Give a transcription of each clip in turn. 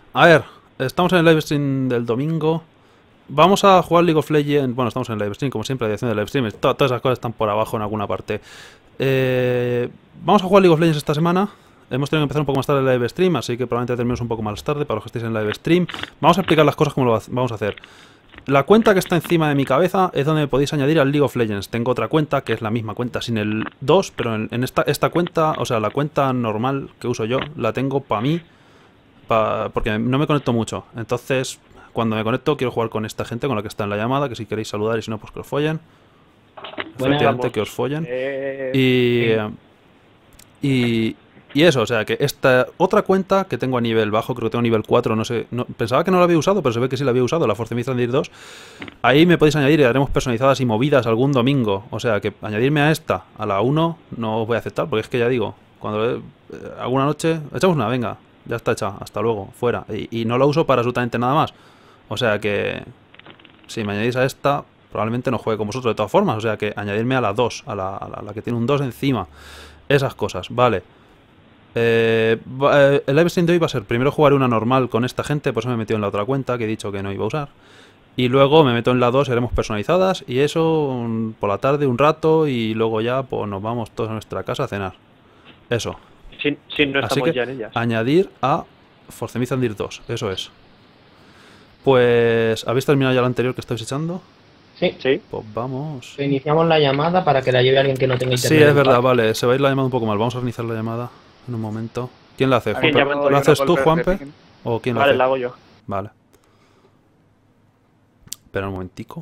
A ver, estamos en el live stream del domingo. Vamos a jugar League of Legends. Bueno, estamos en el live stream, como siempre, la dirección del live stream. Todas esas cosas están por abajo en alguna parte. Vamos a jugar League of Legends esta semana. Hemos tenido que empezar un poco más tarde el live stream, así que probablemente terminemos un poco más tarde para los que estéis en live stream. Vamos a explicar las cosas como lo vamos a hacer. La cuenta que está encima de mi cabeza es donde me podéis añadir al League of Legends. Tengo otra cuenta que es la misma cuenta sin el 2, pero en esta cuenta, o sea, la cuenta normal que uso yo, la tengo para mí, porque no me conecto mucho. Entonces, cuando me conecto, quiero jugar con esta gente con la que está en la llamada, que si queréis saludar y si no, pues que os follen. Efectivamente, que os follen. Y eso, o sea, que esta otra cuenta que tengo a nivel bajo, creo que tengo nivel 4, no sé, pensaba que no la había usado, pero se ve que sí la había usado, la Force Mithrandir 2. Ahí me podéis añadir y haremos personalizadas y movidas algún domingo. O sea, que añadirme a esta, a la 1, no os voy a aceptar, porque es que ya digo, cuando alguna noche, echamos una, venga, ya está hecha, hasta luego, fuera. Y no la uso para absolutamente nada más. O sea que, si me añadís a esta, probablemente no juegue con vosotros de todas formas. O sea que añadirme a la 2, a la que tiene un 2 encima. Esas cosas, vale. El live stream de hoy va a ser, primero jugaré una normal con esta gente, por eso me he metido en la otra cuenta que he dicho que no iba a usar. Y luego me meto en la 2 y haremos personalizadas y eso por la tarde un rato y luego ya pues nos vamos todos a nuestra casa a cenar. Eso. Sí, no Así estamos que ya en ellas. añadir a Force Mithrandir 2, eso es. Pues, ¿habéis terminado ya la anterior que estáis echando? Sí. Pues vamos. Iniciamos la llamada para que la lleve alguien que no tenga internet. Sí, es verdad, vale, se va a ir la llamada un poco mal. Vamos a reiniciar la llamada en un momento. ¿Quién la hace? ¿Lo haces tú, Juanpe? ¿O quién la hace? Vale, la hago yo. Vale. Espera un momentico.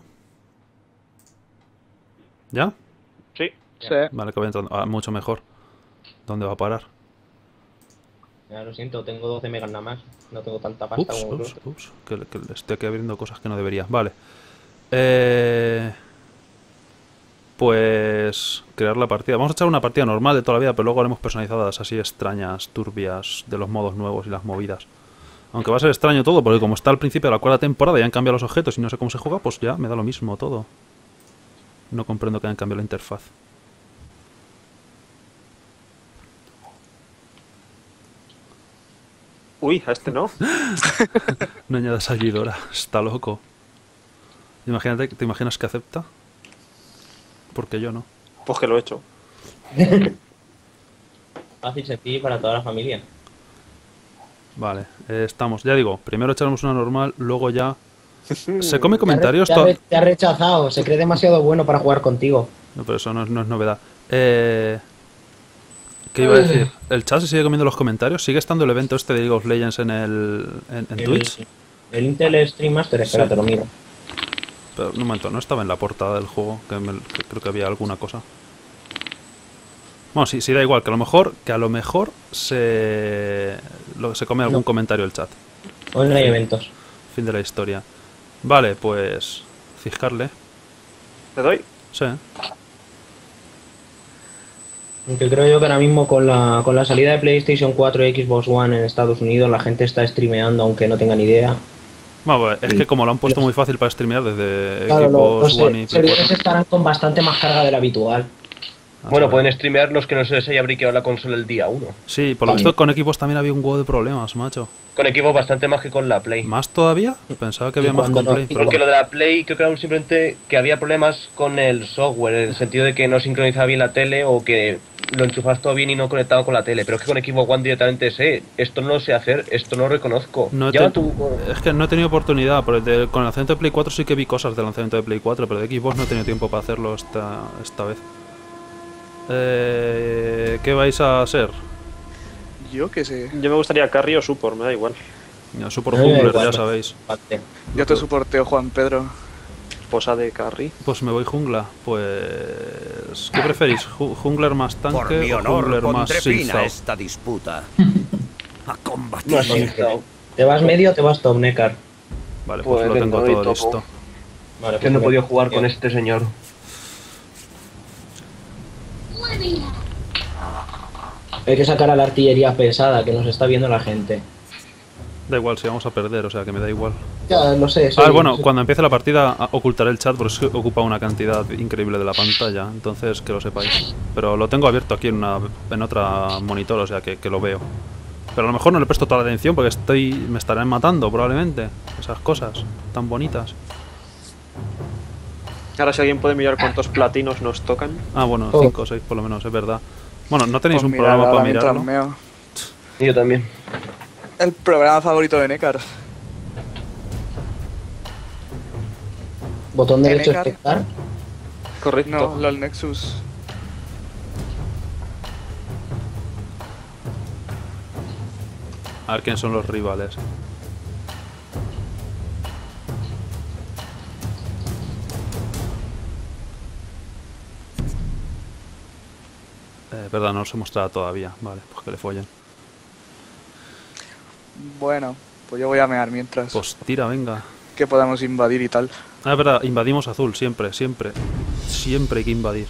¿Ya? Sí. Vale, que voy entrando. Ah, mucho mejor. ¿Dónde va a parar? Ya lo siento, tengo 12 megas nada más. No tengo tanta pasta como vosotros. Ups, que estoy aquí abriendo cosas que no debería. Vale. Pues crear la partida. Vamos a echar una partida normal de toda la vida, pero luego haremos personalizadas así extrañas, turbias, de los modos nuevos y las movidas. Aunque va a ser extraño todo, porque como está al principio de la cuarta temporada y han cambiado los objetos y no sé cómo se juega, pues ya me da lo mismo todo. No comprendo que hayan cambiado la interfaz. Uy, a este no. No añadas seguidora, está loco. Imagínate, ¿te imaginas que acepta? Porque yo no. Pues que lo he hecho. Fácil, sencillo para toda la familia. Vale, estamos. Ya digo, primero echaremos una normal, luego ya... ¿Se come comentarios? Te ha rechazado, se cree demasiado bueno para jugar contigo. No, pero eso no es novedad. ¿Qué iba a decir? ¿El chat se sigue comiendo los comentarios? ¿Sigue estando el evento este de League of Legends en Twitch? El Intel Stream Master, espérate, lo miro. Pero un momento, no estaba en la portada del juego, que creo que había alguna cosa. Bueno, sí, da igual, que a lo mejor se come algún comentario el chat. Hoy no hay eventos. Fin de la historia. Vale, pues... Ciscarle. ¿Te doy? Sí. Aunque creo yo que ahora mismo con la salida de PlayStation 4 y Xbox One en Estados Unidos la gente está streameando aunque no tengan ni idea. Bueno, es que como lo han puesto muy fácil para streamear desde claro, Xbox One y Play 4. Los servidores estarán con bastante más carga de la habitual. Bueno, pueden streamear los que no se les haya briqueado la consola el día 1. Sí, por lo visto con Xbox también había un huevo de problemas, macho. Con Xbox bastante más que con la Play. ¿Más todavía? Pensaba que había más con Play. Porque lo de la Play creo que era simplemente que había problemas con el software, en el sentido de que no sincronizaba bien la tele o que lo enchufas todo bien y no conectaba con la tele. Pero es que con Xbox One directamente esto no lo sé hacer, esto no lo reconozco. Es que no he tenido oportunidad, con el lanzamiento de Play 4 sí que vi cosas del lanzamiento de Play 4, pero de Xbox no he tenido tiempo para hacerlo esta vez. ¿Qué vais a hacer? Yo qué sé. Yo me gustaría carry o support, me da igual. Ya, support jungler, ya sabéis. Yo te soporteo, Juan Pedro. Posa de carry. Pues me voy jungla. Pues... ¿Qué preferís? ¿Jungler más tanque Por mi honor, o jungler más pondré fin a silzao? esta disputa. A combatir. No, ¿te vas medio o te vas top, Nekar? Vale, pues lo tengo todo listo. Vale, que no he podido jugar con este señor. Hay que sacar a la artillería pesada que nos está viendo la gente. Da igual, si vamos a perder, o sea que me da igual. Ya lo sé. Bueno, cuando empiece la partida ocultaré el chat porque es que ocupa una cantidad increíble de la pantalla, entonces que lo sepáis. Pero lo tengo abierto aquí en otra monitor, o sea que lo veo. Pero a lo mejor no le presto toda la atención porque me estarán matando probablemente. Esas cosas tan bonitas. Ahora si alguien puede mirar cuántos platinos nos tocan. Ah, bueno, Oh. 5 o 6 por lo menos, es verdad. Bueno, ¿no tenéis Pues un mira, programa ahora para mientras mirarlo? meo. Y yo también. El programa favorito de Nekar. Botón derecho Enecar. espectar. Correcto. No, LOL Nexus. A ver quiénes son los rivales. Verdad, no os he mostrado todavía. Vale, pues que le follen. Bueno, pues yo voy a mear mientras. Pues tira, venga. Que podamos invadir y tal. Ah, es verdad, invadimos azul, siempre, siempre. Siempre hay que invadir.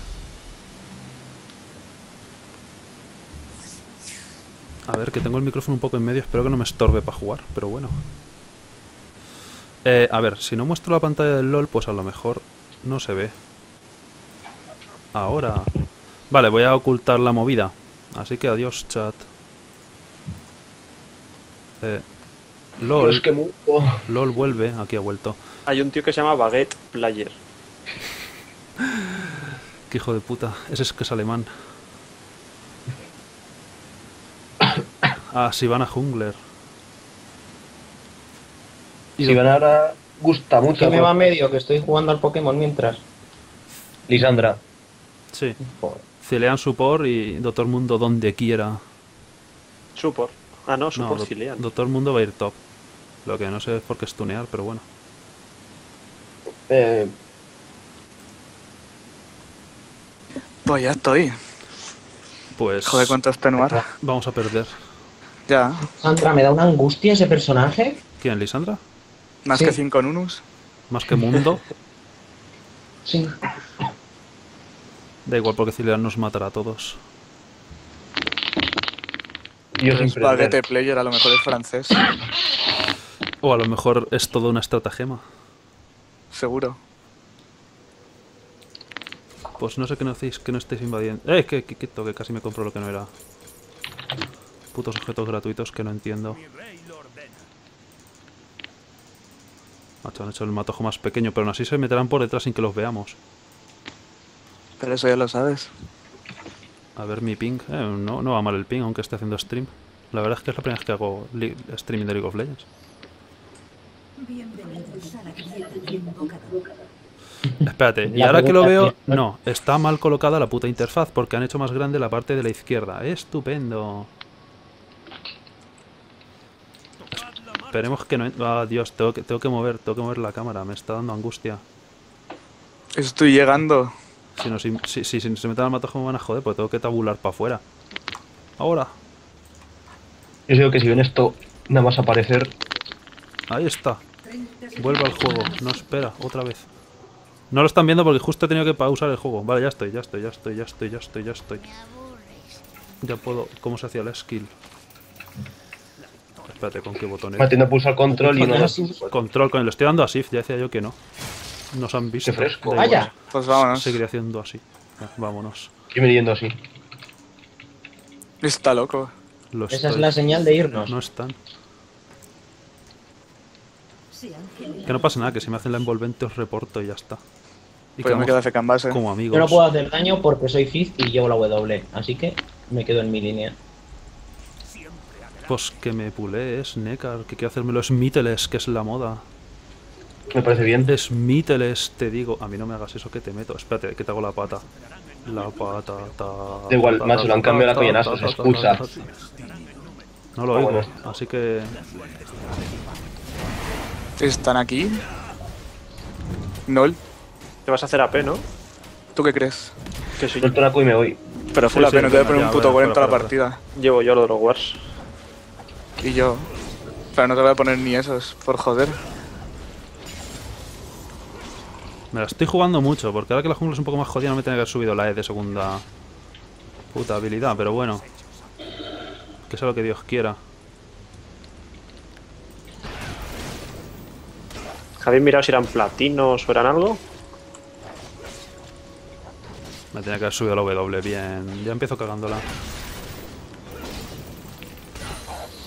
A ver, que tengo el micrófono un poco en medio, espero que no me estorbe para jugar, pero bueno. A ver, si no muestro la pantalla del LOL, pues a lo mejor no se ve. Ahora. Vale, voy a ocultar la movida. Así que adiós, chat. LOL, Es que mucho. LOL vuelve, aquí ha vuelto. Hay un tío que se llama Baguette Player. Qué hijo de puta, ese es que es alemán. Ah, Sivana Jungler. Si van ahora, gusta mucho. Que me va medio, que estoy jugando al Pokémon mientras. Lisandra. Sí, Joder. Cilean Support y Doctor Mundo donde quiera. Support. Ah, no, No, Support Cilean. Doctor Mundo va a ir top. Lo que no sé es por qué stunear, pero bueno. Pues ya estoy. Pues Joder, cuánto extenuar. vamos a perder. Ya. Sandra, me da una angustia ese personaje. ¿Quién, Lisandra? Más Sí. que 5 Nunus. Más que Mundo. Sí. Da igual porque Cilean nos matará a todos. Yo Es siempre. Baguette Player, a lo mejor es francés. O a lo mejor es toda una estratagema. Seguro. Pues no sé qué no hacéis, que no estéis invadiendo. Que quieto, que casi me compro lo que no era. Putos objetos gratuitos que no entiendo. Macho, han hecho el matojo más pequeño, pero aún así se meterán por detrás sin que los veamos. Pero eso ya lo sabes. A ver mi ping. No va mal el ping, aunque esté haciendo stream. La verdad es que es la primera vez que hago streaming de League of Legends. Bienvenidos a la grieta invocador. Espérate, y La ahora que lo pregunta veo, es- no, está mal colocada la puta interfaz porque han hecho más grande la parte de la izquierda. Estupendo. Esperemos que no... Ah, Dios, tengo que mover la cámara, me está dando angustia. Estoy llegando. Si se meten al matojo me van a joder, pues tengo que tabular para afuera. Ahora, Yo digo que si ven esto nada más aparecer, ahí está. Vuelve al juego, no espera, otra vez. No lo están viendo porque justo he tenido que pausar el juego. Vale, ya estoy. Ya puedo... ¿Cómo se hacía la skill? Espérate, ¿con qué botones? manteniendo pulsar control y no. Control, con lo estoy dando a Shift, ya decía yo que no. Nos han visto. Qué fresco. Da igual, Vaya. Pues vámonos. seguiré haciendo así. Vámonos. Estoy midiendo así. Está loco. Lo Esa es estoy. la señal de irnos. No están. Sean geniales. Que no pasa nada, que si me hacen la envolvente os reporto y ya está. Y Pues yo me quedo quedamos FK en base. como amigos. Yo no puedo hacer daño porque soy fifth y llevo la W. Así que me quedo en mi línea. Pues que me pulees, Nekar, que quiero hacérmelo Smiteles, que es la moda. Me parece bien. Smiteles, te digo. A mí no me hagas eso que te meto. Espérate, que te hago la pata. La pata, Da igual, macho, le han cambiado la collenazo, se expulsa. No lo oigo, bueno. así que... ¿Están aquí? Nol. Te vas a hacer AP, ¿no? ¿Tú qué crees? Que sí. Suelto una Q y me voy. Pero full Sí, AP, sí, no te voy a venga, poner ya, un puto fuera, 40 a la fuera, partida. Llevo yo lo de los Wars. Y yo. Pero no te voy a poner ni esos, por joder. Me la estoy jugando mucho, porque ahora que la jungla es un poco más jodida no me tenía que haber subido la E de segunda puta habilidad, pero bueno. Que sea lo que Dios quiera. ¿Habéis mirado si eran platinos o eran algo? Me tenía que haber subido la W bien. Ya empiezo cagándola.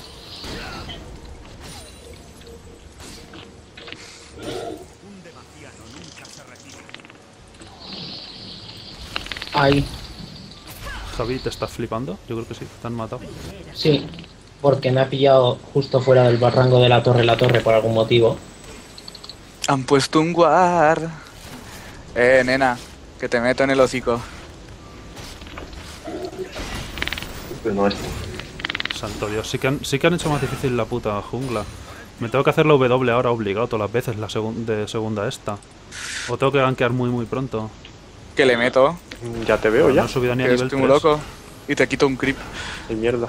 Ahí, Javi, ¿te estás flipando? Yo creo que sí, te han matado. sí. Porque me ha pillado justo fuera del rango de la torre por algún motivo. Han puesto un guard. Nena, que te meto en el hocico. Pero no esto. Santo Dios, sí que han hecho más difícil la puta jungla. Me tengo que hacer la W ahora obligado todas las veces, de segunda esta. O tengo que gankear muy pronto. Que le meto, Ya te veo, No ya. he subido ni a que nivel estoy 3. muy loco. Y te quito un creep. De mierda.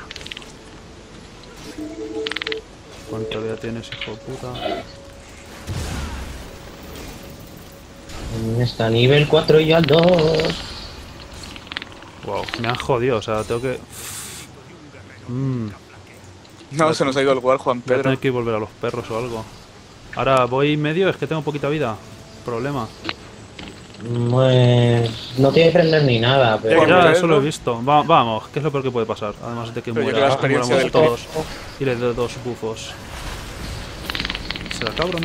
¿Cuánta vida tienes, hijo de puta? Está nivel 4 y al 2. Wow, me han jodido, o sea, tengo que... No, se nos ha ido el guard, Juan Voy a Pedro. tener que ir volver a los perros o algo. Ahora voy medio, es que tengo poquita vida. Problema. Pues no tiene que prender ni nada, pero... Por Ya, nivel, eso lo he ¿no? visto. Vamos, ¿qué es lo peor que puede pasar? Además de que Pero yo muera, quiero la experiencia muramos del todos y le doy 2 bufos. ¿Será cabrón?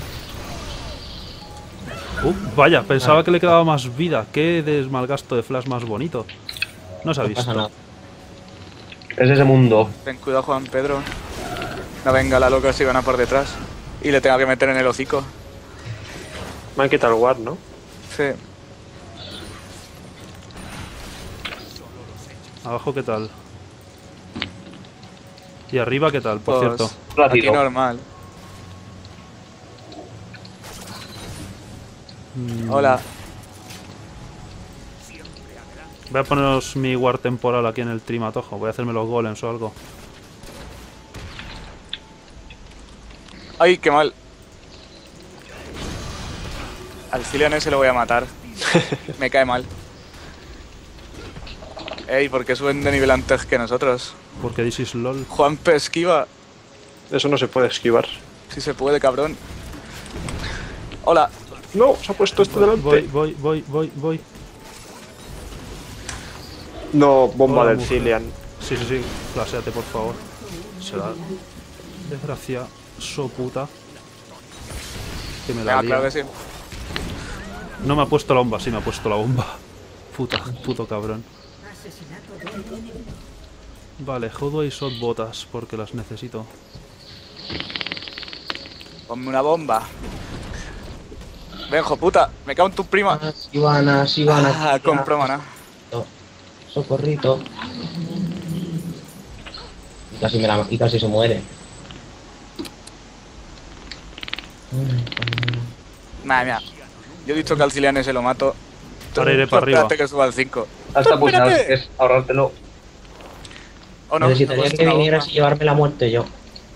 Vaya, pensaba que le quedaba más vida. Qué desmalgasto de flash más bonito. No se ha No pasa visto. nada. Es ese mundo. Ten cuidado, Juan Pedro. No venga la loca si van a por detrás. Y le tenga que meter en el hocico. Me han quitado el guard, ¿no? Sí. Abajo, ¿qué tal? Y arriba, ¿qué tal? Por Pues, cierto. aquí Rápido. normal. Hola. Voy a poneros mi guard temporal aquí en el trimatojo. Voy a hacerme los golems o algo. Ay, qué mal. Al Cillian ese lo voy a matar. Me cae mal. Ey, ¿por qué suben de nivel antes que nosotros? Porque this is LOL. Juanpe, esquiva. Eso no se puede esquivar. Si se puede, cabrón. Hola. No, se ha puesto esto delante. Voy. No, bomba Hola, del mujer. Cillian. Sí. Flashéate, por favor. Será desgracia so puta. Que me la Venga, claro lía. que sí. No me ha puesto la bomba, sí me ha puesto la bomba. Puto cabrón. Asesinato de un enemigo. Vale, Jodo y Shot botas, porque las necesito. Ponme una bomba. Ven, hijo puta. Me cago en tu prima. Ivana, Ah, compro maná. Socorrito. Y casi se muere. Madre mía. Yo he dicho que al Cillian ese lo mato. Ahora iré Tú para arriba. espérate que suba al 5. Hasta pues espérate. es ahorrártelo. ¿O no? Necesitaría ¿No has que una vinieras bomba? y llevarme la muerte yo.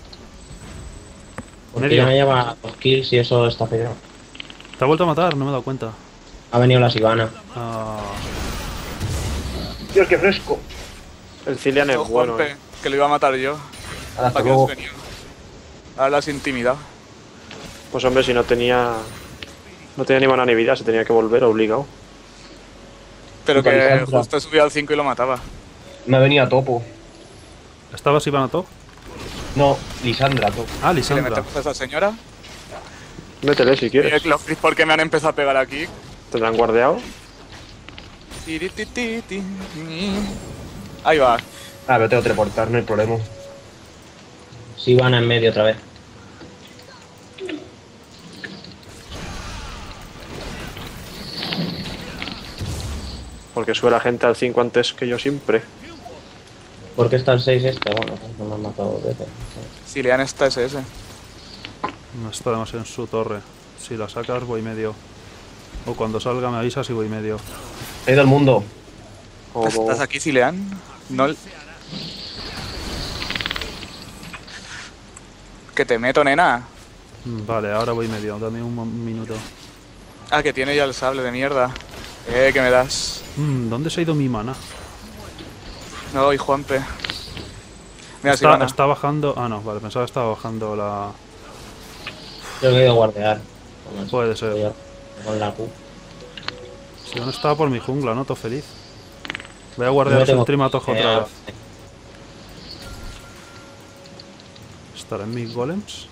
Porque Medio. ya me lleva 2 kills y eso está feo. ¿Te ha vuelto a matar? No me he dado cuenta. Ha venido la Sivana. Ah, Dios, qué fresco. El Cillian es No, bueno. Juanpe, que lo iba a matar yo. Hasta ¿Para qué luego. has venido? Ahora las intimidad. Pues hombre, si no tenía... No tenía ni mana ni vida, se tenía que volver obligado. Pero que Localizando. justo he subido al 5 y lo mataba. Me ha venido a topo. ¿estabas Iván a top? No, Lisandra, topo. Ah, Si le Lisandra. metemos a esa señora. Métele si quieres. Los clips porque me han empezado a pegar aquí. ¿Tendrán guardeado? Tiritititi. Ahí va. Ah, pero tengo que teleportar, no hay problema. Sivana en medio otra vez. Porque sube la gente al 5 antes que yo siempre. ¿Por qué está el 6 este? Bueno, no me han matado 2 veces. Cillian está SS. No está demasiado en su torre. Si la sacas, voy medio. O cuando salga me avisas y voy medio. He ido al mundo. Como... ¿Estás aquí, Cillian? No. Que te meto, nena. Vale, ahora voy medio. Dame un minuto. Ah, que tiene ya el sable de mierda. Que me das. ¿Dónde se ha ido mi mana? No doy, Juanpe. Mira, Sivana. Está bajando... Ah, no, vale, pensaba que estaba bajando la... Creo que he ido a guardear. Puede ser. Con la Q. Si no estaba por mi jungla, ¿no? Todo feliz. Voy a No guardar me el tengo trimatojo que- otra vez. ¿Estará en mis golems?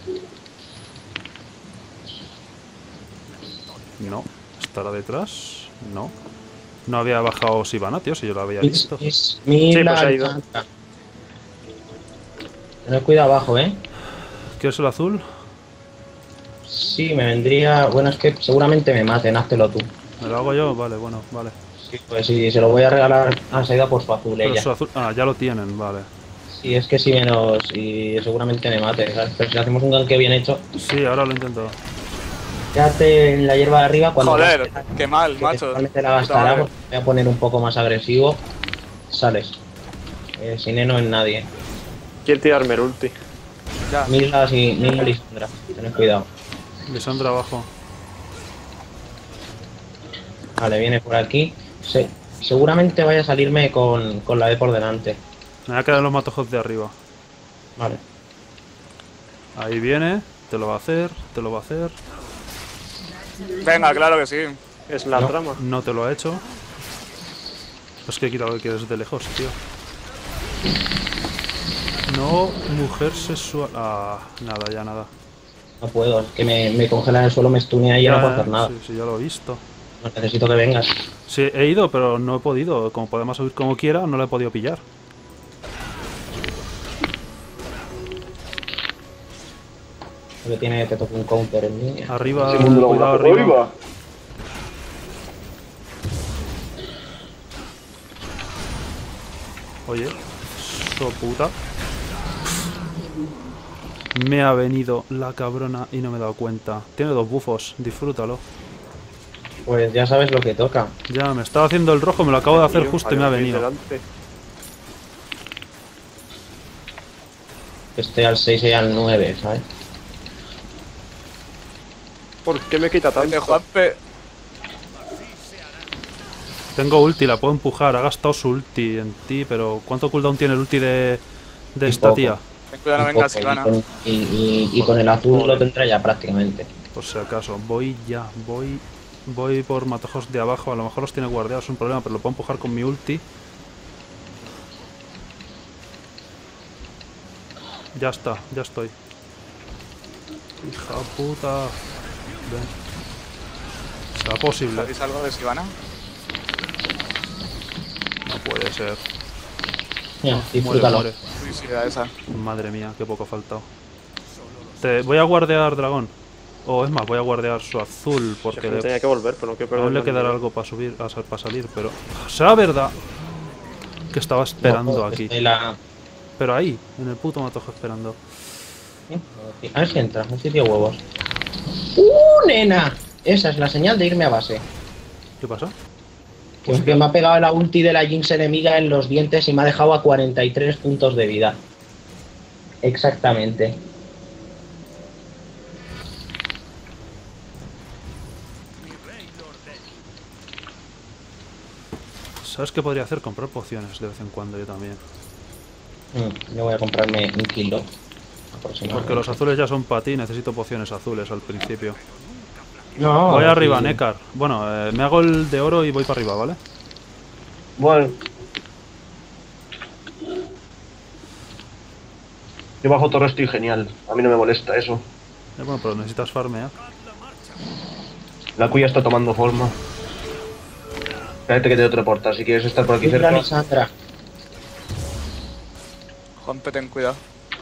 No. ¿Estará detrás? No. No había bajado Sivana, tío, si yo lo había visto. Es Mila pues ha ido. Lisandra. Tened cuidado abajo, ¿eh? ¿Quieres el azul? Sí, me vendría... Bueno, es que seguramente me maten, háztelo tú. ¿Me lo hago yo? Vale, bueno, vale. Sí, pues sí, se lo voy a regalar a Saida por su azul, Pero ella. su azul... Ah, ya lo tienen, vale. Sí, es que si menos... Y seguramente me mate, ¿sabes? Pero si hacemos un ganque bien hecho... Sí, ahora lo intento. Quédate en la hierba de arriba cuando... Joder, gaste- qué mal, que macho. seguramente la Puta gastará, madre. porque voy a poner un poco más agresivo. Sales. Sin Eno en nadie. Quiere tirarme el ulti. Ya. Mila y Lisandra. Tened cuidado. Lisandra abajo. Vale, viene por aquí. Seguramente vaya a salirme con la E por delante. Me voy a quedar los matojos de arriba. Vale. Ahí viene. Te lo va a hacer. Te lo va a hacer. Venga, claro que sí. Es la No. trama. No te lo ha hecho. Es que quiero que quieres de lejos, tío. No, mujer sexual. Ah, nada, ya nada. No puedo, es que me congela en el suelo, me stunea y ya no puedo hacer nada. Sí, sí, ya lo he visto. No, necesito que vengas. Sí, he ido, pero no he podido. Como podemos subir como quiera, no lo he podido pillar. Porque te toca un counter en línea. Arriba, Ese mundo lo cuidado hago. arriba. ¡Oiga! Oye, so puta. Me ha venido la cabrona y no me he dado cuenta. Tiene 2 bufos, disfrútalo. Pues ya sabes lo que toca. Ya, me estaba haciendo el rojo, me lo acabo de hacer Tío, justo y me ha había un venido. delante. Que esté al 6 y al 9, ¿sabes? ¿Por qué me quita Vete, tanto? Juanpe. Tengo ulti, la puedo empujar. Ha gastado su ulti en ti, pero ¿cuánto cooldown tiene el ulti de esta poco. tía? Ten cuidado, no Un venga poco, Silvana. y con el azul lo tendrá ya prácticamente. Por si acaso, voy ya, voy por matojos de abajo. A lo mejor los tiene guardados, es un problema, pero lo puedo empujar con mi ulti. Ya está, ya estoy. Hija puta. Ven. ¿Será posible? ¿Sabéis algo de Silvana? No puede ser. Mira, Muere, disfrútalo. muere. Suicida esa. Madre mía, qué poco ha faltado. Te voy a guardear dragón. O es más, voy a guardear su azul Si porque es que me tenía que volver, pero no quiero perder aún le la quedará nivel. algo para subir, para salir, pero será verdad que estaba esperando No, aquí. estoy la- Pero ahí, en el puto matojo esperando. A ver si entra, un sitio huevos. Nena! Esa es la señal de irme a base. ¿Qué pasa? Que me ha pegado la ulti de la Jinx enemiga en los dientes y me ha dejado a 43 puntos de vida. Exactamente. ¿Sabes qué podría hacer? Comprar pociones de vez en cuando yo también. Yo voy a comprarme un kilo. Aproximadamente. Porque los azules ya son para ti, necesito pociones azules al principio. No, Voy arriba, sí. Nekar. Bueno, me hago el de oro y voy para arriba, ¿vale? Bueno. Yo bajo todo estoy genial. A mí no me molesta eso. Bueno, pero necesitas farmear. La cuya está tomando forma. Espérate que te teleportar si quieres estar por aquí Mira, cerca. Lisandra. Juanpe, ten cuidado.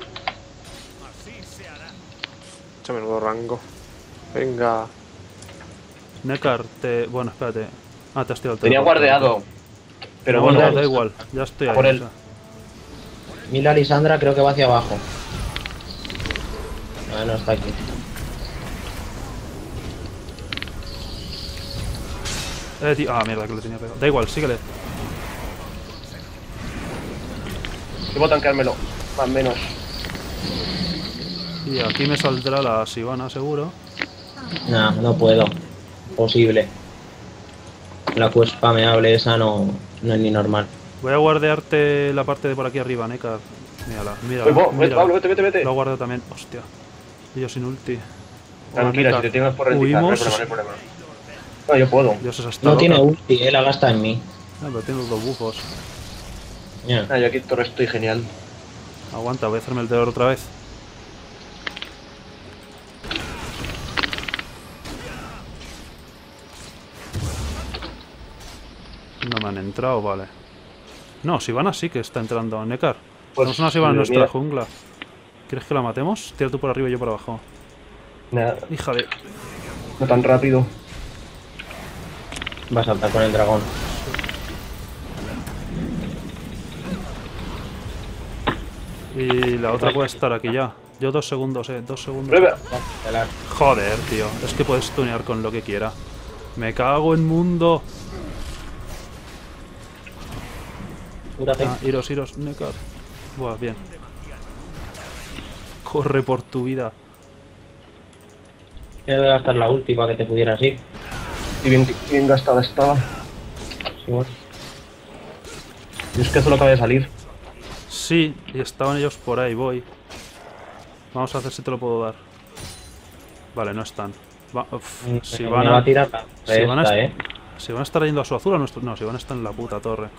Echa menudo rango. Venga. Nekar, bueno, espérate. Ah, te has tirado el Tenía teleporte. guardeado. Pero bueno, bueno, da igual, ya estoy A ahí. por él. o sea. Mila Lisandra creo que va hacia abajo. Ah, no está aquí. Tío. Ah, mierda, que lo tenía pegado. Da igual, síguele. debo tanqueármelo. Más o menos. Y aquí me saldrá la Sivana, seguro. No, no puedo. Posible. La quest spameable esa no es ni normal. Voy a guardearte la parte de por aquí arriba, Nekar. Mírala, mírala. Vete, Pablo, vete. Lo guardo también. Hostia. Y yo sin ulti. Tranquila, Nekar. si te tienes por rentizar, no hay Huimos. problema, no hay problema. No, yo puedo. Dios, esa está No tiene loca. ulti, la gasta en mí. Ah, pero tiene los 2 bufos. Ya. Ah, yo aquí todo estoy genial. Aguanta, voy a hacerme el de oro otra vez. No me han entrado, vale. No, Sivana sí que está entrando. Nekar, Pues, tenemos una Sivana en nuestra mira. jungla. ¿Quieres que la matemos? Tira tú por arriba y yo por abajo. Nada, Hija de... no tan rápido. Va a saltar con el dragón. Y la otra puede estar aquí ya. Yo 2 segundos, 2 segundos. Prueba. Va a pelar. Joder, tío. Es que puedes tunear con lo que quiera. Me cago en mundo. Cúrate. Ah, iros, Nekar. Buah, bien. Corre por tu vida. Quiero gastar la última que te pudieras ir. Y bien gastada estaba. Sí, bueno. Y es que solo acaba de salir. Sí, y estaban ellos por ahí, voy. Vamos a hacer si te lo puedo dar. Vale, no están. Si Me van va a... a tirar la si van a esta, Si van a estar yendo a su azul a nuestro... No, si van a estar en la puta torre.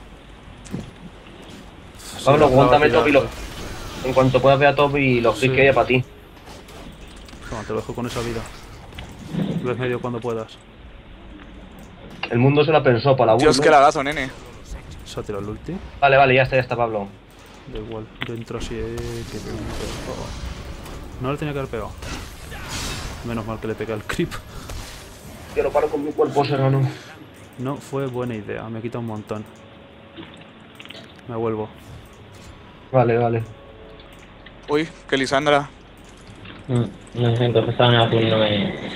Pablo, Sí, la va a aguántame tirar. top y lo... En cuanto puedas ver a top y los Sí. clics que haya para ti. Toma, te lo dejo con esa vida. Ves medio cuando puedas. El mundo se la pensó para la Dios, ¿no? qué lagazo, nene. Se ha tirado el ulti. Vale, ya está, Pablo. Da igual, yo entro así, que te pego. No le tenía que haber pegado. Menos mal que le pegué al creep. Yo lo paro con mi cuerpo serrano. No fue buena idea, me quita un montón. Me vuelvo. Vale. Uy, que Lisandra. No sé, entonces estaba en el azul y no me...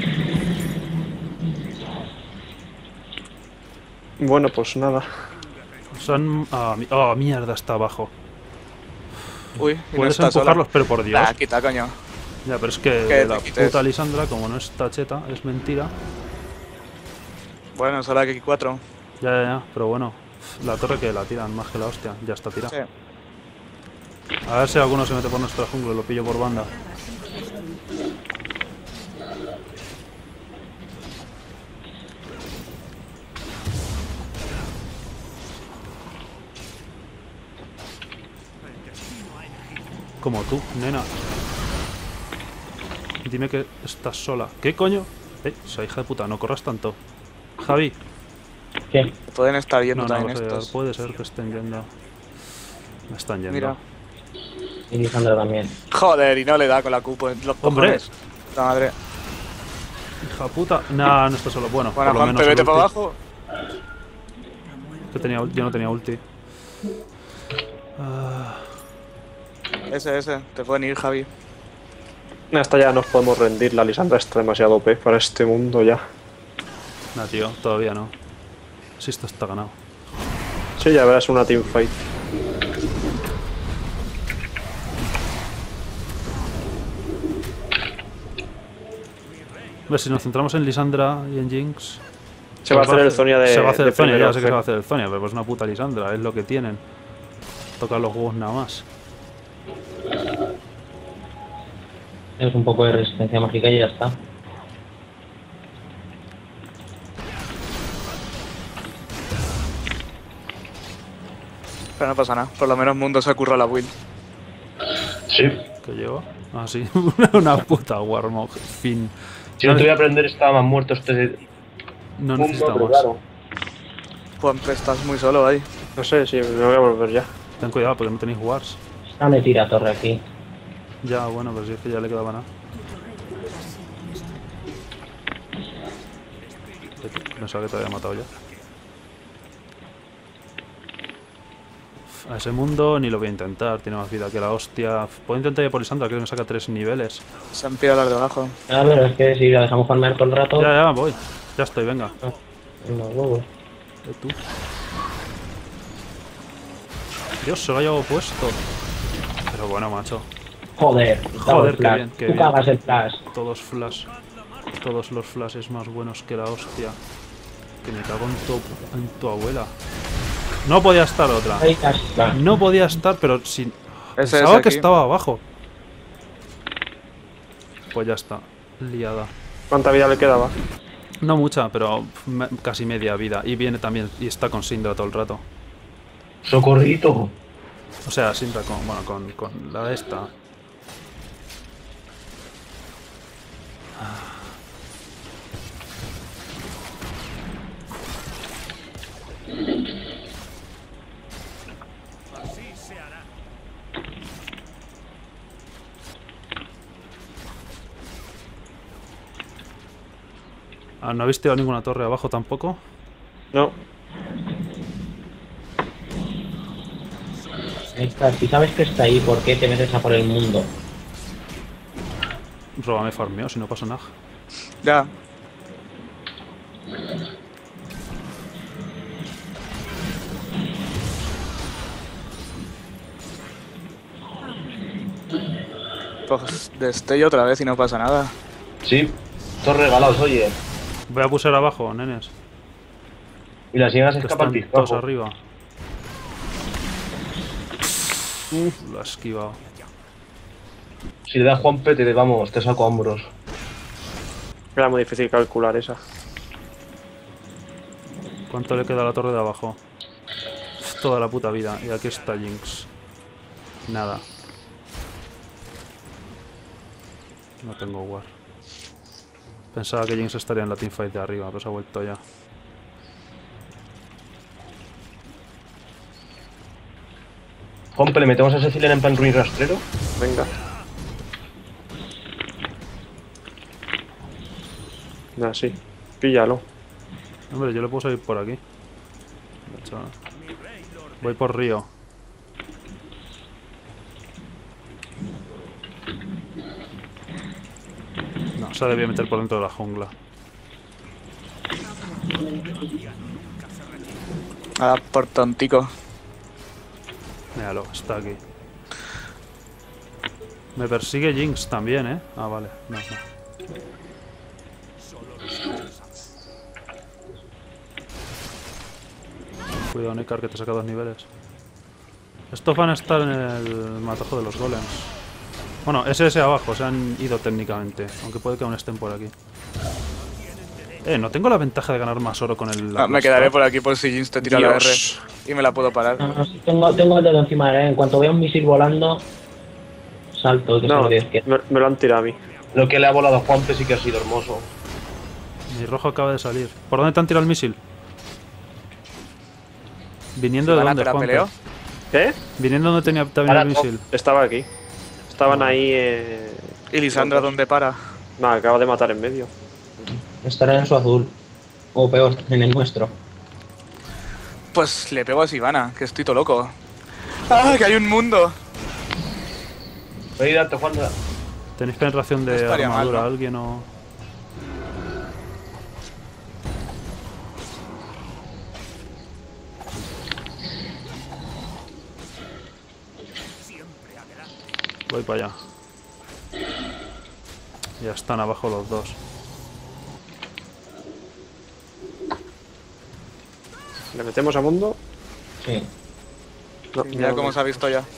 Bueno, pues nada. Son... Ah, mierda, está abajo. Uy, y no Puedes está sola. empujarlos, pero por Dios. Nah, quita, coño. Ya, pero es Que que te la quites. puta Lisandra, como no es tacheta, es mentira. Bueno, solo aquí 4. Ya, pero bueno. La torre que la tiran más que la hostia. Ya está tirada. Sí. A ver si alguno se mete por nuestra jungla y lo pillo por banda. Como tú, nena. Dime que estás sola. ¿Qué coño? Esa hija de puta, no corras tanto. Javi. ¿Qué? Pueden estar yendo No, no, también vas a llegar. estos. Puede ser que estén yendo. Me están yendo. Mira. Y Lisandra también. Joder, y no le da con la cupo en los Hombre. cojones. La madre. Hija puta. Nah, no está solo. Bueno, Bueno, por lo Juan, menos te vete el para ulti. abajo. Yo no tenía ulti. Ah, Ese. Te pueden ir, Javi. Hasta ya nos podemos rendir. La Lisandra está demasiado OP para este mundo ya. nah, tío, todavía no. Si esto está ganado. Sí, ya verás una teamfight. A ver, si nos centramos en Lisandra y en Jinx. Se va a hacer el Zonia de. Se va a hacer de el Zonia, primero, ya sé que se va a hacer el Zonia, pero pues una puta Lisandra, es lo que tienen. Tocar los huevos nada más. Es un poco de resistencia mágica y ya está. Pero no pasa nada. Por lo menos Mundo se ha currado la build. Sí. ¿Qué llevo? Ah, sí, una puta Warmog. Fin. Si no te voy a aprender, estaba más muerto este No mundo, necesitamos. pero claro. Juan, estás muy solo ahí. No sé si me voy a volver ya. Ten cuidado porque no tenéis wars. Esta me tira torre aquí. Ya, bueno, pero si es que ya le quedaba nada. Pensaba que te había matado ya. A ese mundo ni lo voy a intentar, tiene más vida que la hostia. Puedo intentar ir por Lisandra, creo que me saca 3 niveles. Se han pillado las de abajo. Ah, pero es que si la dejamos farmear todo el rato... Ya, voy. Ya estoy, venga. Unos huevos. Tú. Dios, se lo ha llevado puesto. Pero bueno, macho. Joder, Joder, qué flash. bien, qué Tú bien. cagas el flash. Todos flash. Todos los flashes más buenos que la hostia. Que me cago en tu abuela. No podía estar otra. Ahí está. No podía estar, pero sin... Ese Pensaba es que aquí. estaba abajo. Pues ya está. Liada. ¿Cuánta vida le quedaba? No mucha, pero casi media vida. Y viene también, y está con Syndra todo el rato. ¡Socorrito! O sea, Syndra con, bueno, con la esta. Ah, ¿no habéis tirado ninguna torre abajo tampoco? No, Esta, si sabes que está ahí, ¿por qué te metes a por el mundo? Róbame farmeo, si no pasa nada. Ya. Pues destello otra vez y no pasa nada. Sí, todos regalados, oye. Voy a pusar abajo, nenes. Y las hienas Que escapan están todos piscojo. arriba. Lo ha esquivado. Si le das Juanpe, vamos, te saco a hombros. era muy difícil calcular esa. ¿Cuánto le queda a la torre de abajo? Toda la puta vida. Y aquí está Jinx. Nada. No tengo war. Pensaba que Jinx estaría en la teamfight de arriba, pero se ha vuelto ya. Juanpe, ¿le metemos a Cecilia en plan ruin rastrero? Venga. Así. Píllalo. Hombre, yo le puedo salir por aquí. De hecho, voy por Río. No, se debía meter por dentro de la jungla. Nada, por tontico. Míralo, está aquí. Me persigue Jinx también, ¿eh? Ah, vale. No, no. Cuidado, Nekar, que te saca 2 niveles. Estos van a estar en el matajo de los golems. Bueno, ese abajo, se han ido técnicamente. Aunque puede que aún estén por aquí. No tengo la ventaja de ganar más oro con el... Me quedaré por aquí por si Jinx te tira la R Dios. y me la puedo parar. No, no, sí, tengo el dedo encima de él. En cuanto vea un misil volando, salto, que es No, lo que es. me lo han tirado a mí. Lo que le ha volado a Juanpe sí que ha sido hermoso. Mi rojo acaba de salir. ¿Por dónde te han tirado el misil? Viniendo Si de van a dónde, hacer Juanpe? peleo. ¿Qué? Viniendo donde tenía también el Ahora, misil. Estaba aquí. Estaban ahí. ¿Y Lisandra dónde para? No, acabo de matar en medio. Estará en su azul. O peor, en el nuestro. Pues le pego a Sivana, que estoy todo loco. ¡Ah, que hay un mundo! Voy a darte, Juanra. ¿Tenéis penetración No de estaría mal, armadura ¿no? alguien o...? Voy para allá. Ya están abajo los dos. ¿Le metemos a mundo? Sí. No, Mira no, cómo no. se ha visto ya.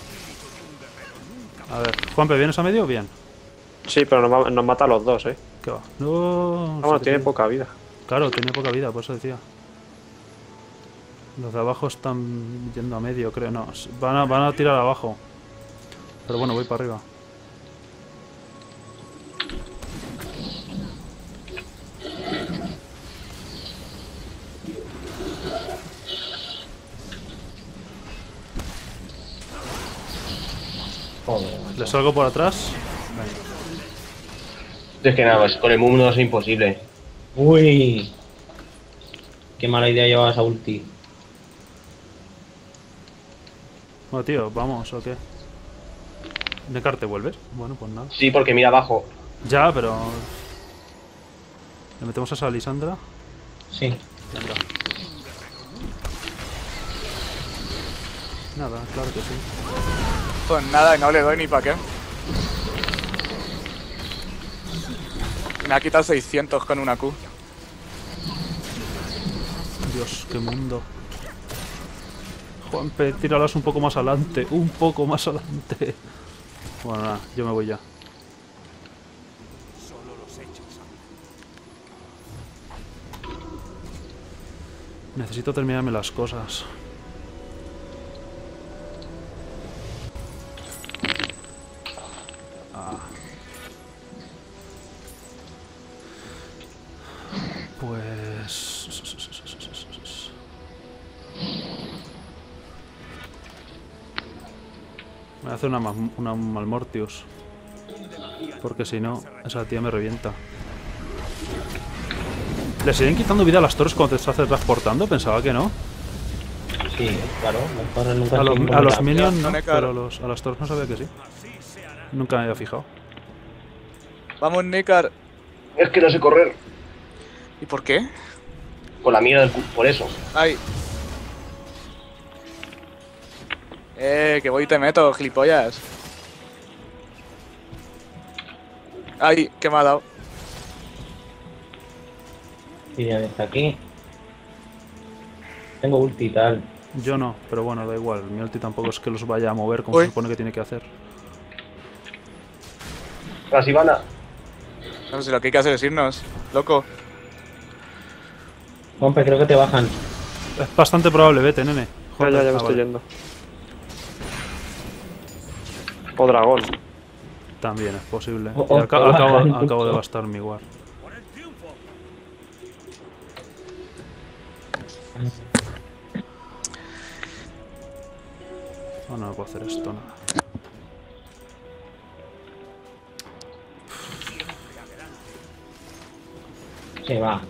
A ver, Juanpe, ¿vienes a medio o bien? Sí, pero nos mata a los dos, ¿eh? ¿Qué va? No, Vamos, sí, tiene sí. poca vida. Claro, tenía poca vida, por eso decía. Los de abajo están yendo a medio, creo. No, van a tirar abajo. Pero bueno, voy para arriba. Joder. ¿Le salgo por atrás? Es que nada, con el Mum no es imposible. Uy. Qué mala idea llevaba esa ulti. Bueno, tío, ¿vamos o qué? ¿Nekar, te vuelves? Bueno, pues nada. Sí, porque mira abajo. Ya, pero... ¿Le metemos a esa Lisandra? Sí. Venga. Nada, claro que sí. Pues nada, y no le doy ni pa' qué. Me ha quitado 600 con una Q. Dios, qué mundo. Juanpe, tíralas un poco más adelante. Un poco más adelante. Bueno, nada, yo me voy ya. Necesito terminarme las cosas. Pues... Voy a hacer una Malmortius. Porque si no, esa tía me revienta. ¿Le siguen quitando vida a las torres cuando te estás transportando? Pensaba que no. Sí, claro, las torres nunca A los, son a los vulnerables. minions no, Nekar. pero a las torres no sabía que sí. Nunca me había fijado. Vamos, Nekar. Es que no sé correr. ¿Y por qué? Con la mierda del por eso. Ay. Que voy y te meto, gilipollas. Ay, que me ha dado. Tirian está aquí. Tengo ulti y tal. Yo no, pero bueno, da igual. Mi ulti tampoco es que los vaya a mover como Uy. se supone que tiene que hacer. La Sivana. No sé si lo que hay que hacer es irnos, loco. Compe, creo que te bajan. Es bastante probable, vete, nene. Ya, Joder, ya me estoy vale. yendo. O dragón. También es posible. Oh, Y oh, acabo bajan. acabo de gastar mi guard. Oh, no puedo hacer esto, nada. Se va.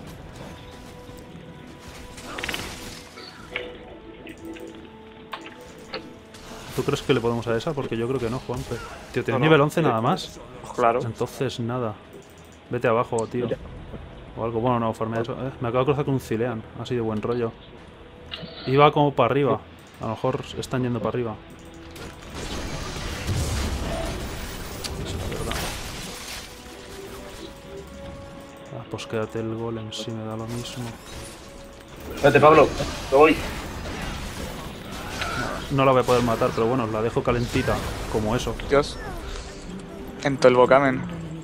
¿Tú crees que le podemos a esa? Porque yo creo que no, Juanpe. Tío, tiene No, no. nivel 11 nada más. Claro. Entonces, nada. Vete abajo, tío. O algo. Bueno, no, farmea eso. Me acabo de cruzar con un Zilean. Así de buen rollo. Iba como para arriba. A lo mejor están yendo para arriba. Eso es verdad. Ah, pues quédate el golem si me da lo mismo. Espérate, Pablo. Me voy. No la voy a poder matar, pero bueno, la dejo calentita. Como eso. Dios. En todo el bocamen.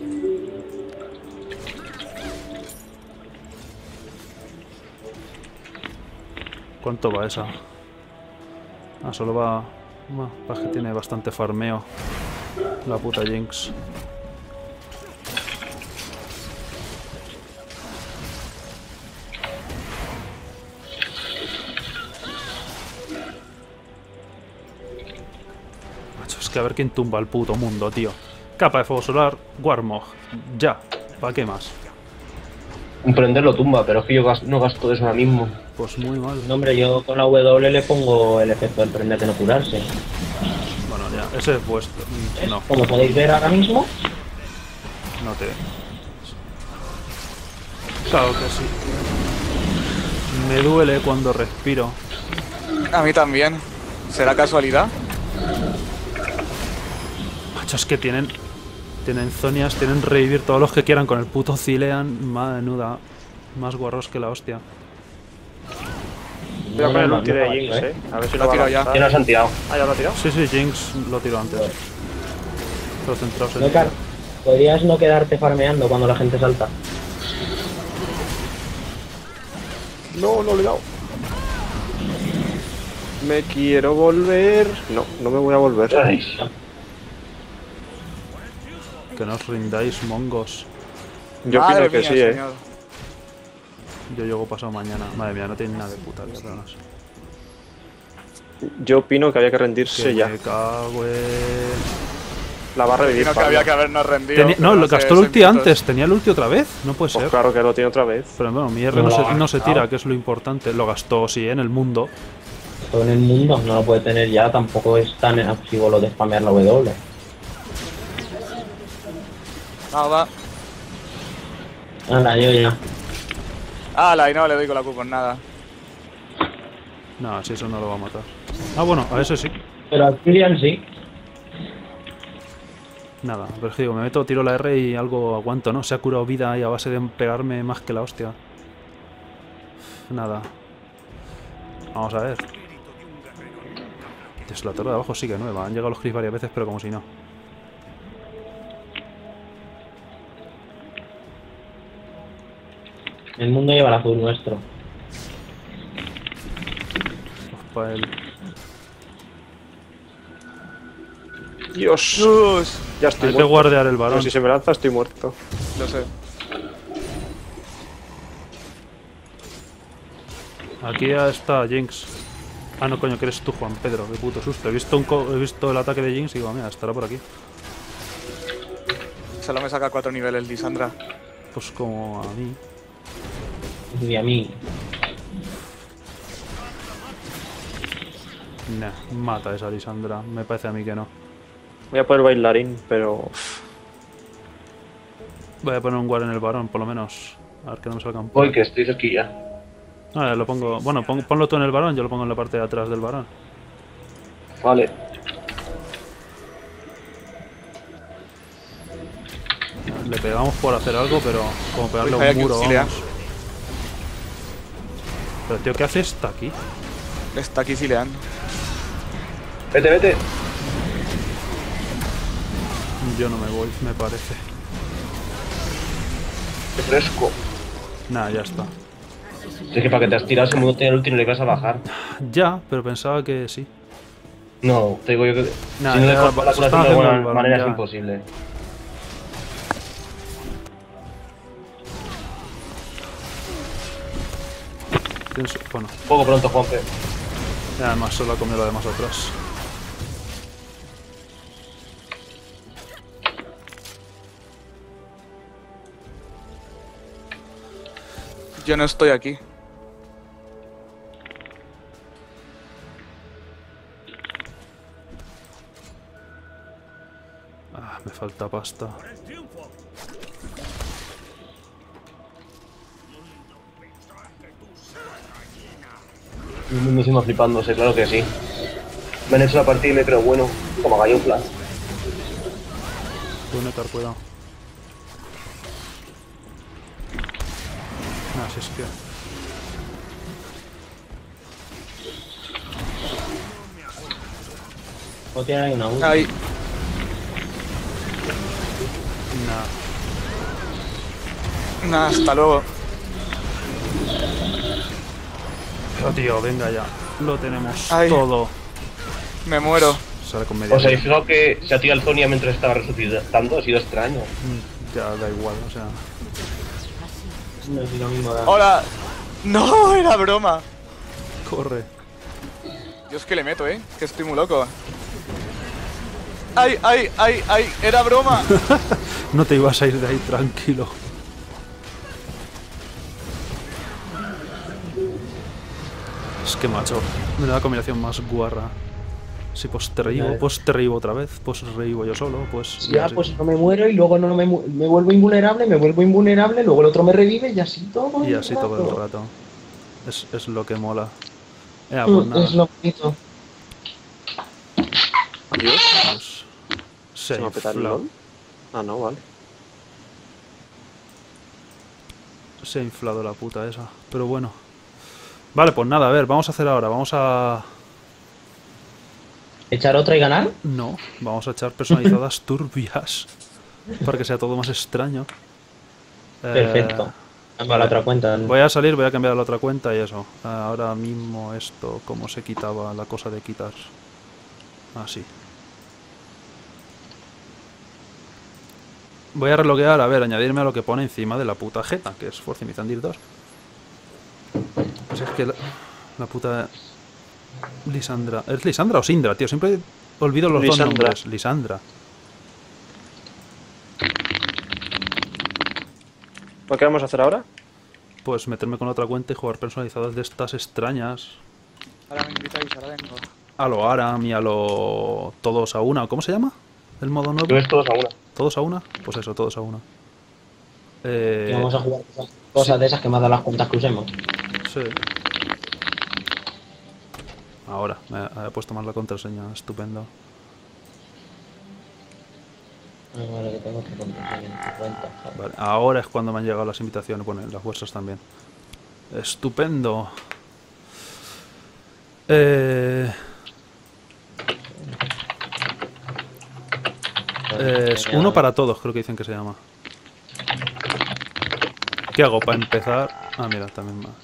¿Cuánto va esa? Ah, solo va... Es que tiene bastante farmeo. La puta Jinx. Macho, es que a ver quién tumba el puto mundo, tío. Capa de fuego solar, Warmog. Ya. ¿Para qué más? Un prender lo tumba, pero es que yo no gasto eso ahora mismo. Pues muy mal. No, hombre, yo con la W le pongo el efecto del prender de no curarse. Bueno, ya. Ese es vuestro. No, Como podéis ver ahora mismo, no te... Claro que sí. Me duele cuando respiro. A mí también. ¿Será casualidad? Macho, es que tienen zonias, tienen revivir todos los que quieran con el puto Zilean. Menuda. Más guarros que la hostia. Voy a poner el no, ulti no, de no, Jinx, ¿eh? A ver si Lo lo va a tiro ya. lanzar. ¿Quién nos han tirado? Ah, ya lo ha tirado. Sí, sí, Jinx lo tiró antes. Pero centraos en Nekar, podrías no quedarte farmeando cuando la gente salta. No, no le he dado. Me quiero volver. No, no me voy a volver. Ay, que no os rindáis, mongos. Yo Madre opino que mía, sí, señor. Yo llego pasado mañana. Madre mía, no tiene nada de puta vida, pero no sé. Yo opino que había que rendirse Que ya. me cago en... La va a revivir. Creo que Pablo. había que habernos rendido. No, pero lo hace gastó el 6 ulti minutos. antes. ¿Tenía el ulti otra vez? No puede Pues ser. claro que lo tiene otra vez. Pero bueno, mi R no se tira, que es lo importante. Lo gastó, sí, en el mundo. Todo en el mundo no lo puede tener ya, tampoco es tan activo lo de spamear la W. Nada. Anda, yo ya. ¡Hala! Y no le doy con la Q con nada. No, si eso no lo va a matar. Ah, bueno, a eso sí. Pero a Kylian sí. Nada, pero es que digo, me meto, tiro la R y algo aguanto, ¿no? Se ha curado vida y a base de pegarme más que la hostia. Nada. Vamos a ver. Dios, la torre de abajo sigue nueva. Han llegado los Chris varias veces, pero como si no. El mundo lleva el azul nuestro. Pa' él. Dios. ¡Dios! Ya estoy Hay que muerto. guardear el Pero varón. si se me lanza estoy muerto. Lo sé. Aquí ya está Jinx. Ah, no, coño, que eres tú, Juan Pedro. Qué puto susto. He visto el ataque de Jinx y digo, mira, estará por aquí. Solo me saca 4 niveles, Lisandra. Pues como a mí. Y a mí. Nah, mata a esa Lisandra. Me parece a mí que no. Voy a poner bailarín, pero... Voy a poner un guard en el varón, por lo menos. A ver que no me salgan. Voy, que estoy cerquilla. Ah, lo pongo. Bueno, ponlo tú en el varón, yo lo pongo en la parte de atrás del varón. Vale. Le pegamos por hacer algo, pero como pegarle Uy, a un muro, Auxilia. vamos. Pero tío, ¿qué hace esta aquí? Está aquí fileando. Vete, vete. Yo no me voy, me parece. Qué fresco. Nah, ya está. Es que para que te has tirado ese mundo tiene el último le vas a bajar. Ya, pero pensaba que sí. No, te digo yo que... Nah, si no le ya, cortas la se están curación de haciendo alguna el balón, manera ya. es imposible. Bueno, Poco pronto, Juanfe. y además solo ha comido lo demás atrás. Yo no estoy aquí. Ah, me falta pasta. Me encima flipándose, claro que sí. Me han hecho la partida y me creo bueno, como gallofla. Tú, Netar, cuidado. Ah, si es que... O tiene ahí una ulti. Ahí. Nah. Nada, hasta luego. Oh, tío, venga ya. Lo tenemos Ay. todo. Me muero. Sale con media ¿Os habéis vida. fijado que se ha tirado el Zonia mientras estaba resucitando? Ha sido extraño. Ya da igual, o sea... No es lo mismo. Da. ¡Hola! ¡No! Era broma. Corre. Yo es que le meto, que estoy muy loco. ¡Ay, ay, ay, ay! ¡Era broma! No te ibas a ir de ahí tranquilo. Es que macho, me da la combinación más guarra. Si pues te reíbo, pues te reíbo otra vez, pues reíbo yo solo, pues... Ya, así. pues no me muero y luego no me vuelvo invulnerable, luego el otro me revive y así todo. Y así todo el rato. Es lo que mola. Pues nada. Es lo bonito. Adiós. Pues, se ¿Se me va a petar el infla- LOL? Ah, no, vale. se ha inflado la puta esa. Pero bueno. Vale, pues nada, a ver, vamos a hacer ahora. Vamos a... ¿Echar otra y ganar? No, vamos a echar personalizadas turbias. Para que sea todo más extraño. Perfecto. Cambia la otra cuenta. Voy a salir, voy a cambiar a la otra cuenta y eso. Ahora mismo esto, cómo se quitaba la cosa de quitar. Así. Voy a reloguear, a ver, añadirme a lo que pone encima de la puta jeta, que es Force Mizandir 2. Pues es que la puta... Lisandra. ¿Es Lisandra o Sindra, tío? Siempre olvido los dos Lisandra. nombres. Lisandra. ¿Pues qué vamos a hacer ahora? Pues meterme con otra cuenta y jugar personalizadas de estas extrañas. Ahora me invitáis, ahora vengo. A lo Aram y a lo... Todos a una. ¿Cómo se llama? El modo nuevo. Tú ves todos a una. ¿Todos a una? Pues eso, todos a una. Y vamos a jugar cosas de esas que me dan las cuentas que usemos. Sí. Ahora, me he puesto mal la contraseña, estupendo. Vale, que tengo que poner en tu cuenta. joder. Vale, ahora es cuando me han llegado las invitaciones, bueno, y las vuestras también. Estupendo. Es uno para todos, creo que dicen que se llama. ¿Qué hago para empezar? Ah, mira, también más.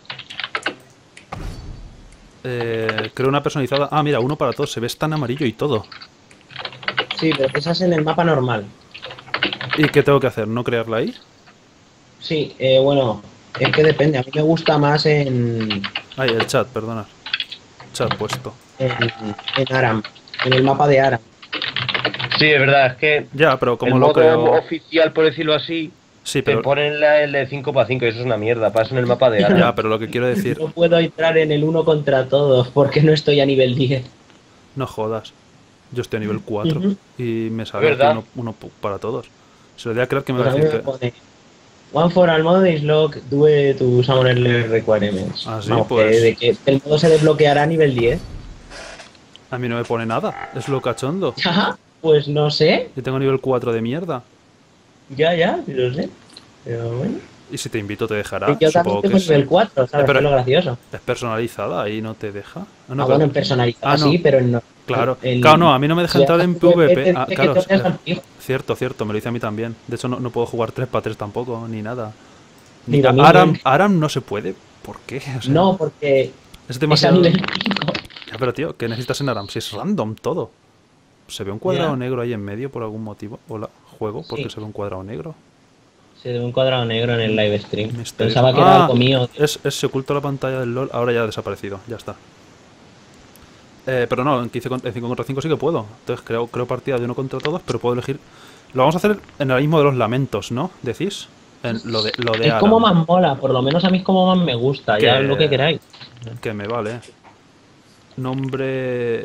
Creo una personalizada. Ah, mira, uno para todos. Se ve tan amarillo y todo. Sí, pero esa es en el mapa normal. ¿Y qué tengo que hacer? ¿No crearla ahí? Sí, bueno, es que depende. A mí me gusta más en Ay, el chat, perdona. Chat puesto. Aram, en el mapa de Aram. Sí, es verdad, es que Ya, pero el como lo modo creo. oficial, por decirlo así, Sí, Te pero... ponen el de 5 para 5 y eso es una mierda. Pasan el mapa de Ya, Ara. pero lo que quiero decir... No puedo entrar en el uno contra todos porque no estoy a nivel 10. No jodas. Yo estoy a nivel 4 Ujú. y me sale aquí ¿Verdad? uno para todos. Se lo voy a creer que me Pues va a a mí decir me que... pone One for all mode is lock due to summoner requirements. Ah, sí, Vamos, pues- que, de que el modo se desbloqueará a nivel 10. A mí no me pone nada. Es lo cachondo. Ajá, pues no sé. Yo tengo nivel 4 de mierda. Ya, lo sé. Pero bueno. Y si te invito te dejará. Yo también Supongo que tengo es, nivel 4, ¿sabes? pero- Que es lo gracioso. es personalizada y no te deja. Ah, no, Ah, bueno, pero- en personalizada Ah, no. sí, pero en no. Claro, en- claro, no, a mí no me deja si entrar en haces PvP, PvP. te Ah, dice claro, que tú eres al fijo. cierto, me lo dice a mí también. De hecho, no puedo jugar 3x3 tampoco, ni nada. Ni lo mismo. Aram no se puede. ¿Por qué? O sea, No, porque es es a demasiado. nivel 5. Ya, pero tío, ¿qué necesitas en Aram? Si es random todo. Se ve un cuadrado Ya. negro ahí en medio por algún motivo. Hola, juego, porque Sí. se ve un cuadrado negro. Se ve un cuadrado negro en el live stream. Misterioso. Pensaba que era algo mío. Se ocultó la pantalla del LOL, ahora ya ha desaparecido, ya está. Pero no, en 5 contra 5 sí que puedo. Entonces creo partida de uno contra todos, pero puedo elegir. Lo vamos a hacer en el mismo de los lamentos, ¿no? ¿Decís? En lo de Es Aram, como más mola, por lo menos a mí es como más me gusta. Ya Que- lo que queráis. que me vale. Nombre.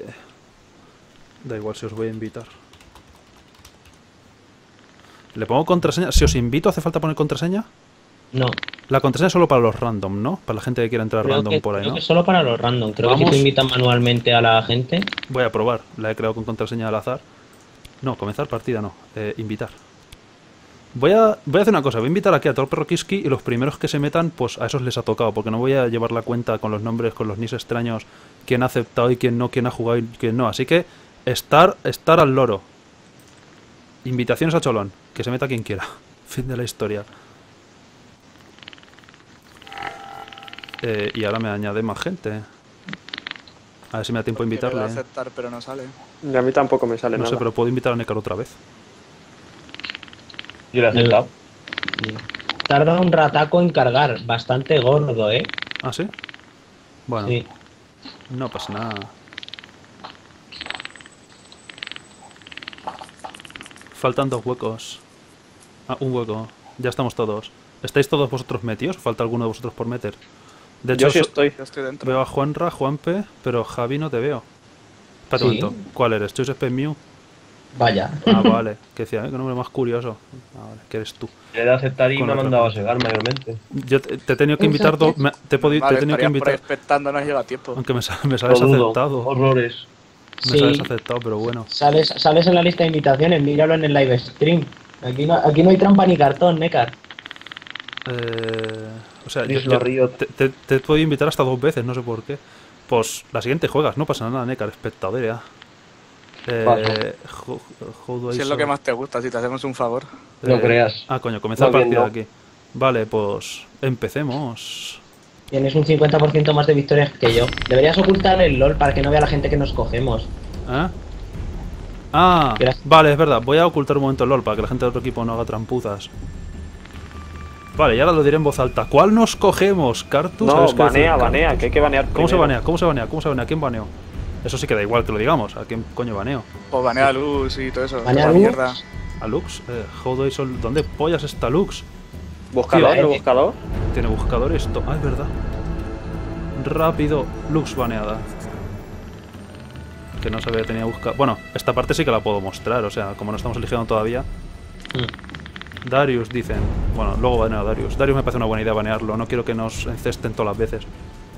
Da igual si os voy a invitar. ¿Le pongo contraseña? Si os invito, ¿hace falta poner contraseña? No. La contraseña es solo para los random, ¿no? Para la gente que quiera entrar Creo random que, por ahí, creo ¿no? que solo para los random. Creo que Vamos. si tú invitas manualmente a la gente. Voy a probar. La he creado con contraseña al azar. No, comenzar partida no. Invitar. Voy a hacer una cosa. Voy a invitar aquí a todo el perro Kiski y los primeros que se metan, pues a esos les ha tocado. Porque no voy a llevar la cuenta con los nombres, con los nis extraños, quién ha aceptado y quién no, quién ha jugado y quién no. Así que estar al loro. Invitaciones a Cholón. Que se meta quien quiera. Fin de la historia. Y ahora me añade más gente. A ver si me da tiempo a Porque le invitarle. da a aceptar, pero no sale. Y a mí tampoco me sale No nada. sé, pero puedo invitar a Nekar otra vez. Yo lo he aceptado. Tarda un rataco en cargar. Bastante gordo, ¿eh? ¿Ah, sí? Bueno, Sí. no pasa nada. Faltan 2 huecos. Ah, un hueco. Ya estamos todos. ¿Estáis todos vosotros metidos? ¿O falta alguno de vosotros por meter? De hecho, Yo sí estoy. Yo estoy dentro. veo a Juanra, Juanpe, pero Javi no te veo. Espérate un Sí. momento. ¿Cuál eres? ¿Choice Spec Mew? Vaya. Ah, vale. Que decía, qué nombre más curioso. Ah, vale, que eres tú. Le he de aceptar y Con me ha otra mandado a cosa. segar mayormente. Yo te he tenido que invitar dos. Te he Vale, tenido que estarías por ahí invitar. expectando, no llega a tiempo. Aunque me sales Lo dudo. aceptado. Horrores. Me Sí. sales aceptado, pero bueno. Sales en la lista de invitaciones. Míralo en el live stream. Aquí no hay trampa ni cartón, Nekar. O sea, Díselo a Riot. te he podido invitar hasta 2 veces, no sé por qué. Pues la siguiente juegas, no pasa nada, Nekar, espectador ya. How do I Si es so- lo que más te gusta, si te hacemos un favor. No creas. Ah, coño, comenzar Más bien partida no. aquí. Vale, pues empecemos. Tienes un 50% más de victorias que yo. Deberías ocultar el LOL para que no vea la gente que nos cogemos. ¿Eh? Ah, Gracias. vale, es verdad. Voy a ocultar un momento el LOL para que la gente del otro equipo no haga trampuzas. Vale, y ahora lo diré en voz alta. ¿Cuál nos cogemos? ¿Cartus? No, ¿Sabes qué decir? banea, que hay que banear ¿Cómo se primero. banea? ¿Cómo se banea? ¿Cómo se banea? ¿Quién baneó? Eso sí que da igual que lo digamos. ¿A quién coño baneo? O banea luz y todo eso. Banea esa luz. mierda. ¿A Lux? How do I sol- ¿Dónde pollas está Lux? Buscador, Tío, buscador. Tiene buscador esto. Ah, es verdad. Rápido. Lux baneada. Que no sabía que tenía buscador. Bueno, esta parte sí que la puedo mostrar. O sea, como no estamos eligiendo todavía. Darius, dicen. Bueno, luego baneo a Darius. Darius me parece una buena idea banearlo. No quiero que nos encesten todas las veces.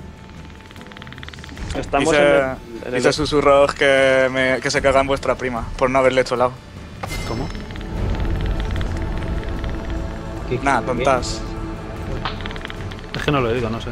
Estamos Dice, en el dice susurros que se caga en vuestra prima por no haberle hecho lado. ¿Cómo? Nah, tontas. Es que no lo he oído, no sé.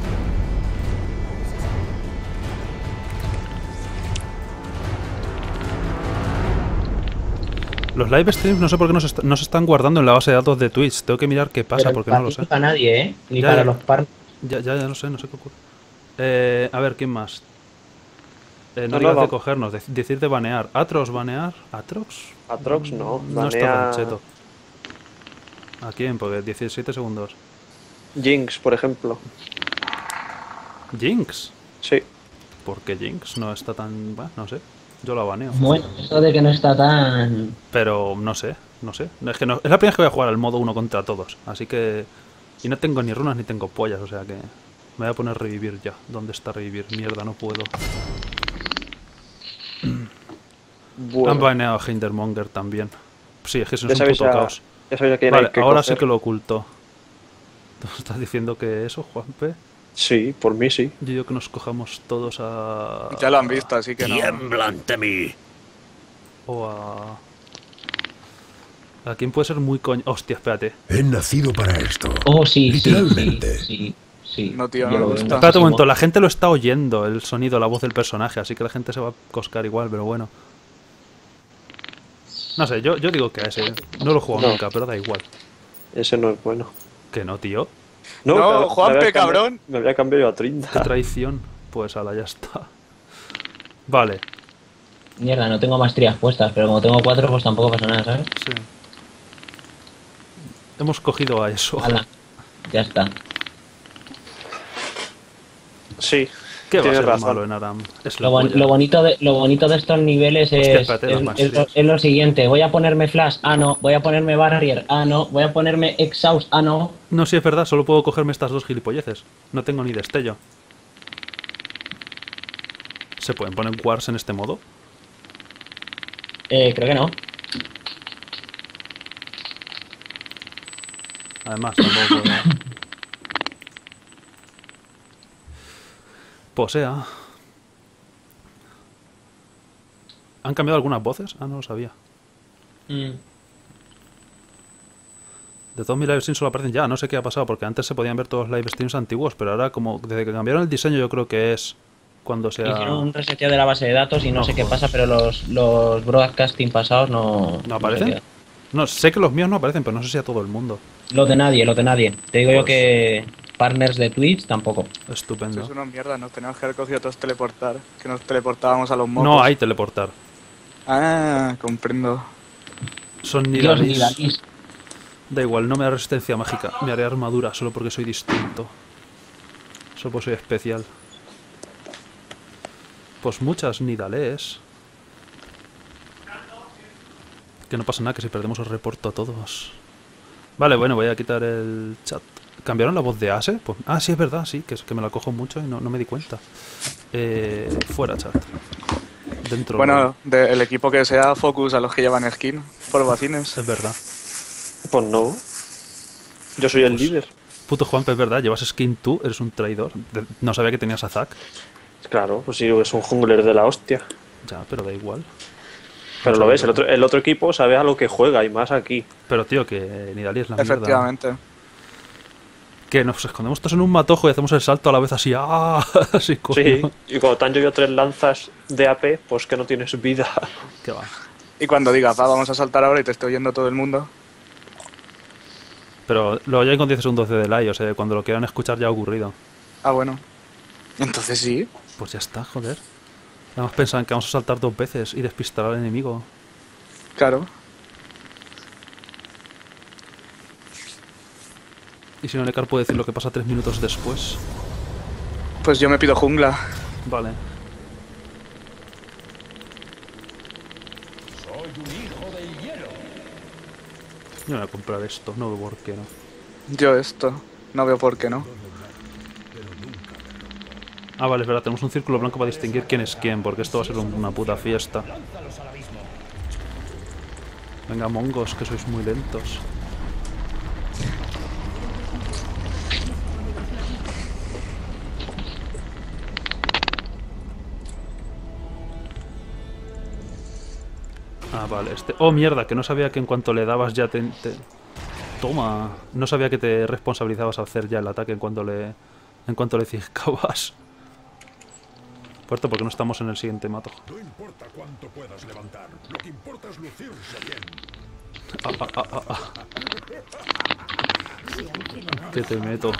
Los live streams no sé por qué no se están guardando en la base de datos de Twitch. Tengo que mirar qué pasa Pero porque para no lo ti sé. ni para nadie, ¿eh? Ni Ya, para ya. los partners. Ya lo sé, no sé qué ocurre. A ver, ¿quién más? No No, digas no, de va- cogernos, decir de banear. ¿Atrox banear? ¿Atrox? Atrox no. No está Banea tan cheto. ¿A quién? Porque 17 segundos. Jinx, por ejemplo. ¿Jinx? Sí. ¿Por qué Jinx no está tan...? Bueno, no sé. Yo la baneo. Bueno, eso de que no está tan... Pero no sé. no sé. Es que no, es la primera vez que voy a jugar al modo 1 contra todos. Así que... Y no tengo ni runas ni tengo pollas, o sea que... Me voy a poner revivir ya. ¿Dónde está revivir? Mierda, no puedo. Han Bueno, baneado a Hindermonger también. Sí, es que eso ya es un sabéis puto a, caos. ya sabéis a quién Vale, hay que ahora sí coger. que lo ocultó. ¿Tú estás diciendo que eso, Juanpe? Sí, por mí sí. Yo digo que nos cojamos todos a... Ya lo han visto, así que no. Tiembla ante mí. O a quién puede ser muy coño... Hostia, espérate. He nacido para esto. Oh, sí, Literalmente. sí. No, tío, Yo no me lo veo gusta. Espérate un muchísimo. momento, la gente lo está oyendo, el sonido, la voz del personaje, así que la gente se va a coscar igual, pero bueno. No sé, yo digo que a ese. No lo he jugado No. nunca, pero da igual. Ese no es bueno. Que no, tío. No, me Juanpe, había cambiado- cabrón. Me había cambiado yo a Qué Trinda. traición. Pues ala, ya está. Vale, Mierda, no tengo maestrías puestas, pero como tengo 4, pues tampoco pasa nada, ¿sabes? sí. Hemos cogido a eso. Hala, ya está. Sí, ¿Qué va a tienes ser razón. malo en Aram? Es la Lo, polla. lo bonito de estos niveles Hostia, es, espérate, las es maestrías. es lo siguiente. Voy a ponerme flash, no. Voy a ponerme barrier, no. Voy a ponerme exhaust, no. No, sí, es verdad, solo puedo cogerme estas dos gilipolleces. No tengo ni destello. ¿Se pueden poner wars en este modo? Creo que no. Además, tampoco puedo... Posea. ¿Han cambiado algunas voces? Ah, no lo sabía. De todos mis live streams solo aparecen ya. No sé qué ha pasado, porque antes se podían ver todos los live streams antiguos, pero ahora como desde que cambiaron el diseño yo creo que es cuando sea... Hicieron un reseteo de la base de datos y no sé qué pasa, pero los broadcasting pasados no... ¿No aparecen? sé No, sé que los míos no aparecen, pero no sé si a todo el mundo. qué. Los de nadie. Te digo yo Pues- que partners de Twitch tampoco. Estupendo. Es una mierda, nos tenemos que haber cogido todos teleportar. Que nos teleportábamos a los mocos. No hay teleportar. Ah, comprendo. Son Dios, nidalis. Nidalis. Da igual, no me da resistencia mágica. Me haré armadura solo porque soy distinto. Solo porque soy especial. Pues muchas nidales. Que no pasa nada, que si perdemos os reporto a todos. Vale, bueno, voy a quitar el chat. ¿Cambiaron la voz de Ase? Pues, ah, sí, es verdad, sí, que es que me la cojo mucho y no me di cuenta. Fuera chat. Dentro. Bueno, del equipo que sea, focus a los que llevan skin. Por vacines. Es verdad. Pues no. Yo soy el líder. Puto Juanpe, es verdad, llevas skin tú, eres un traidor. No sabía que tenías a Zack. Claro, pues sí, es un jungler de la hostia. Ya, pero da igual. Pero lo ves, el otro equipo sabe a lo que juega y más aquí. Pero tío, que Nidalee es la mierda. Efectivamente. Que nos escondemos todos en un matojo y hacemos el salto a la vez así. ¡Ah! Así Sí, coño. y cuando te han llovido 3 lanzas de AP, pues que no tienes vida. ¿Qué va? Y cuando digas, va, vamos a saltar ahora y te estoy oyendo todo el mundo. Pero lo oyen con 10 segundos de delay, o sea, cuando lo quieran escuchar ya ha ocurrido. Ah, bueno. Entonces sí. Pues ya está, joder. Además pensan que vamos a saltar 2 veces y despistar al enemigo. Claro. Y si no, Nekar puede decir lo que pasa 3 minutos después. Pues yo me pido jungla. Vale. Yo me voy a comprar esto, no veo por qué no. Yo esto. No veo por qué no. Ah, vale, es verdad, tenemos un círculo blanco para distinguir quién es quién, porque esto va a ser una puta fiesta. Venga, mongos, que sois muy lentos. Ah, vale, este... Oh, mierda, que no sabía que en cuanto le dabas ya Toma. No sabía que te responsabilizabas a hacer ya el ataque en cuanto le... En cuanto le ciscabas. Por cierto, porque no estamos en el siguiente mato. No importa cuánto puedas levantar, lo que importa es lucirse bien. Que te meto.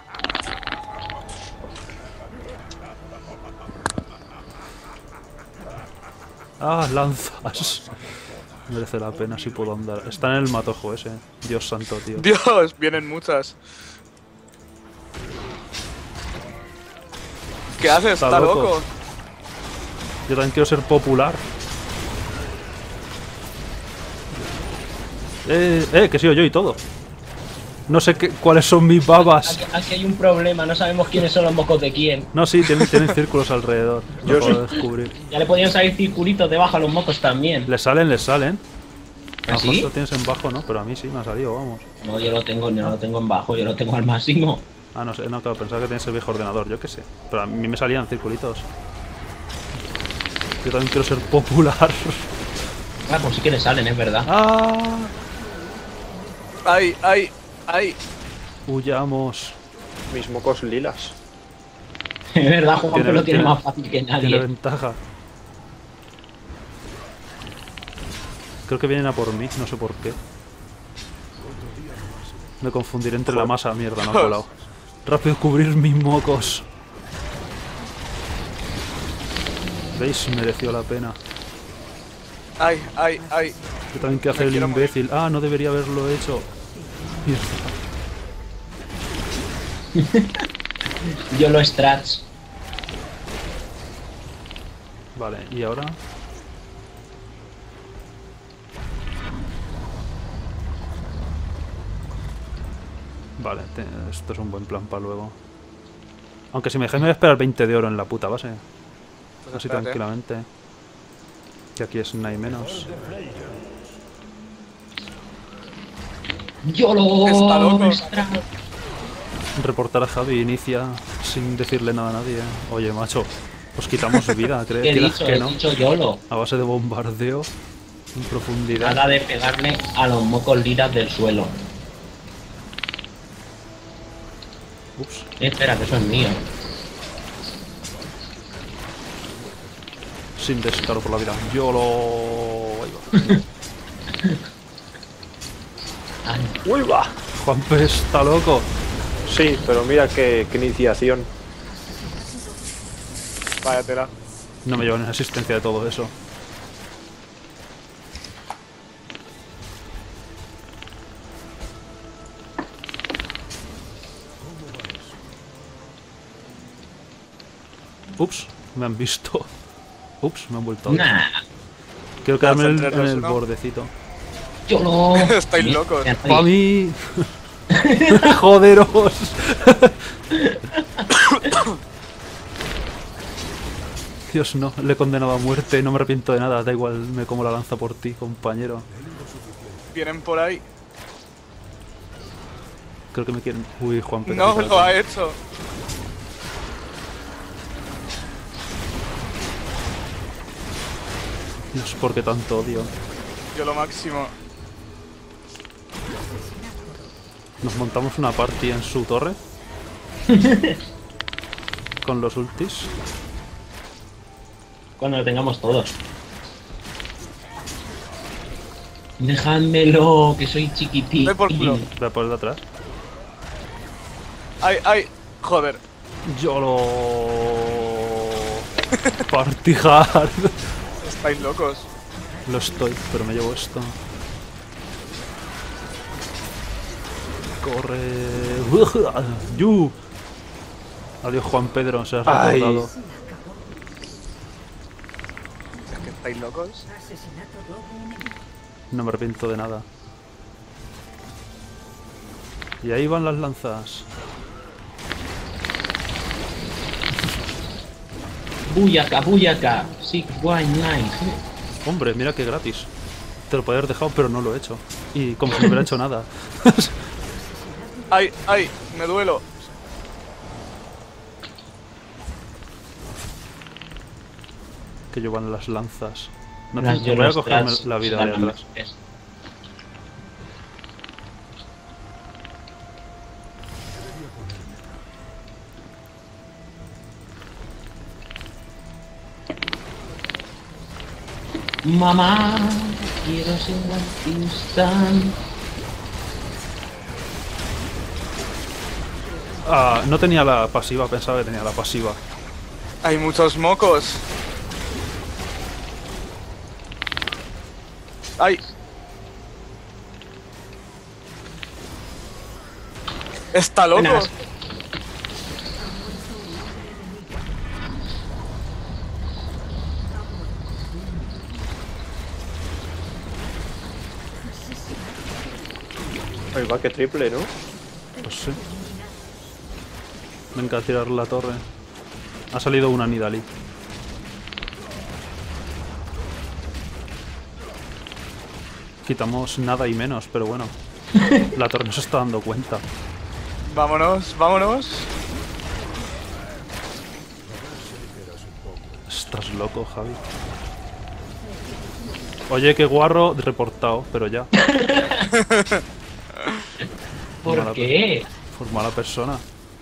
Ah, lanzas. Merece la pena si puedo andar. Está en el matojo ese. Dios santo, tío. Dios, vienen muchas. ¿Qué haces? Está Está loco. loco. Yo también quiero ser popular. Que sigo yo y todo. No sé cuáles son mis babas. Aquí hay un problema, no sabemos quiénes son los mocos de quién. No, sí, tienen círculos alrededor. Lo puedo descubrir. Ya le podían salir circulitos debajo a los mocos también. Les salen, les salen. ¿Ah, sí? Lo tienes en bajo, ¿no? Pero a mí sí me ha salido, vamos. No, yo lo tengo, no lo tengo en bajo, yo lo tengo al máximo. Ah, no sé, no, claro, pensaba que tenías el viejo ordenador, yo qué sé. Pero a mí me salían circulitos. Yo también quiero ser popular. Ah, pues sí que le salen, es verdad. ¡Ah! ¡Ay, ay, ay! Huyamos. Mis mocos lilas. Es verdad, Juan lo tiene más fácil que Tiene nadie. ventaja. Creo que vienen a por mí, no sé por qué. Me confundiré entre la masa, mierda, no ha colado. Rápido cubrir mis mocos. ¿Veis? Mereció la pena. ¡Ay, ay, ay! Yo también quiero hacer el quiero imbécil. Ah, no debería haberlo hecho. Mierda. Yo lo strats. Vale, ¿y ahora? Vale, esto es un buen plan para luego. Aunque si me dejáis me voy a esperar 20 de oro en la puta base. Pues Así espérate. tranquilamente. Que aquí es nada y menos. Yo lo Está loco. strats. Reportar a Javi inicia sin decirle nada a nadie. Oye, macho, os quitamos vida, ¿Qué he ¿crees dicho? que He no? dicho YOLO. A base de bombardeo en profundidad. Nada de pegarle a los mocos liras del suelo. Ups. Espera, que eso es mío. Sin descaro por la vida. YOLO. Ahí va. Ay, ¡Uy, va! Juanpe está loco. Sí, pero mira qué iniciación. Váyatela. No me llevan en asistencia de todo eso. Ups, me han visto. Ups, me han vuelto a ver. nah. Quiero quedarme en Entre los, el ¿no? bordecito. YOLO. Estáis locos. ¡Pa' mí! ¡Joderos! Dios, no, le he condenado a muerte, no me arrepiento de nada, da igual, me como la lanza por ti, compañero. Vienen por ahí. Creo que me quieren... Uy, Juan Pedro. No espérate. lo ha hecho. Dios, ¿por qué tanto odio? Yo lo máximo. Nos montamos una party en su torre. Con los ultis. Cuando lo tengamos todos. Dejádmelo, que soy chiquitín. Ve por culo. Voy a por el de atrás. ¡Ay, ay! Joder. YOLO. Party hard. Estáis locos. Lo estoy, pero me llevo esto. Corre. ¡Yu! Adiós, Juan Pedro, se has Ay. recordado. Es que estáis locos. Asesinato doble enemigo. No me arrepiento de nada. Y ahí van las lanzas. Buyaka, buyaka. 619. Hombre, mira que gratis. Te lo podía haber dejado, pero no lo he hecho. Y como si no hubiera hecho nada. ¡Ay, ay! Me duelo. Que llevan las lanzas. No Las te voy a YOLO cogerme strats la vida se de dan atrás. es- Mamá, quiero ser artista. Ah, no tenía la pasiva, pensaba que tenía la pasiva. Hay muchos mocos. ¡Ay! ¡Está loco! Buenas. Ahí va, que triple, ¿no? Pues sí. Venga a tirar la torre. Ha salido una Nidalee. Quitamos nada y menos, pero bueno. La torre no se está dando cuenta. Vámonos, vámonos. Estás loco, Javi. Oye, qué guarro reportado, pero ya. ¿Por Mala qué? Por mala persona.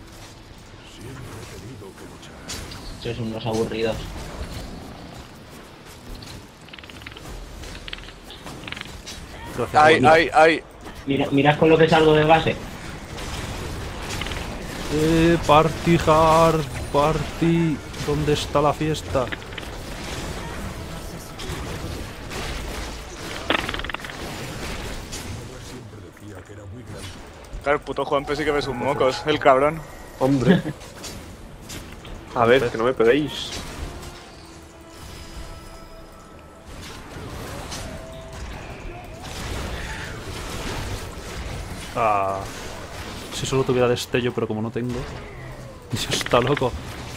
Sois unos aburridos. Gracias. Ay, Juan. ay, ay. Mirad con lo que salgo de base. Party hard, party. ¿Dónde está la fiesta? Claro, el puto Juanpe sí que ve sus mocos, el cabrón. Hombre. A ver, que no me peguéis. Ah, si solo tuviera destello, pero como no tengo. Dios, está loco.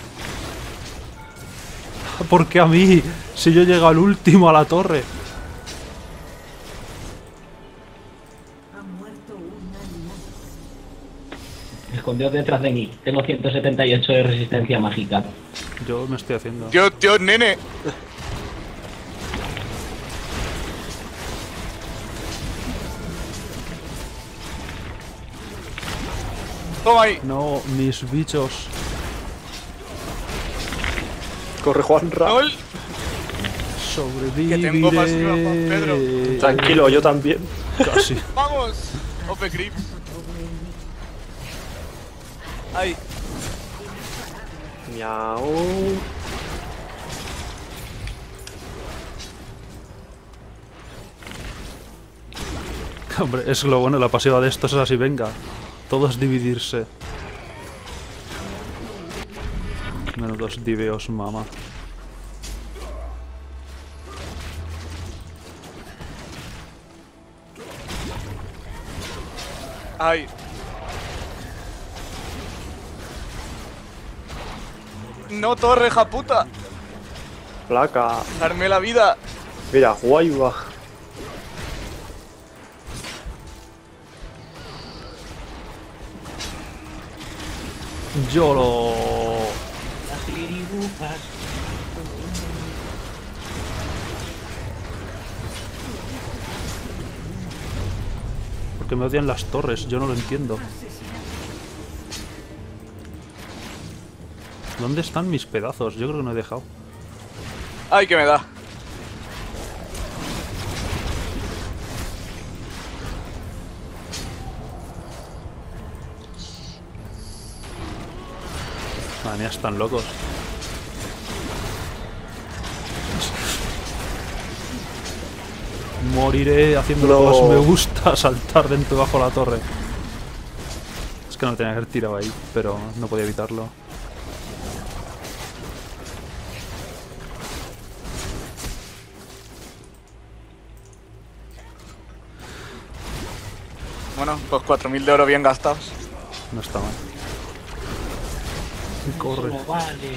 ¿Por qué a mí? Si yo llego al último a la torre. Ha muerto un animal. Escondió detrás de mí. Tengo 178 de resistencia mágica. Yo me estoy haciendo. Dios, nene. Toma ahí. No, mis bichos. Corre, Juanra. Gol. Sobreviviré. Que tengo pasiva, Juan Pedro. Tranquilo, yo también. Casi. Vamos. Ope Grips. Ay. Miau. Hombre, es lo bueno, la pasiva de estos es así, venga. Todo es dividirse. Menudos diveos, mamá. Ay. No, torre, hija puta. Placa. Darme la vida. Mira, guayba. ¡Yolo! Las liribufas. Porque me odian las torres, yo no lo entiendo. ¿Dónde están mis pedazos? Yo creo que no he dejado. Ay, que me da. Madre mía, están locos. Moriré haciendo lo que más me gusta, saltar dentro bajo la torre. Es que no tenía que haber tirado ahí, pero no podía evitarlo. Bueno, pues 4000 de oro bien gastados. No está mal. Corre. Eso no vale.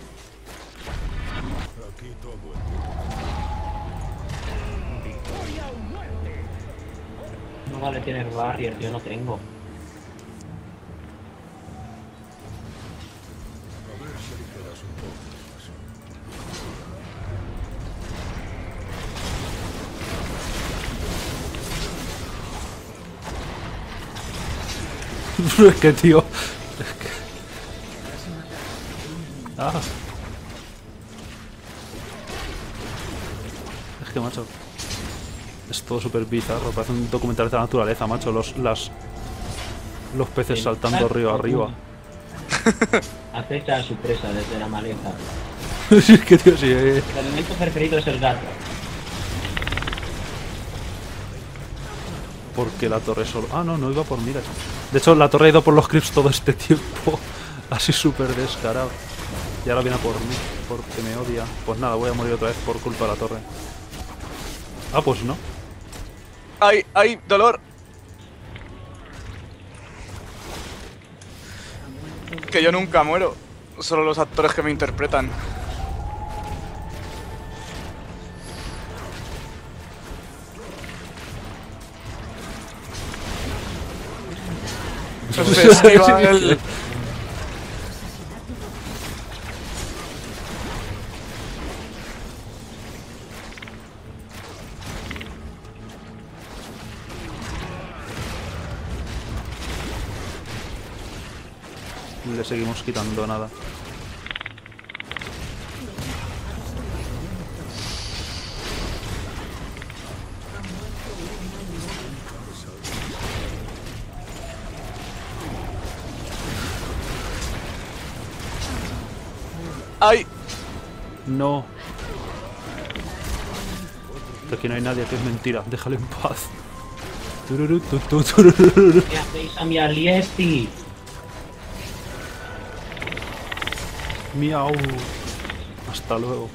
No vale tener barrier, yo no tengo. Es que, tío. Es que... Ah. Es que, macho. Es todo súper bizarro. Parece un documental de la naturaleza, macho. Los peces saltando río arriba. Acecha a su presa desde la maleza. Sí, es que, tío, sí. El alimento preferido es el gato. Porque la torre solo... Ah, no, no iba por miras. De hecho, la torre ha ido por los creeps todo este tiempo. Así súper descarado. Y ahora viene a por mí, porque me odia. Pues nada, voy a morir otra vez por culpa de la torre. Ah, pues no. Ay, ay, dolor. que yo nunca muero. Solo los actores que me interpretan. Festival. Le seguimos quitando nada. ¡Ay! No. Que aquí no hay nadie, que es mentira. Déjale en paz. Tururú, tururú. ¿Qué hacéis a mi Aliesti? Miau. Hasta luego.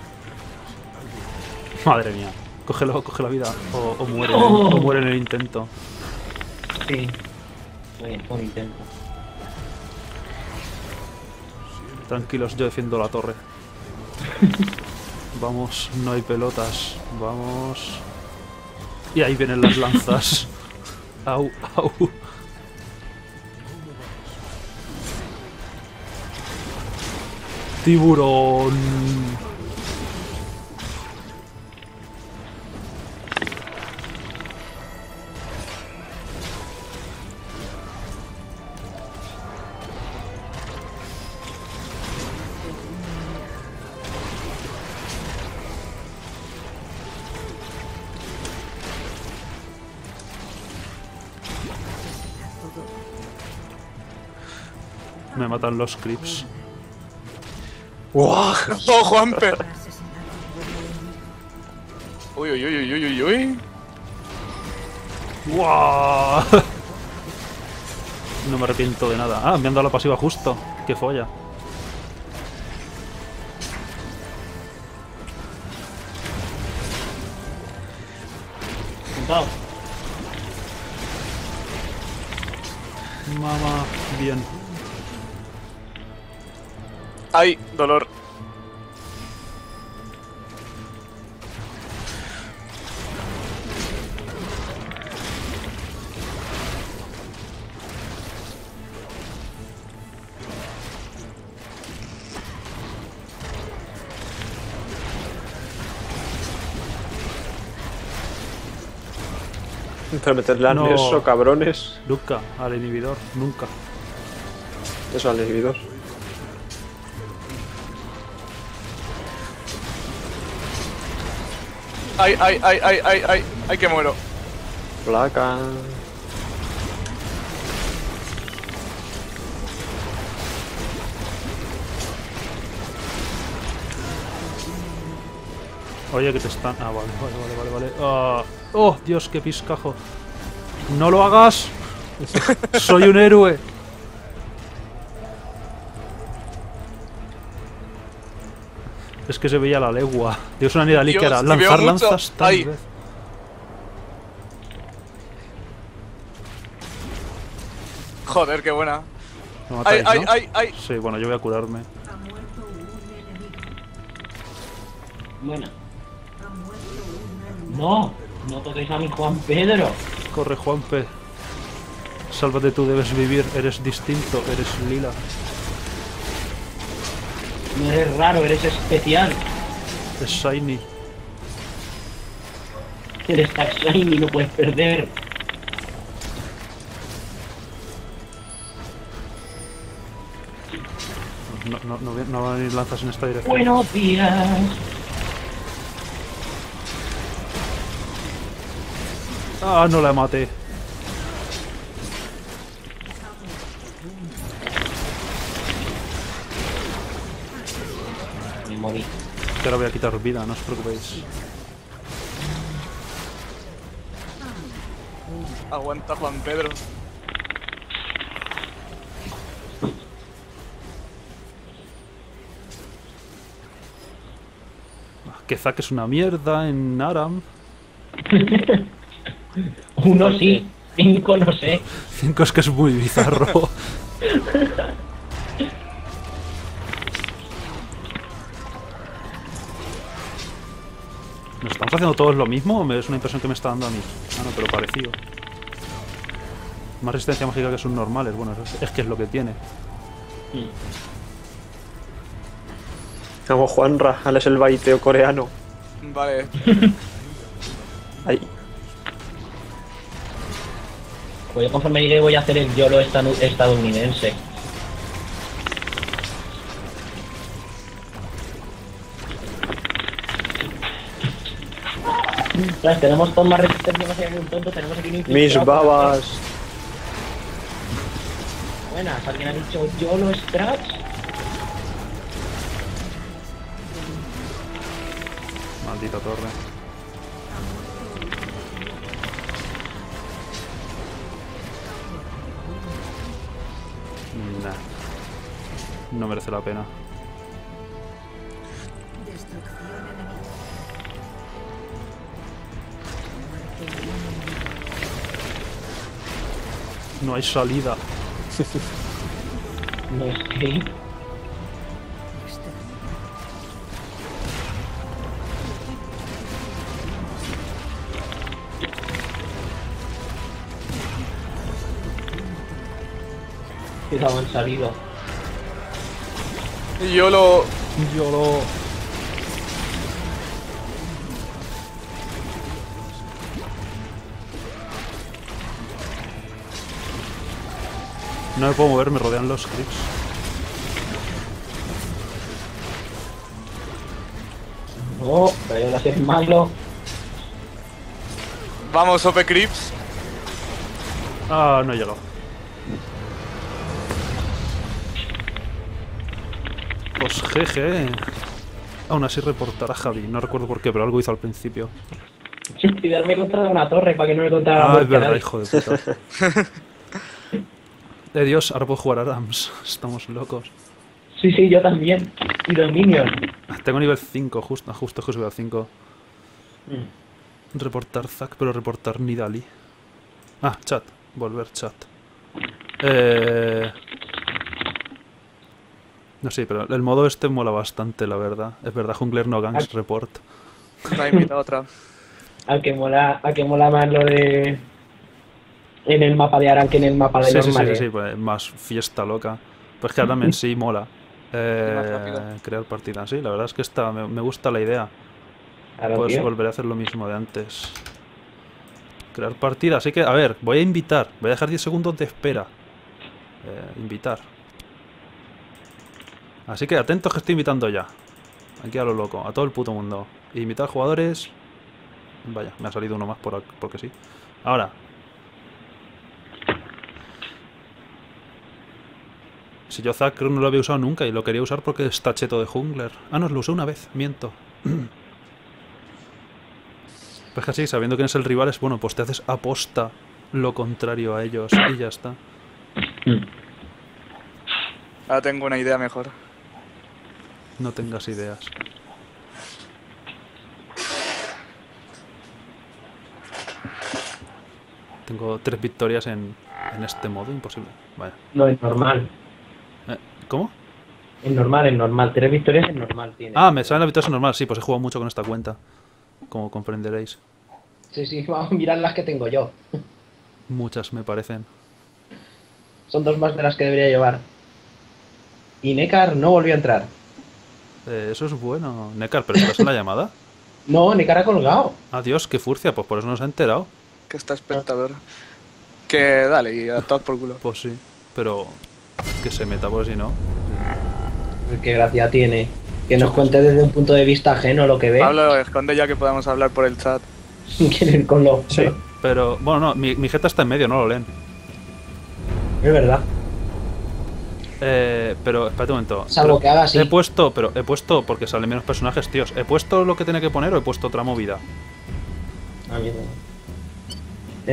Madre mía. Cógelo, coge la vida. O muere. Oh. O muere en el intento. Sí. Buen intento. Tranquilos, yo defiendo la torre. Vamos, no hay pelotas. Vamos. Y ahí vienen las lanzas. Au, au. Tiburón. Me matan los creeps. ¡Wow! ¡Oh, Juanpe! Uy, uy, uy, uy, uy, uy. ¡Guau! No me arrepiento de nada. Ah, me han dado la pasiva justo. ¡Qué folla! Sentado. Mamá, bien. ¡Ay! Dolor. Pero meterle al No. eso, cabrones. Nunca, al inhibidor, nunca. Eso al inhibidor. ¡Ay, ay, ay, ay, ay, ay! ¡Ay, que muero! Placa. Oye, que te están... Ah, vale, vale, vale, vale, vale. Ah, ¡oh, Dios, qué piscajo! ¡No lo hagas! ¡Soy un héroe! Es que se veía a la legua. Dios, una Nidalee que era Dios, que veo lanzar mucho. lanzas tal Ay. vez. Joder, qué buena. ¿Me ¡Ay, matáis, ay, no? ay, ay! Sí, bueno, yo voy a curarme. Ha muerto un enemigo. Buena. Ha muerto un animal. No toquéis a mi Juan Pedro. Corre, Juanpe. Sálvate, tú debes vivir. Eres distinto, eres lila. No eres raro, eres especial. Es shiny. Eres tan shiny, no puedes perder. No van a venir lanzas en esta dirección. Buenos días. Ah, no la maté. Me morí. Que ahora voy a quitar vida, no os preocupéis. Aguanta, Juan Pedro. Que Zack es una mierda en Aram. 1 sí, 5 no sé. 5 es que es muy bizarro. está haciendo todos lo mismo o es una impresión que me está dando a mí? Ah, no, pero parecido. Más resistencia mágica que sus normales. Bueno, es que es lo que tiene. Como Juanra, él es el baiteo coreano. Vale. Ahí. Pues yo conforme llegue voy a hacer el YOLO estadounidense. Claro, tenemos todos más resistencia, no sé, un tonto, tenemos aquí un infiltrado. Mis babas. Buenas, ¿alguien ha dicho YOLO Scratch? Maldita torre. Nah. No merece la pena. Destrucción enemiga. No hay salida. No es que... Cuidado, han salido. Yo lo... No me puedo mover, me rodean los creeps. No, pero yo es malo. Vamos, OP Creeps. Ah, no he llegado. Pues jeje. Aún así reportar a Javi. No recuerdo por qué, pero algo hizo al principio. Y darme contra una torre para que no me contara Ah, es verdad, hijo de puta. Dios, ahora puedo jugar a Arams. Estamos locos. Sí, sí, yo también. Y Dominion. Tengo nivel 5, justo que subí al 5. Reportar Zack, pero reportar Nidali. Ah, chat. Volver chat. No sé, pero el modo este mola bastante, la verdad. Es verdad, Jungler no ganks report. Me ha invitado otra. A que mola más lo de... En el mapa de Aran que en el mapa de normal. Sí, pues más fiesta loca. Pues que ahora también sí mola. Más rápido. Crear partida, sí, la verdad es que me gusta la idea. Claro, Pues tío. volveré a hacer lo mismo de antes. Crear partida, así que, a ver, voy a invitar. Voy a dejar 10 segundos de espera. Invitar. Así que atentos que estoy invitando ya. Aquí a lo loco, a todo el puto mundo. Invitar jugadores. Vaya, me ha salido uno más porque sí. Ahora. Si yo Zack no lo había usado nunca y lo quería usar porque está cheto de jungler. Ah, no, lo usé una vez, miento. Pues que así, sabiendo quién es el rival, es bueno, pues te haces aposta lo contrario a ellos y ya está. Ahora tengo una idea mejor. No tengas ideas. Tengo 3 victorias en este modo, imposible. Vaya. No, es normal. ¿Cómo? Es normal. 3 victorias es normal, tiene. Ah, me salen las victorias normal, sí, pues he jugado mucho con esta cuenta. Como comprenderéis. Sí, vamos a mirar las que tengo yo. Muchas me parecen. Son 2 más de las que debería llevar. Y Nekar no volvió a entrar. Eso es bueno. Nekar, ¿pero estás en la llamada? No, Nekar ha colgado. Adiós, qué furcia, pues por eso no se ha enterado. Que está espectador. Que dale, y a todo por culo. Pues sí, pero que se meta por si no. Qué gracia tiene. Que nos cuente desde un punto de vista ajeno lo que ve. Pablo, esconde ya que podamos hablar por el chat. Quiere ir con los... Sí. Pero, bueno, no, mi jeta está en medio, no lo leen. Es verdad. Pero, espérate un momento. Salvo que haga así. He puesto, porque salen menos personajes, tíos. ¿He puesto lo que tenía que poner o he puesto otra movida? A mí no.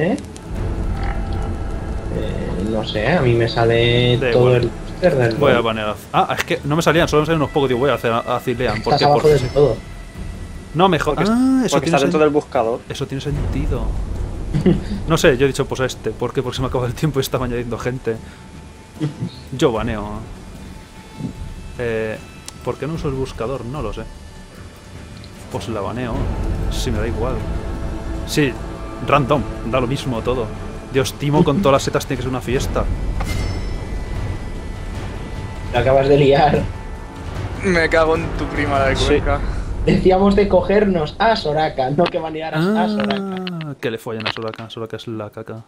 No sé, a mí me sale Da todo igual. el póster del... Voy a banear. Ah, es que no me salían, solo me salían unos pocos. Digo, voy a hacer a Zilean. ¿Por Estás qué? abajo Porque de todo. no, mejor. Porque, Ah, eso porque tiene está dentro sen- del buscador. Eso tiene sentido. No sé, yo he dicho pues este. ¿Por qué? Porque se me acaba el tiempo y estaba añadiendo gente. Yo baneo. ¿Por qué no uso el buscador? No lo sé. Pues la baneo. Sí, me da igual. Sí, random, da lo mismo todo. Dios, Timo con todas las setas tiene que ser una fiesta. Te acabas de liar. Me cago en tu prima de Cuenca. Decíamos de cogernos a Soraka, no que banearas a Soraka. Que le follen a Soraka. Soraka es la caca.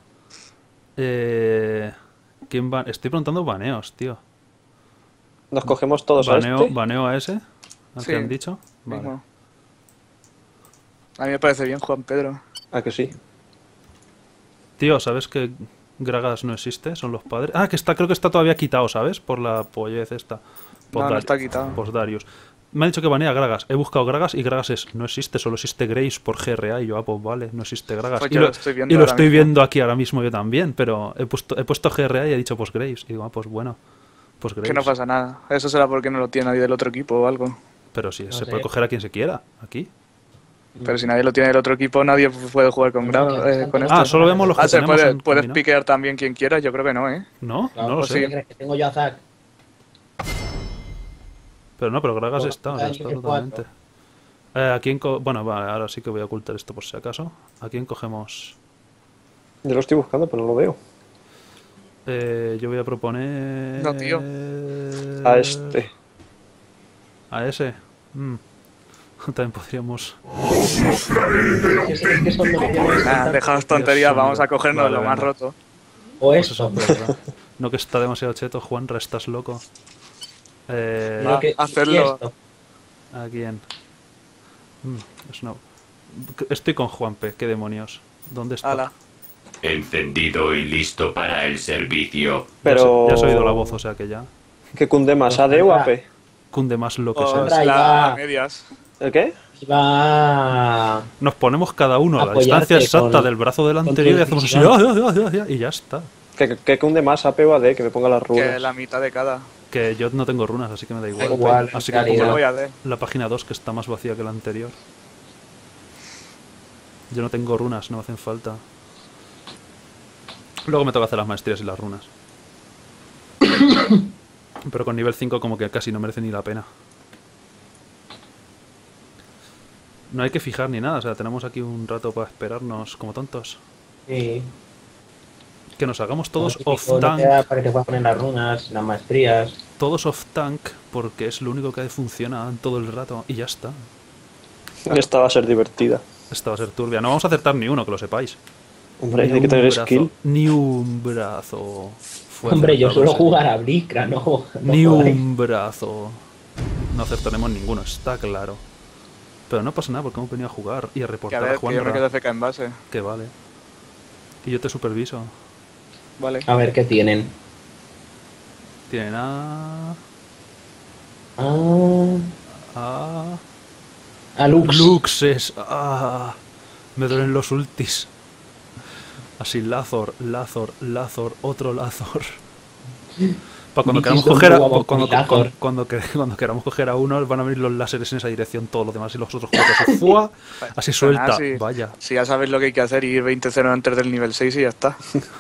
¿Quién va? Estoy preguntando baneos, tío. Nos cogemos todos a este. ¿Baneo a ese? ¿Al Sí, que han dicho? Vale. Mismo. A mí me parece bien, Juan Pedro. Ah, que sí. Tío, ¿sabes que Gragas no existe? Son los padres. Ah, que está, creo que está todavía quitado, ¿sabes? Por la pollez esta. No está quitado. Post-Darius. Me han dicho que banea a Gragas. He buscado Gragas y Gragas no existe, solo existe Grace por GRA. Y yo, pues vale, no existe Gragas. Pues y yo lo, lo estoy viendo y lo ahora estoy mismo. viendo aquí ahora mismo yo también, pero he puesto GRA y he dicho pues Grace. Y digo, pues bueno, pues Grace. Que no pasa nada. Eso será porque no lo tiene nadie del otro equipo o algo. Pero sí, No se sé. puede coger a quien se quiera, aquí. Pero si nadie lo tiene del otro equipo, nadie puede jugar con, con esto. Ah, solo vemos los que se tenemos puede, en puedes combinado. piquear también quien quiera, yo creo que no, ¿eh? ¿No? Claro, No lo pues sé. ¿qué crees que tengo yo a Zack? Pero no, pero Gragas Bueno, está, o sea, ahí está que totalmente. ¿A quién bueno, vale, ahora sí que voy a ocultar esto por si acaso. ¿A quién cogemos? Yo lo estoy buscando, pero no lo veo. Yo voy a proponer... No, tío. A este. ¿A ese? También podríamos... Es que son opciones. Dejaos tonterías, Dios, vamos a hombre. cogernos Vale, lo más venga. roto. O Pues esto. eso, verdad. No, que está demasiado cheto, Juanra, estás loco. Lo que- hacerlo. y esto. ¿A quién? Es no. Estoy con Juanpe, qué demonios. ¿Dónde está? Ala. Encendido y listo para el servicio. Pero... Ya has oído la voz, o sea que ya. ¿Qué cunde más? ¿AD o AP? Cunde más lo que O sea. sea. Ahí la va. medias. ¿El qué? Va. Nos ponemos cada uno a la Apoyarte distancia exacta con- del brazo del con tu anterior y hacemos así, decisión. y ya está. ¿Qué cunde más? ¿AP o AD? Que me ponga las Que runas. la mitad de cada. Que yo no tengo runas, así que me da igual. Da igual, Así en que realidad. Yo pongo voy a ver. la página 2 que está más vacía que la anterior. Yo no tengo runas, no me hacen falta. Luego me toca hacer las maestrías y las runas. Pero con nivel 5 como que casi no merece ni la pena. No hay que fijar ni nada, o sea, tenemos aquí un rato para esperarnos como tontos. Sí. Que nos hagamos todos Lo off típico, no tank. te da para que te puedas poner las runas, las maestrías. Todos off tank porque es lo único que funciona todo el rato y ya está. Esta va a ser divertida. Esta va a ser turbia. No vamos a acertar ni uno, que lo sepáis. Hombre, Ni hay que un tener brazo, skill. Ni un brazo. Fue Hombre, yo acertado suelo ese. jugar a Blicra, no. Ni no jodáis. un brazo. No acertaremos ninguno, está claro. Pero no pasa nada porque hemos venido a jugar y a Que a reportar ver, a que yo me Juanra. quedo FK en base. Que vale. Y yo te superviso. Vale. A ver qué tienen. Tienen a... Ah, a... a Lux. Luxes. Ah, me duelen los ultis. Así, Lazor, otro Lazor. Para cuando queramos Bichis coger a, donde guapo cuando, con Lazor. cuando queramos coger a uno, van a venir los láseres en esa dirección, todos los demás y los otros juegos así, ¡fua! Así suelta. Nada, sí. Vaya. Si ya sabéis lo que hay que hacer y ir 20-0 antes del nivel 6 y ya está.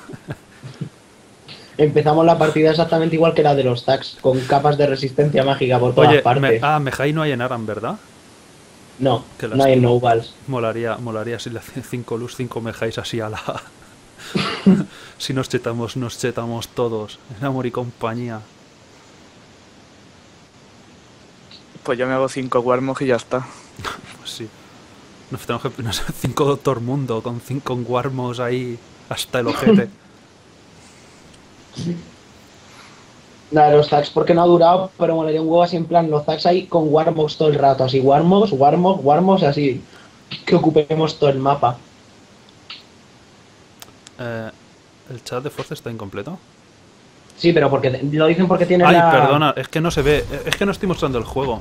Empezamos la partida exactamente igual que la de los tags, con capas de resistencia mágica por todas Oye, partes. Mejai no hay en Aram, ¿verdad? No, Qué no hay lástima. no-balls. Molaría si le hacen 5 luz, 5 Mejais así a la... Si nos chetamos todos. En amor y compañía. Pues yo me hago 5 Warmog y ya está. Pues sí. Nos tenemos que... 5 Doctor Mundo con 5 Warmos ahí hasta el ojete. La de los tags porque no ha durado, pero molaría un huevo así en plan, los tags ahí con Warmogs todo el rato, así Warmogs, así que ocupemos todo el mapa. ¿El chat de Force está incompleto? Sí, pero porque lo dicen porque tiene Ay, la... perdona, es que no se ve. Es que no estoy mostrando el juego.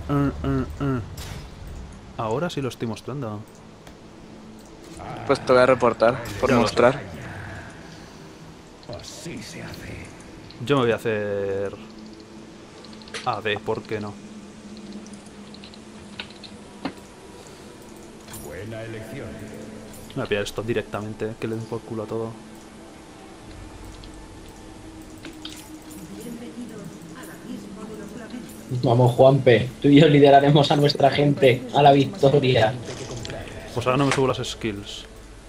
Ahora sí lo estoy mostrando. Pues te voy a reportar por Ya lo mostrar. Así se hace. Yo me voy a hacer... AD, ¿por qué no? Buena elección. Me voy a pillar esto directamente, que le den por culo a todo. Vamos, Juanpe, tú y yo lideraremos a nuestra gente a la victoria. Pues ahora no me subo las skills.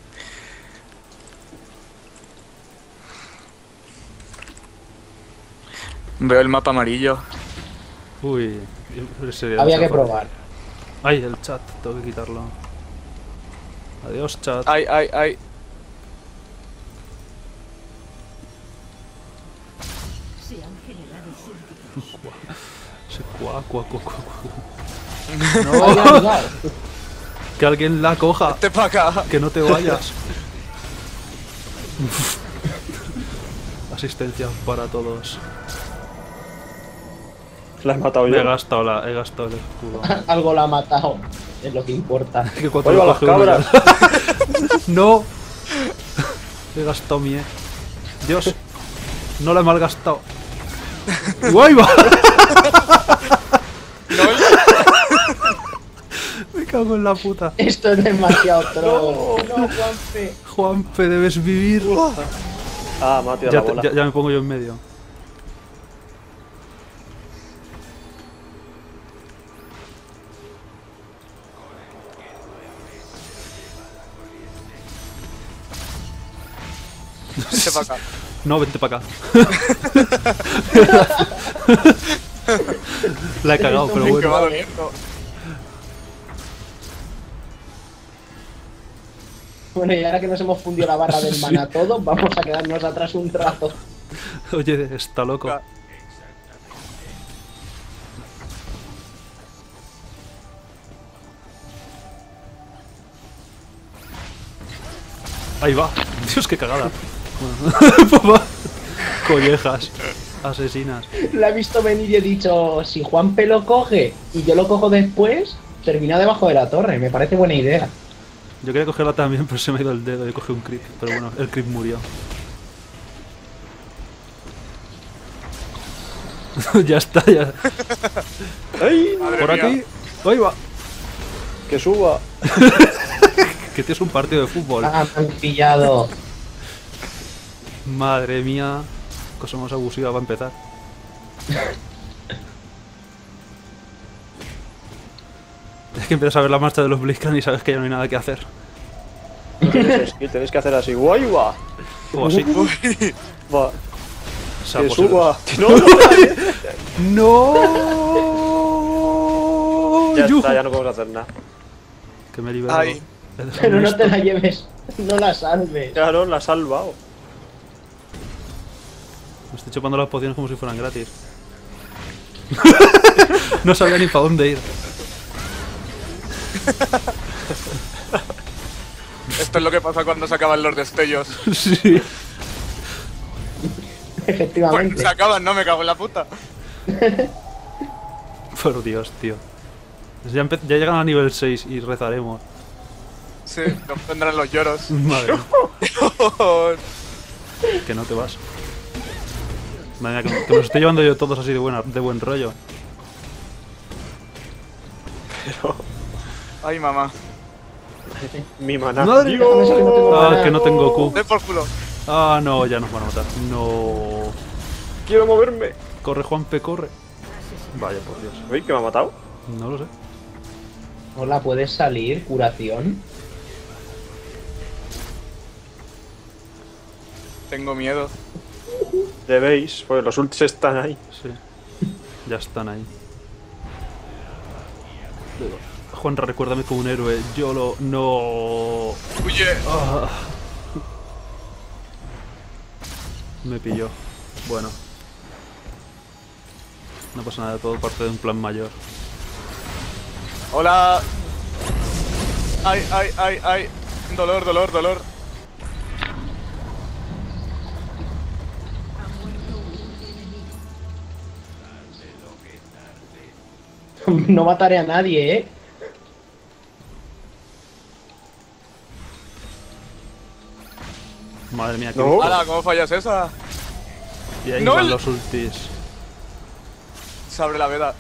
Veo el mapa amarillo. Uy, sería Había que demasiado probar. fácil. Ay, el chat, tengo que quitarlo. Adiós, chat. Ay, ay, ay. Se han generado súbditos. Se cua. Ay, ay, ay. Que alguien la coja. Vete pa' acá. Que no te vayas. Asistencia para todos. La he matado He yo. gastado el escudo. Algo la ha matado. Es lo que importa. Que cuatro ¡Oiga, lo las coge uno cabras! ya. ¡No! He gastado mi E. Dios. No la he malgastado. ¡Guay va! Me cago en la puta. Esto es demasiado troll. No, Juanfe. Juanpe, debes vivir. Ah, me ha tirado la Ya, bola. ya me pongo yo en medio. Vete pa' acá. No, vente para acá. La he cagado, pero Que bueno. va doliendo. Bueno, y ahora que nos hemos fundido la barra del mana todos, vamos a quedarnos atrás un rato. Oye, está loco. Ahí va. Dios, qué cagada. Bueno. Collejas. Asesinas. La he visto venir y he dicho, si Juanpe lo coge y yo lo cojo después, termina debajo de la torre. Me parece buena idea. Yo quería cogerla también, pero se me ha ido el dedo y cogí un creep. Pero bueno, el creep murió. Ya está, ya. ¡Ay! Madre Por mía. aquí. Ahí va. ¡Que suba! Que tienes un partido de fútbol. Ah, me han pillado. Madre mía. Cosa más abusiva va a empezar. Es que empiezas a ver la marcha de los Blitzcrank y sabes que ya no hay nada que hacer. Tenéis que hacer así. ¡Guay, va! O así. Va. O sea, ¡Que pues- suba! ¡No! ¡No! Ya Yujú. está, ya no podemos hacer nada. Que me he liberado. Ay. He dejado Pero no esto. te la lleves. No la salves. Claro, la ha salvado. Me estoy chupando las pociones como si fueran gratis. No sabía ni para dónde ir. Esto es lo que pasa cuando se acaban los destellos. Sí. Pues Efectivamente. se acaban, no me cago en la puta. Por Dios, tío. Ya, ya llegan a nivel 6 y rezaremos. Sí, nos tendrán los lloros. Madre mía, que no te vas. Madre mía, que me los estoy llevando yo todos así de buen rollo. Ay, mamá. Mi maná. Madre mía. Déjame eso que no tengo Ah, mana. que no tengo Q. De por culo. Ah, no, ya nos van a matar. No. ¡Quiero moverme! Corre, Juanpe, corre. Vaya, por Dios. ¿Uy, que me ha matado? No lo sé. Hola, ¿puedes salir? ¿Curación? Tengo miedo. Debéis, pues los ultis están ahí. Sí. Ya están ahí. Juanra, recuérdame como un héroe. Yo lo... No. Huye. Ah. Me pilló. Bueno. No pasa nada, todo parte de un plan mayor. Hola. Ay, ay, ay, ay. Dolor, dolor, dolor. No mataré a nadie, ¿eh? Madre mía, que... No. Hala, ¿cómo fallas esa? Y ahí No, van el- los ultis. Se abre la veda.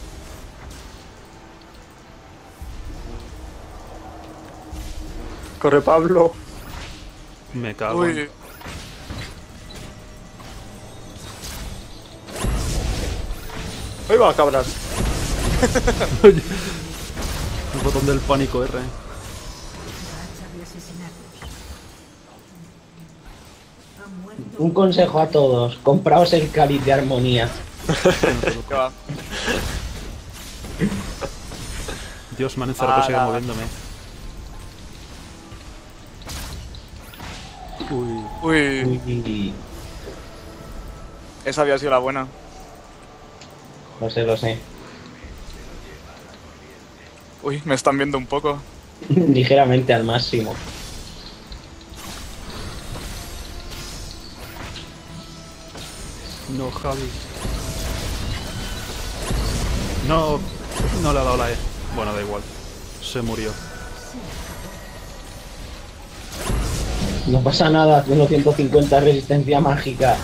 Corre, Pablo. Me cago. Uy. ¡Ahí va, cabras! El botón del pánico R. Un consejo a todos, compraos el cáliz de armonía. ¿Qué va? Dios, me han encerrado por seguir moviéndome. Uy. Uy, Uy, esa había sido la buena. lo sé, lo sé. Uy, me están viendo un poco. Ligeramente al máximo. No, Javi. No, no le ha dado la E. Bueno, da igual. Se murió. No pasa nada, tengo 150 resistencia mágica.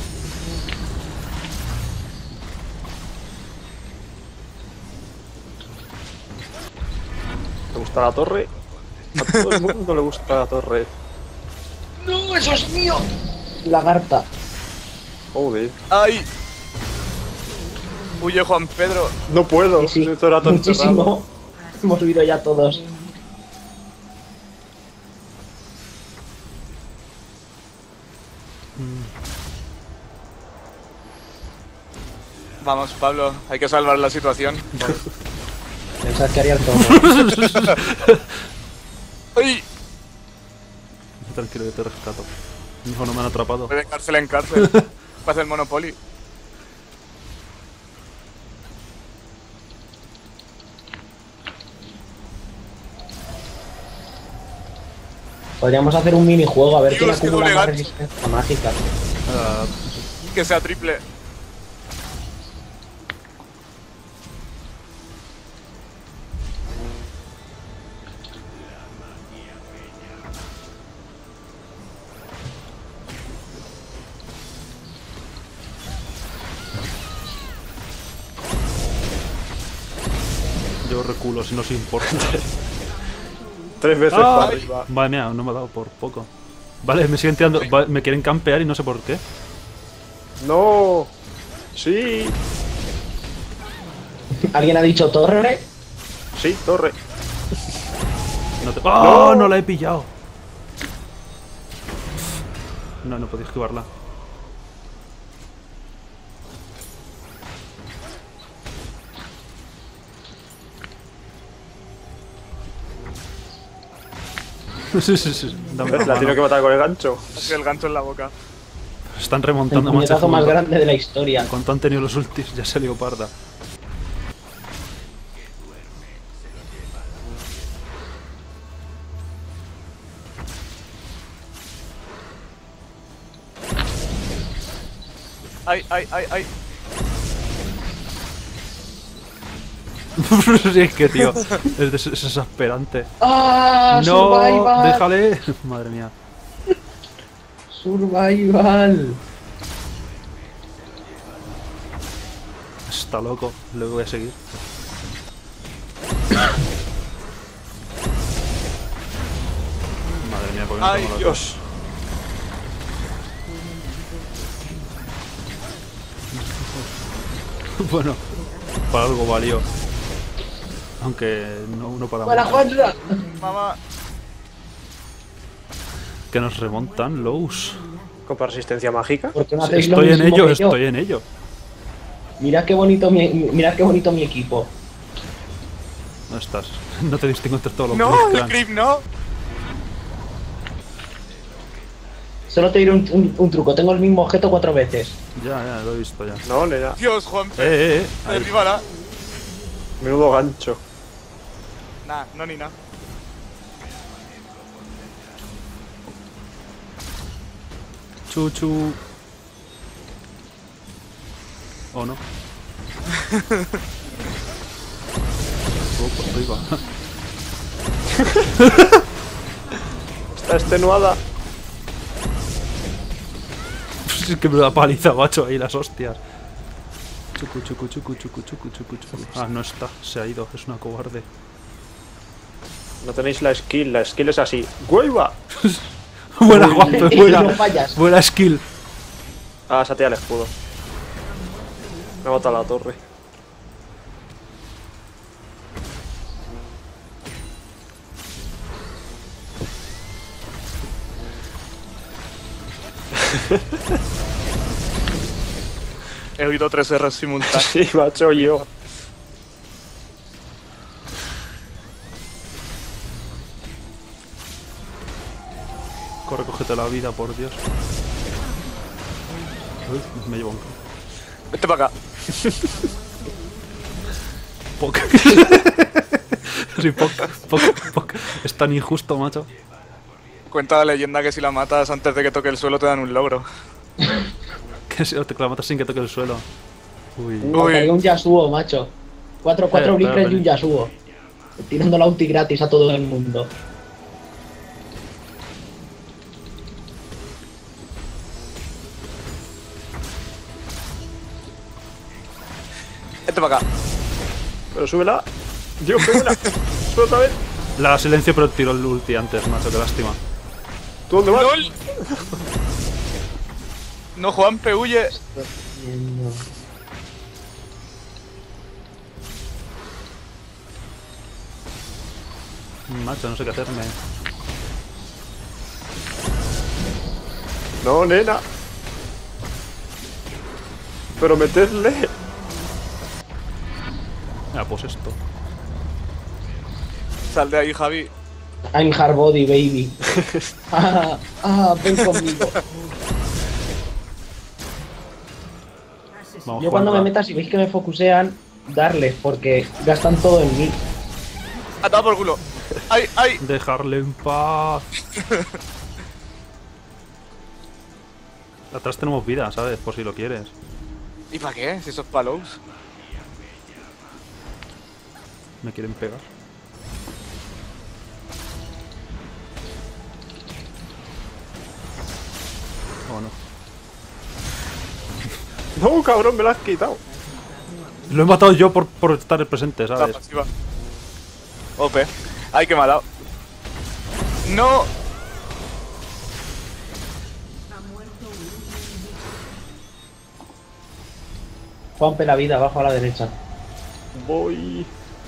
¿Te gusta la torre? A todo el mundo le gusta la torre. ¡No, eso es mío! Lagarta. Joder. ¡Ay! Huye Juan Pedro. No puedo. Sí, Esto era todo encerrado. muchísimo. Hemos huido ya todos. Vamos, Pablo, hay que salvar la situación. Pensad que haría el todo. ¡Ay! Tranquilo, yo te rescato. Hijo, no me han atrapado. Voy de cárcel en cárcel. Pasa el Monopoly. Podríamos hacer un minijuego a ver quién Dios, qué acumula doble más gancho. resistencia mágica. Ah, Que sea triple. yo reculo si no os importa. 3 veces ¡Ah! para arriba. Madre mía, no me ha dado por poco. Vale, me siguen tirando. Me quieren campear y no sé por qué. ¡No! ¡Sí! ¿Alguien ha dicho torre? Sí, torre. No te... ¡Oh! No la he pillado. No, no podía esquivarla. Sí, sí, sí. Dame La tiene que matar con el gancho. Así el gancho en la boca. Están El remontando puñetazo más macho. grande de la historia. ¿Cuánto han tenido los ultis? Ya se leoparda. ¡Ay, ay, ay, ay! Sí, es que tío, es desesperante. ¡Ah! No, ¡Survival! déjale. Madre mía. ¡Survival! Está loco, le voy a seguir. Madre mía, ¿por qué no ¡Ay, tengo la Dios! Bueno, para algo valió. Aunque no para ¡Buena, mucho. Juanra! ¡Mamá! Que nos remontan, Lows. Compra resistencia mágica. ¿Por qué no hacéis lo Estoy en mismo ello, que yo? estoy en ello. Mirad qué bonito mi equipo. No estás. No te distingo entre todos los ¡No! Blitz ¡El Clan. creep no! Solo te diré un truco. Tengo el mismo objeto 4 veces. Ya, lo he visto ya. No, le da. ¡Dios, Juan Pedro! Ahí. ¡Derríbala! Menudo gancho. Nah, no ni nada. Chuchu. ¿O no? Opa, arriba. Está extenuada. Es que me da paliza, macho, ahí las hostias. Chucu, chucu, chucu, chucu, chucu, chucu, chucu. Ah, no está, se ha ido, es una cobarde. No tenéis la skill es así. ¡Guayba! Buena, Juanpe, Y buena. no fallas. Buena skill. Ah, satea el escudo. Me ha botado la torre. He oído 3 R's simultáneos. Sí, macho, yo. Corre, cógete la vida, por Dios. Uy, me llevo un... Vete para acá. Poc. Sí, poc. Es tan injusto, macho. Cuenta la leyenda que si la matas antes de que toque el suelo te dan un logro. Que si te la matas sin que toque el suelo. Uy. Hay un Yasuo, macho. 4 Blickrest y un Yasuo. Tirando la ulti gratis a todo el mundo. Vete para acá. Pero súbela. Dios, súbela. Sube otra vez. La silencio, pero tiró el ulti antes, macho, qué lástima. ¿Tú dónde vas? ¡Lol! No, Juanpe, huye. Macho, no sé qué hacerme. No, nena. Pero metedle. Ah, pues esto. Sal de ahí, Javi. I'm hard body, baby. Ven conmigo. Vamos, Yo cuando me Juanpa. meta, si veis que me focusean, darles, porque gastan todo en mí. A tomar por culo. ¡Ay, ay! Dejarle en paz. Atrás tenemos vida, ¿sabes? Por si lo quieres. ¿Y para qué? Si esos palos. Me quieren pegar. Oh, no. No, cabrón, me la has quitado. Lo he matado yo por estar presente, La ¿sabes? pasiva. OP. ¡Ay, qué malado! ¡No! Juanpe la vida, abajo a la derecha. Voy.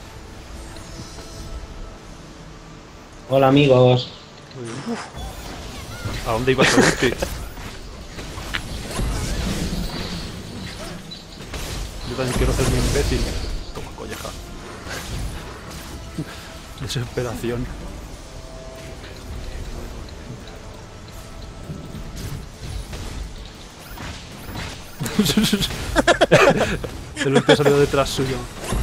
Hola, amigos. ¿A dónde iba a ulti? Yo también quiero ser mi imbécil. Toma, colleja. Desesperación. El ulti ha salido detrás suyo.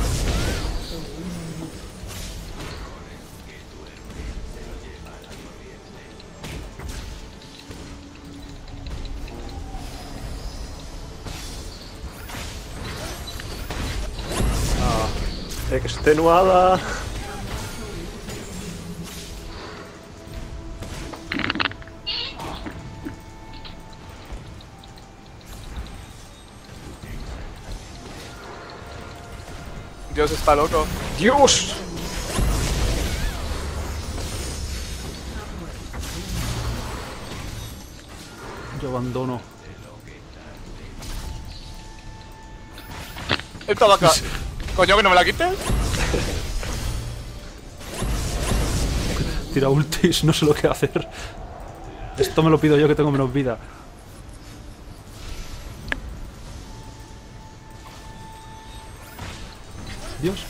Extenuada. Dios está loco. Dios. Yo abandono. Esta vaca. Coño, que no me la quites. Tira ultis, no sé lo que hacer. Esto me lo pido yo que tengo menos vida. Dios,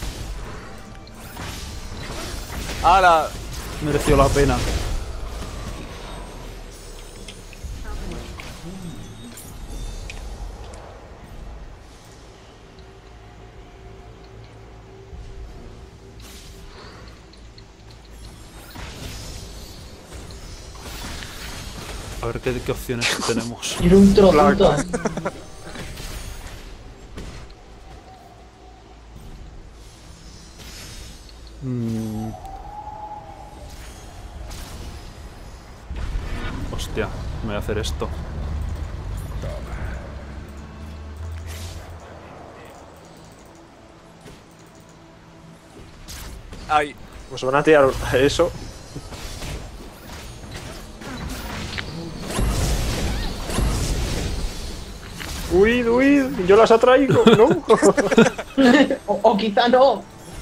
¡Hala! mereció la pena. A ver qué opciones tenemos. Quiero un trocito. Hostia, me voy a hacer esto. ¡Ay! Pues van a tirar eso. Huid, huid. Yo las atraigo, ¿no? O quizá no.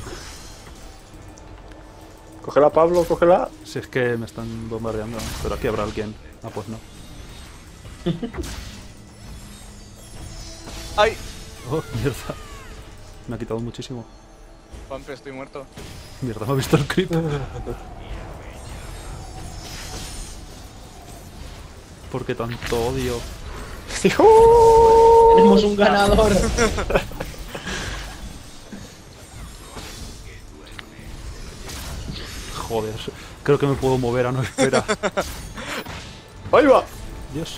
Cógela, Pablo, cógela. Si es que me están bombardeando, pero aquí habrá alguien. Ah, pues no. ¡Ay! Oh, mierda. Me ha quitado muchísimo. Juanpe, estoy muerto. Mierda, me ha visto el creep. ¿Por qué tanto odio? Tenemos un ganador. Joder, creo que me puedo mover a no espera. ¡Ahí va! Dios.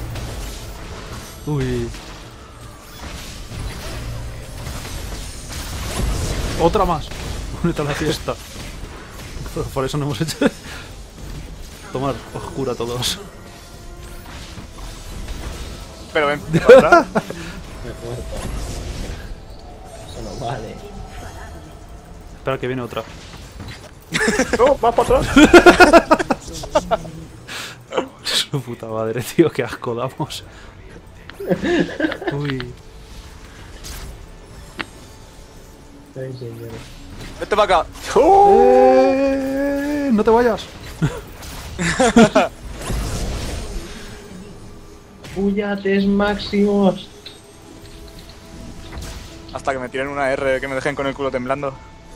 Uy. Otra más. Únete a la fiesta. Por eso no hemos hecho. Tomar oscura todos. Pero ven, para atrás. Me he muerto. Eso no vale. Espera que viene otra. ¡No! ¡Vas para atrás! Su puta madre, tío, qué asco damos. Uy. Ay, señor. Vete para acá. No te vayas. Puyates máximos. Hasta que me tiren una R, que me dejen con el culo temblando.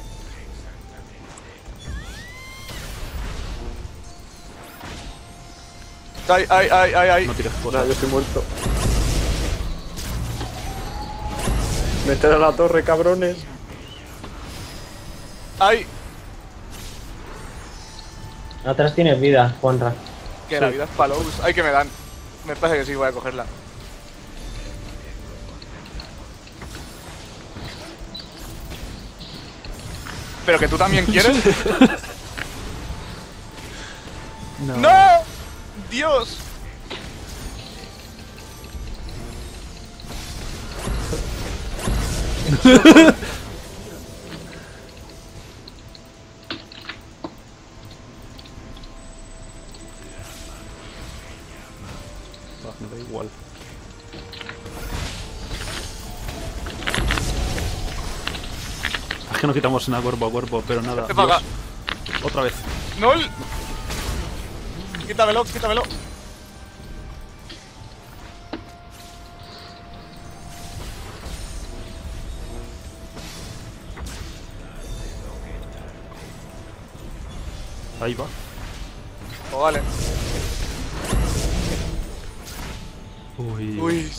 ¡Ay, ay, ay, ay, ay! No tires Nah, cosas. yo estoy muerto. Meter a la torre, cabrones. ¡Ay! Atrás tienes vida, Juanra. Que la vida es palos. ¡Ay, que me dan! Me parece que sí, voy a cogerla. ¿Pero que tú también quieres? No. ¡No! ¡Dios! Va, me da igual. Es que no quitamos nada cuerpo a cuerpo, pero nada. Vete para acá. Dios. Otra vez. ¡No! Quítamelo, quítamelo. Ahí va. Oh, vale. Uy. Uy.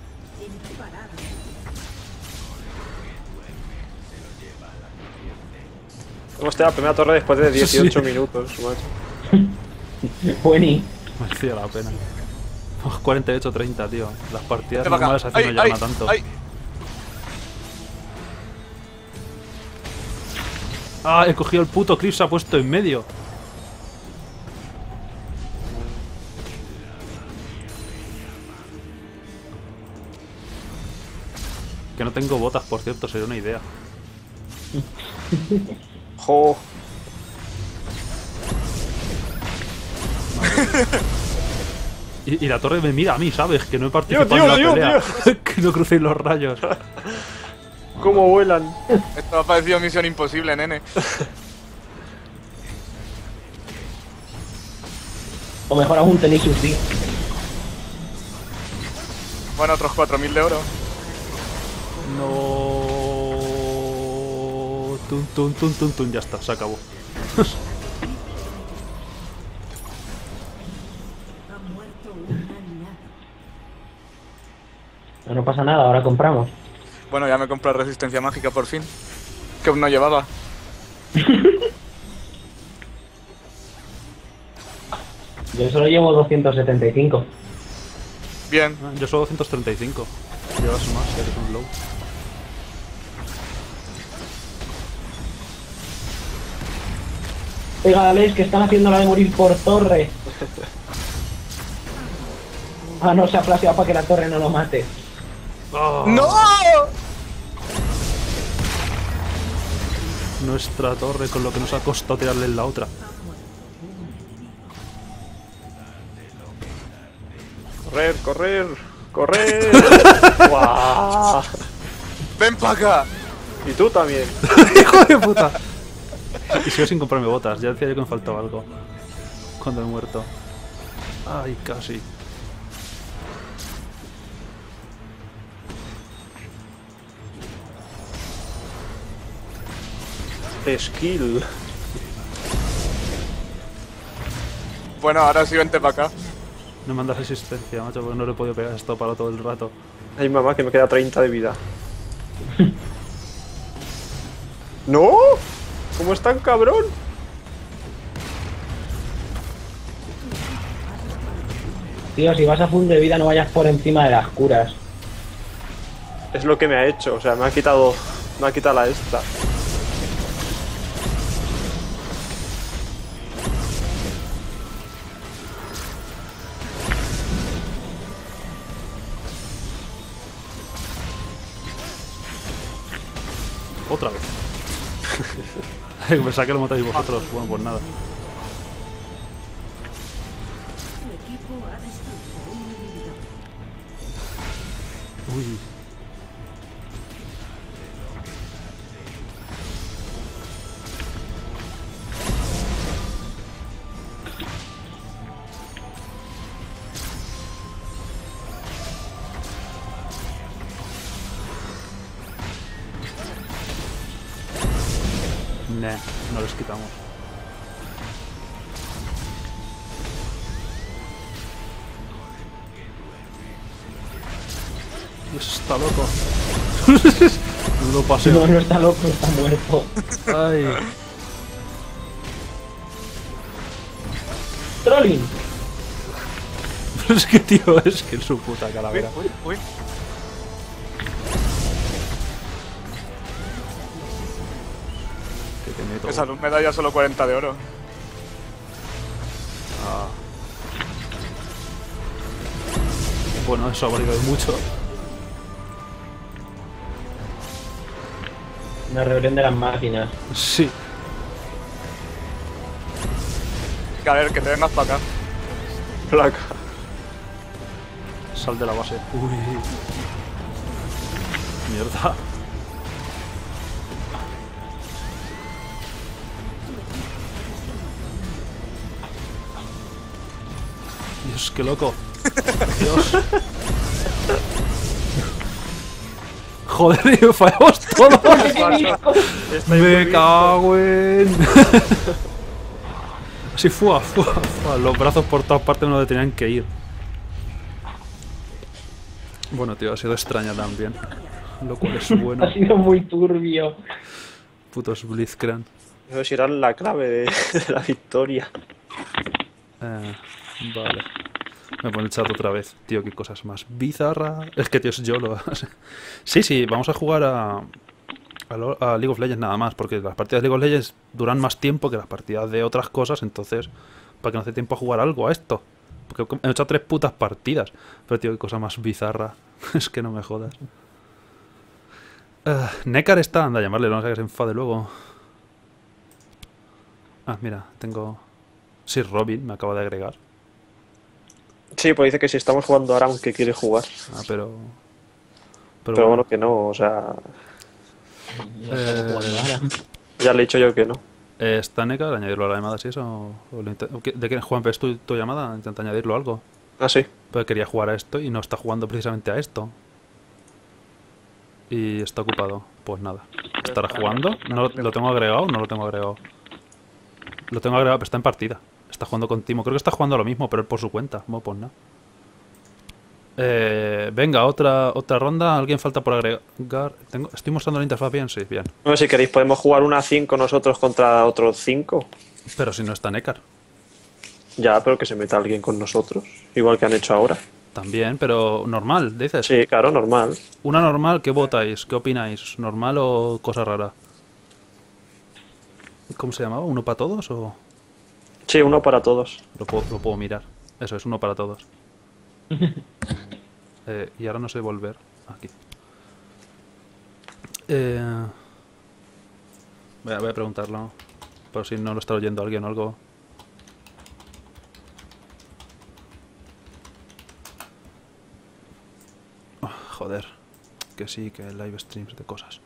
Hostia, la primera torre después de 18 minutos, macho. Bueni. Merecía la pena. 48-30, tío. Las partidas Vete para normales acá. así no ¡Ay, llegan a tanto. ay! Ah, he cogido el puto clip, se ha puesto en medio. Que no tengo botas, por cierto, sería una idea. Jo. Y la torre me mira a mí, ¿sabes? Que no he participado Tío, en la tío, pelea. Que no crucéis los rayos. ¿Cómo vuelan? Esto me ha parecido misión imposible, nene. O mejor aún tenéis un sí. Bueno, otros 4.000 de oro. No. Tun, tun, tun, tun, tun. Ya está, se acabó. Ha muerto un aliado. No pasa nada, ahora compramos. Bueno, ya me compré resistencia mágica por fin. Que aún no llevaba. Yo solo llevo 275. Bien. Ah, yo solo 235. Llevas más, que eres un low. Pégales que están haciendo la de morir por torre. Ah, no, se ha flasheado para que la torre no lo mate. ¡Oh! ¡No! Nuestra torre con lo que nos ha costado tirarle en la otra. Correr, correr, correr. ¡Guau! ¡Ven para acá! Y tú también. ¡Hijo de puta! Y sigo sin comprarme botas, ya decía yo que me faltaba algo. Cuando he muerto. Ay, casi. Skill. Bueno, ahora sí vente para acá. No me mandas resistencia, macho, porque no le he podido pegar esto para todo el rato. Ay, mamá, que me queda 30 de vida. ¡No! ¿Cómo es tan cabrón? Tío, si vas a full de vida no vayas por encima de las curas. Es lo que me ha hecho, o sea, me ha quitado la esta. Otra vez. Pensaba que lo matáis vosotros. Bueno, pues nada. Tu equipo ha destruido un inhibidor. Uy. Nah, no les quitamos. Dios, está loco. No lo paseo. No, no está loco, está muerto. Ay. Trolling. Pero es que, tío, es que es su puta calavera. Uy, uy. Que te meto. Esa luz me da ya solo 40 de oro. Ah. Bueno, eso ha valido mucho. Una rebelión de las máquinas. Sí. Que a ver, que te vengas para acá. Placa. Sal de la base. Uy. Mierda. Dios, qué loco. Dios. Joder, y fallamos todos. Me cago en. Así fue. Los brazos por todas partes no le tenían que ir. Bueno, tío, ha sido extraña también. Lo cual es bueno. Ha sido muy turbio. Putos Blitzcrank. Eso sí era la clave de la victoria. Vale. Me pone el chat otra vez. Tío, qué cosas más bizarras. Es que, tío, es YOLO. Sí, vamos a jugar a League of Legends nada más. Porque las partidas de League of Legends duran más tiempo que las partidas de otras cosas. Entonces, para que no hace tiempo a jugar algo a esto. Porque he hecho 3 putas partidas. Pero, tío, qué cosa más bizarra. Es que no me jodas. Nekar está. Anda a llamarle, no sé que se enfade luego. Ah, mira, tengo... Sí, Robin me acaba de agregar. Sí, pues dice que si estamos jugando ahora aunque quiere jugar. Ah, pero... Pero bueno, que no, o sea... Ya le he dicho yo que no. ¿Está Nekar? ¿Añadirlo a la llamada si eso? ¿De quién Juan? ¿Es tu llamada? Intenta añadirlo a algo. Ah, sí. Pero quería jugar a esto y no está jugando precisamente a esto. Y está ocupado. Pues nada. ¿Estará jugando? ¿No lo tengo agregado o no lo tengo agregado? Lo tengo agregado, pero está en partida. Está jugando con Timo. Creo que está jugando a lo mismo, pero él por su cuenta. Bueno, pues nada. Venga, otra ronda. ¿Alguien falta por agregar? ¿Estoy mostrando la interfaz bien? Sí, bien. No sé si queréis, podemos jugar una 5 nosotros contra otros 5. Pero si no está Nekar. Ya, pero que se meta alguien con nosotros. Igual que han hecho ahora. También, pero normal, dices. Sí, claro, normal. Una normal, ¿qué votáis? ¿Qué opináis? ¿Normal o cosa rara? ¿Cómo se llamaba? ¿Uno para todos o...? Sí, uno para todos. Lo puedo mirar. Eso es, uno para todos. Y ahora no sé volver. Aquí. Voy a preguntarlo. Por si no lo está oyendo alguien o algo. Oh, joder. Que sí, que live streams de cosas.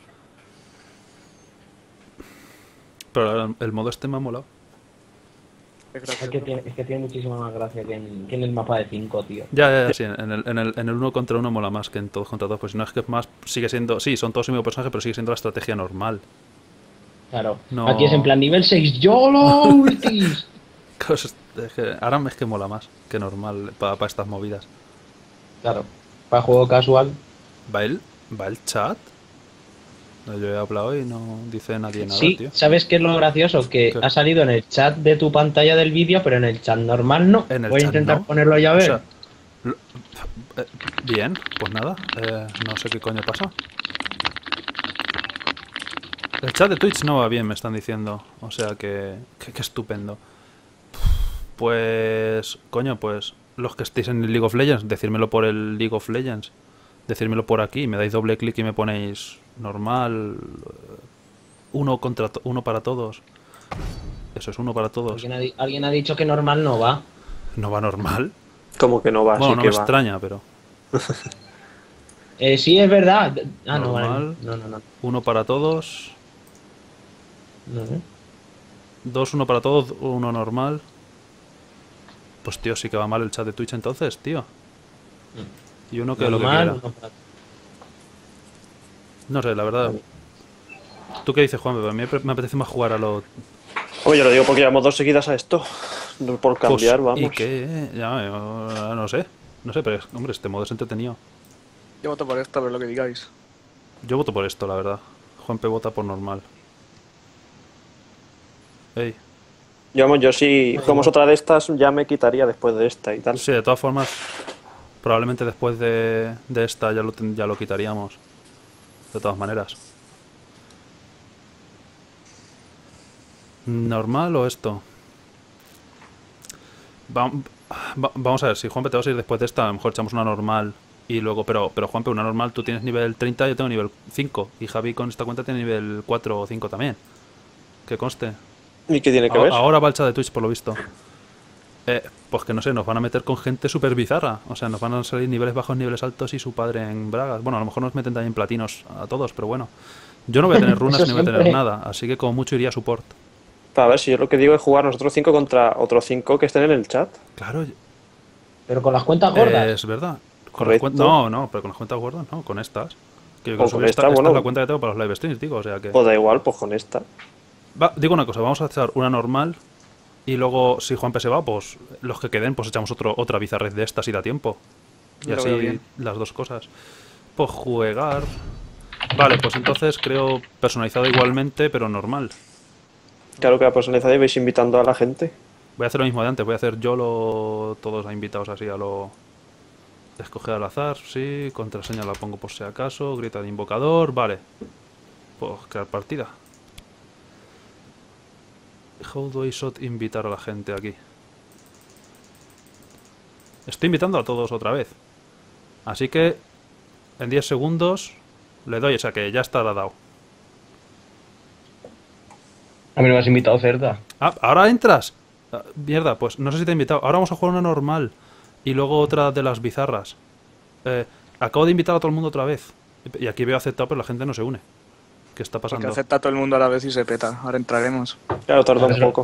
Pero el modo este me ha molado. Es que tiene muchísima más gracia que en el mapa de 5, tío. Ya, sí. En el uno contra uno mola más que en todos contra todos. Pues si no es que más sigue siendo... Sí, son todos el mismo personaje, pero sigue siendo la estrategia normal. Claro. No. Aquí es en plan nivel 6. ¡YOLO, ultis! Cosas- es que ahora es que mola más que normal para estas movidas. Claro. Para juego casual. ¿Va el chat? No, yo he hablado y no dice nadie nada, Sí, tío. ¿sabes qué es lo gracioso? Que ¿Qué? ha salido en el chat de tu pantalla del vídeo, pero en el chat normal no. En el Voy a chat intentar no. ponerlo ya a O ver. sea, lo- bien, pues nada. No sé qué coño pasa. El chat de Twitch no va bien, me están diciendo. O sea que estupendo. Pues, coño, pues los que estéis en el League of Legends, decírmelo por el League of Legends. Decírmelo por aquí, me dais doble clic y me ponéis normal. Uno para todos. Eso es uno para todos. Alguien ha dicho que normal no va. ¿No va normal? Como que no va, Bueno, sí no que me va. extraña, pero Sí, es verdad. Ah, no, Normal. vale. No. uno para todos. No. Dos, uno para todos, uno normal. Pues tío, sí que va mal el chat de Twitch entonces, tío. Y uno que lo que Normal, quiera. uno para- No sé, la verdad. ¿Tú qué dices, Juan? A mí me apetece más jugar a lo... Oye, yo lo digo porque llevamos 2 seguidas a esto. No por cambiar, Pues, vamos. ¿y qué? Ya, no sé. No sé, pero hombre, este modo es entretenido. Yo voto por esta, pero lo que digáis. Yo voto por esto, la verdad. Juanpe vota por normal. Ey. Yo si jugamos otra de estas, ya me quitaría después de esta y tal. Sí, de todas formas, probablemente después de esta ya lo quitaríamos. De todas maneras. ¿Normal o esto? Vamos a ver, si Juanpe te vas a ir después de esta, a lo mejor echamos una normal y luego... Pero Juanpe, una normal, tú tienes nivel 30, yo tengo nivel 5. Y Javi con esta cuenta tiene nivel 4 o 5 también. Que conste. ¿Y qué tiene que ver? Ahora va el chat de Twitch, por lo visto. Pues que no sé, nos van a meter con gente súper bizarra. O sea, nos van a salir niveles bajos, niveles altos y su padre en bragas. Bueno, a lo mejor nos meten también platinos a todos, pero bueno. Yo no voy a tener runas Eso ni voy a tener siempre. nada, así que como mucho iría a support. Para ver si yo lo que digo es jugar nosotros 5 contra otros 5 que estén en el chat. Claro, Pero con las cuentas gordas. es verdad. Con Correcto. las no, pero con las cuentas gordas no, con estas. Que yo O creo que con subí esta, esta bueno. es la cuenta que tengo para los live streams, digo, o sea que... Pues da igual, pues con esta. Digo una cosa, vamos a echar una normal y luego si Juanpe se va, pues los que queden, pues echamos otra bizarrez de estas y da tiempo. Y Lo veo así bien. las dos cosas. Pues jugar... Vale, pues entonces creo personalizado igualmente, pero normal. Claro que la personalizada y vais invitando a la gente. Voy a hacer lo mismo de antes, voy a hacer yo todos invitados así a lo... Escoger al azar, sí, contraseña la pongo por si acaso, grita de invocador, vale. Pues crear partida. How do I shot invitar a la gente aquí? Estoy invitando a todos otra vez. Así que en 10 segundos le doy, o sea que ya está dado. A mí no me has invitado, Cerda. Ah, ¿ahora entras? Ah, mierda, pues no sé si te he invitado. Ahora vamos a jugar una normal. Y luego otra de las bizarras. Acabo de invitar a todo el mundo otra vez. Y aquí veo aceptado, pero la gente no se une. ¿Qué está Porque pasando? acepta a todo el mundo a la vez y se peta. Ahora entraremos. Claro, tarda un Eso. poco.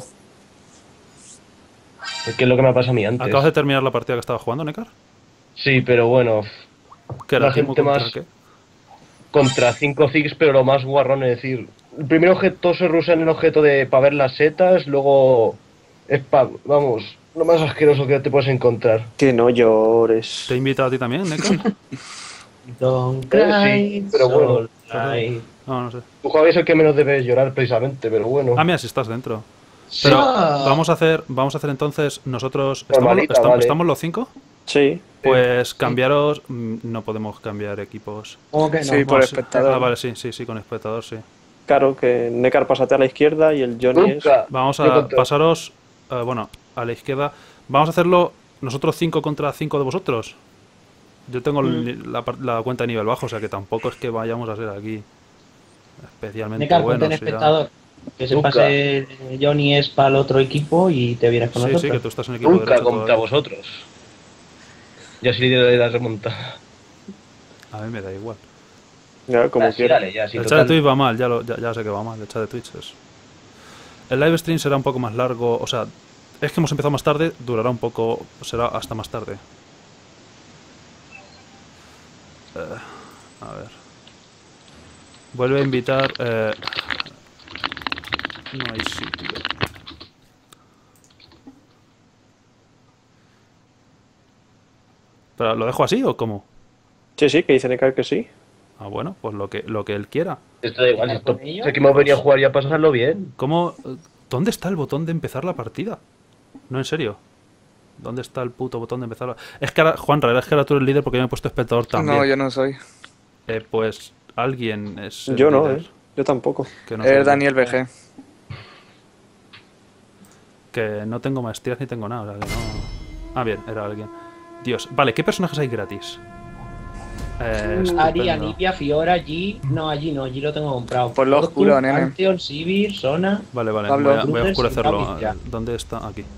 Es que es lo que me ha pasado a mí antes. ¿Acabas de terminar la partida que estaba jugando, Nekar? Sí, pero bueno, ¿Qué era? La ¿Timo gente contra más- qué? contra 5 Ziggs, pero lo más guarrón es decir, el primer objeto se rusa en el objeto de para ver las setas, luego es vamos, lo más asqueroso que te puedes encontrar. Que no llores. ¿Te he invitado a ti también, Nekar? Don't Sí, cry, pero bueno. soul cry. No, no sé. Tu Javi es el que menos debes llorar precisamente, pero bueno. Ah, mira, si estás dentro. Pero Ah. vamos a hacer entonces nosotros... Normalita, vale. ¿Estamos los 5? Sí. Pues cambiaros... no podemos cambiar equipos. ¿Cómo que no? Sí, por Bueno, espectador. Ah, vale, sí, con espectador, sí. Claro, que Nekar pásate a la izquierda y el Johnny es... Nunca. Vamos Yo a contra- pasaros, bueno, a la izquierda. Vamos a hacerlo nosotros 5 contra 5 de vosotros. Yo tengo la cuenta de nivel bajo, o sea que tampoco es que vayamos a ser aquí especialmente Nekar, ponte en buenos. y ya. espectador. Que se Nunca. pase Johnny es para el otro equipo y te vienes con Sí, nosotros. que tú estás en equipo Nunca derecho contra todavía. vosotros. Ya soy líder de la remontada. A mí me da igual. Ya, como Ah, sí, quieras. dale, ya, sí, El chat total. de Twitch va mal, ya sé que va mal. El chat de Twitch es... El live stream será un poco más largo, o sea, es que hemos empezado más tarde, durará un poco, será hasta más tarde. A ver. Vuelve a invitar... No hay sitio. ¿Pero lo dejo así o cómo? Sí, sí, que dice Nekar que sí. Ah, bueno, pues lo que él quiera. Esto da igual, ¿Con ello? sé que hemos venido a jugar y a pasarlo bien. ¿Cómo? ¿Dónde está el botón de empezar la partida? No, en serio. ¿Dónde está el puto botón de empezar la... Es que ahora, Juanra, es que ahora tú eres líder porque yo me he puesto espectador también. No, yo no soy. Pues alguien es el Yo no, líder, Yo tampoco. que no sé Es quién. Daniel BG. Que no tengo maestrías ni tengo nada. O sea, que no... Ah, bien, era alguien. Dios, vale, ¿qué personajes hay gratis? Ari, Estupendo. Anivia, Fiora, G. No, allí no, allí lo tengo comprado. Por lo Doctor, oscuro, nene. Pantheon, Sivir, Sona. Vale, vale, Pablo. voy a Brutus y oscurecerlo. Gavis ya. ¿Dónde está? Aquí.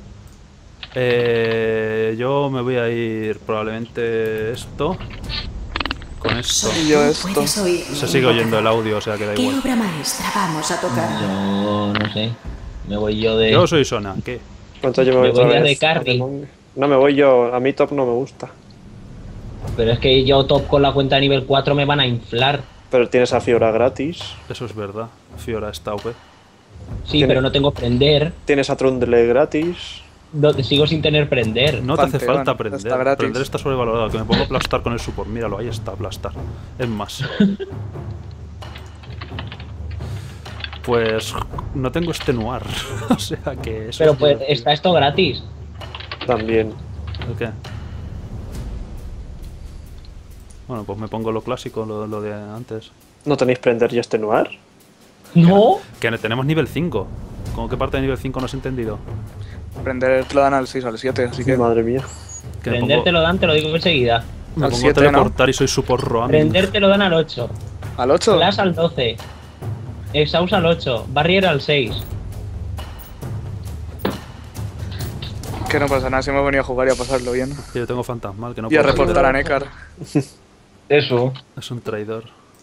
Yo me voy a ir probablemente esto. Con esto. Y yo esto. ¿Puedes oír? Se sigue oyendo el audio, o sea que da ¿Qué igual. obra maestra vamos a tocar? Yo no sé. Me voy yo de. Yo soy Sona, ¿qué? ¿Cuánto yo me Me voy otra voy a vez? de Carry. No me voy yo, a mí top no me gusta. Pero es que yo top con la cuenta de nivel 4 me van a inflar. Pero tienes a Fiora gratis. Eso es verdad. Fiora está OP. Sí, Tiene- pero no tengo prender. Tienes a Trundle gratis. Sigo sin tener prender. No te hace Panteón, falta está aprender. gratis. Aprender está sobrevalorado. Que me pongo a aplastar con el support. Míralo, ahí está, aplastar. Es más. Pues no tengo extenuar. O sea que eso Pero es pues divertido. está esto gratis. También. ¿El qué? Bueno, pues me pongo lo clásico, lo de antes. ¿No tenéis prender y extenuar? No. Que tenemos nivel 5. ¿Cómo que parte de nivel 5 no has entendido? Prender te lo dan al 6 o al 7, así que. Madre mía. Que me Prender pongo, te lo dan, te lo digo enseguida. me al pongo 7, a teleportar y soy support roaming. Prender te lo dan al 8. ¿Al 8? Flash al 12. Exhaust al 8. Barrier al 6. Que no pasa nada, si hemos venido a jugar y a pasarlo bien. Que yo tengo fantasmal, que no Y a puedo reportar a perder. Nekar. Eso. Es un traidor.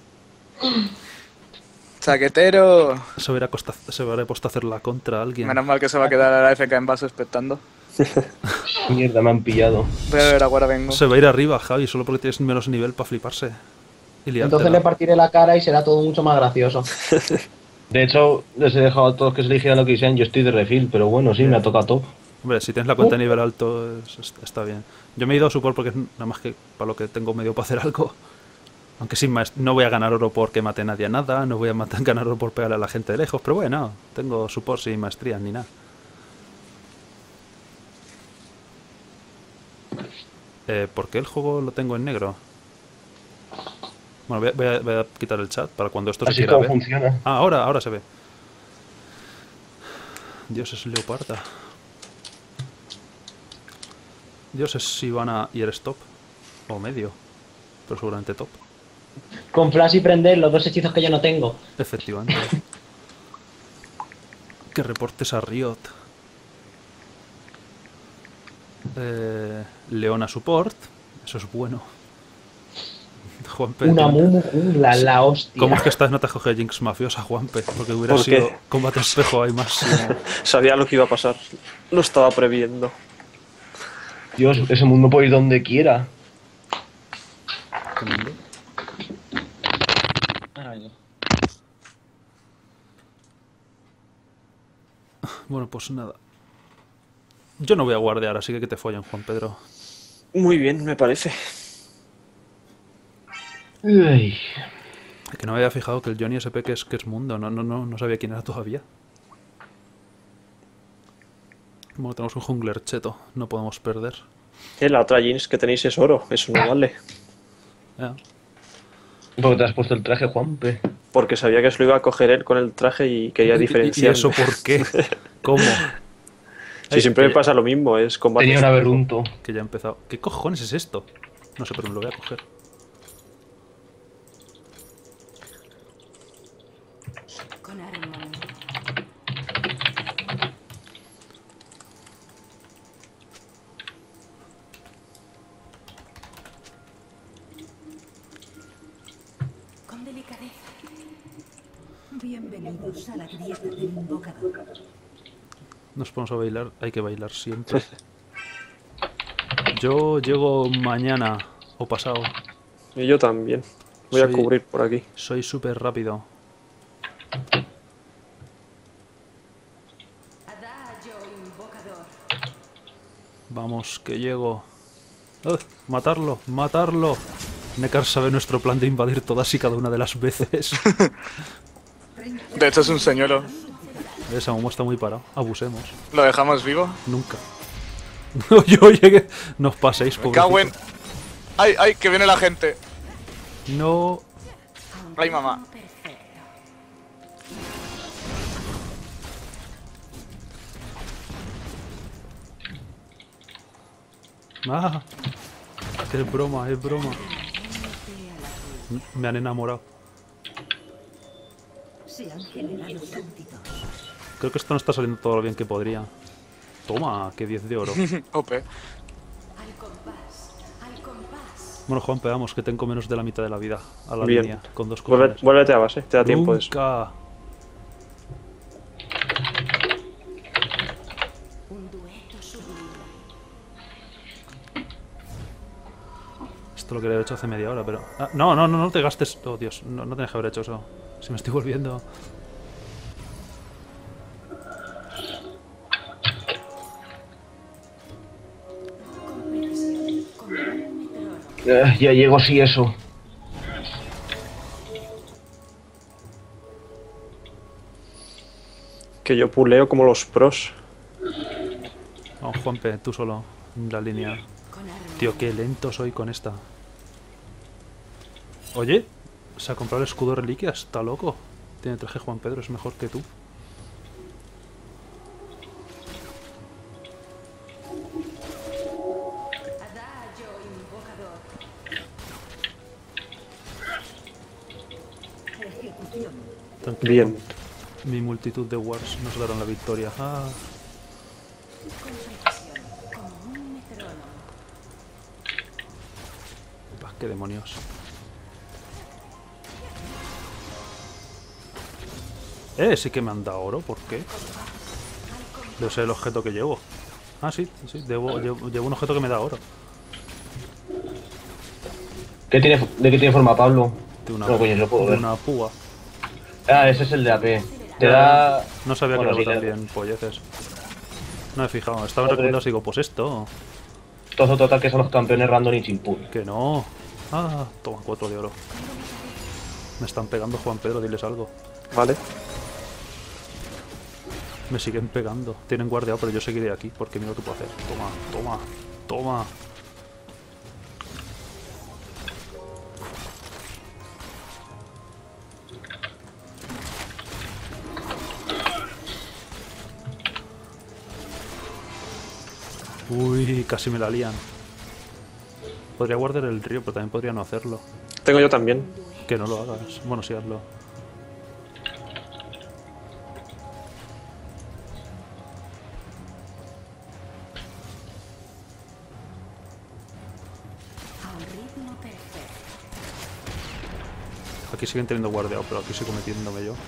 ¡Chaquetero! Se hubiera puesto a hacer la contra a alguien. Menos mal que se va a quedar a la FK en vaso expectando. Mierda, me han pillado. Voy a ver, ahora vengo. Se va a ir arriba, Javi, solo porque tienes menos nivel para fliparse. Y liártela. Entonces le partiré la cara y será todo mucho más gracioso. De hecho, les he dejado a todos que se eligieran lo que quisieran. Yo estoy de refil, pero bueno, sí, me ha tocado top. Hombre, si tienes la cuenta de nivel alto, está bien. Yo me he ido a support porque es nada más que para lo que tengo medio para hacer algo. Aunque sin más, no voy a ganar oro porque mate a nadie a nada, no voy a ganar oro por pegarle a la gente de lejos, pero bueno, tengo support sin maestrías ni nada. ¿Por qué el juego lo tengo en negro? Bueno, voy a quitar el chat para cuando esto se Así es quiera como ver. funciona. Ah, ahora se ve. Dios es leoparda. Dios es Sivana y eres top. O medio. Pero seguramente top. Con Flash y prender los dos hechizos que yo no tengo. Efectivamente. Que reportes a Riot. Leona Support. Eso es bueno. Juanpe. Una Mumu jungla, la hostia. ¿Cómo es que esta vez no te coge Jinx mafiosa, Juanpe? Porque hubiera ¿Por qué? sido combate espejo, hay más. Sabía lo que iba a pasar. Lo estaba previendo. Dios, ese mundo puede ir donde quiera. Bueno, pues nada. Yo no voy a guardear, así que te follen, Juan Pedro. Muy bien, me parece. Uy. Que no me había fijado que el Johnny SP que es mundo. No sabía quién era todavía. Bueno, tenemos un jungler cheto. No podemos perder. La otra jeans que tenéis es oro. Eso no vale. Ya. Porque te has puesto el traje, Juanpe. Porque sabía que se lo iba a coger él con el traje y quería ¿Y diferenciar. eso por qué? ¿Cómo? Sí, siempre me pasa lo mismo. Es combate. Tenía un aberrunto. Que ya ha empezado. ¿Qué cojones es esto? No sé, pero me lo voy a coger. Con Armon. Con delicadeza. Bienvenidos a la grieta del invocador. Nos ponemos a bailar. Hay que bailar siempre. Yo llego mañana o pasado. Y yo también. Voy a Soy- cubrir por aquí. Soy súper rápido. Vamos, que llego. ¡Matarlo! ¡Matarlo! Nekar sabe nuestro plan de invadir todas y cada una de las veces. De hecho es un señuelo. Esa Momo está muy parado. Abusemos. ¿Lo dejamos vivo? Nunca. Oye, oye, que no os paséis, Me cago en... pobrecito. ¡Ay, ay! Que viene la gente. No. ¡Ay, mamá! Ah. Es broma, es broma. Me han enamorado. Se han generado súbditos. Creo que esto no está saliendo todo lo bien que podría. Toma, que 10 de oro. Ope. Bueno, Juan, pegamos, que tengo menos de la mitad de la vida a la Bien. línea, con 2 cosas. Vuélvete a base, te da tiempo de eso. Nunca. Esto lo quería haber hecho hace media hora, pero... Ah, no, no, no, no te gastes... Oh, Dios, no, no tenías que haber hecho eso. Si me estoy volviendo... Ya llego, sí, eso. Que yo puleo como los pros. Vamos, Juanpe, tú solo, en la línea. Tío, qué lento soy con esta. Oye, se ha comprado el escudo de reliquia, está loco. Tiene traje Juan Pedro, es mejor que tú. Tranquilo, Bien. mi multitud de wars nos darán la victoria. Ah. Bah, qué demonios. Sí que me han dado oro, ¿por qué? Debe ser el objeto que llevo. Ah, sí, sí, llevo un objeto que me da oro. ¿De qué tiene forma, Pablo? De una, No, coño, lo puedo de ver. una púa. Ah, ese es el de AP. Te da... No sabía Bueno, que sí, era te- también polleces. No me he fijado, estaba Joder. recordando y digo, pues esto. Todos total que son los campeones random y chimpul. Que no. Ah, toma, 4 de oro. Me están pegando, Juan Pedro, diles algo. Vale. Me siguen pegando. Tienen guardiado, pero yo seguiré aquí porque mira lo que puedo hacer. Toma, toma, toma. Uy, casi me la lían. Podría guardar el río, pero también podría no hacerlo. Tengo yo también. Que no lo hagas. Bueno, sí, hazlo. Aquí siguen teniendo guardiado, pero aquí sigo metiéndome yo.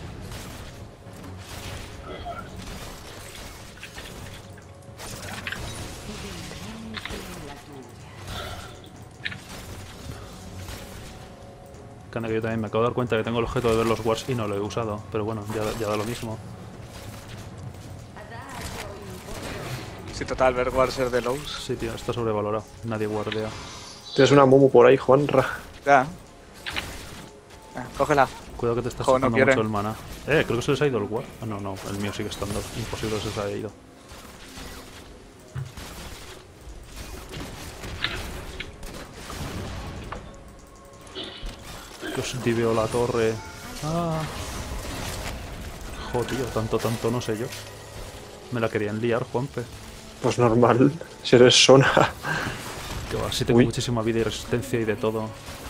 Que yo también me acabo de dar cuenta que tengo el objeto de ver los wars y no lo he usado. Pero bueno, ya da lo mismo. Sí, total, ver Warser de Lowe's. Sí, tío, está sobrevalorado. Nadie guardea. Tienes una Mumu por ahí, Juanra. Ya. Cógela. Cuidado que te estás Jo, no sacando quiere. mucho el mana. Creo que se les ha ido el ward. Ah, no, no, el mío sigue estando. Imposible que se les haya ido. Que os diveo la torre. Ah. Jo, tío, tanto no sé yo. Me la querían liar, Juanpe. Pues normal. Si eres Sona. Que va, sí tengo Uy. muchísima vida y resistencia y de todo.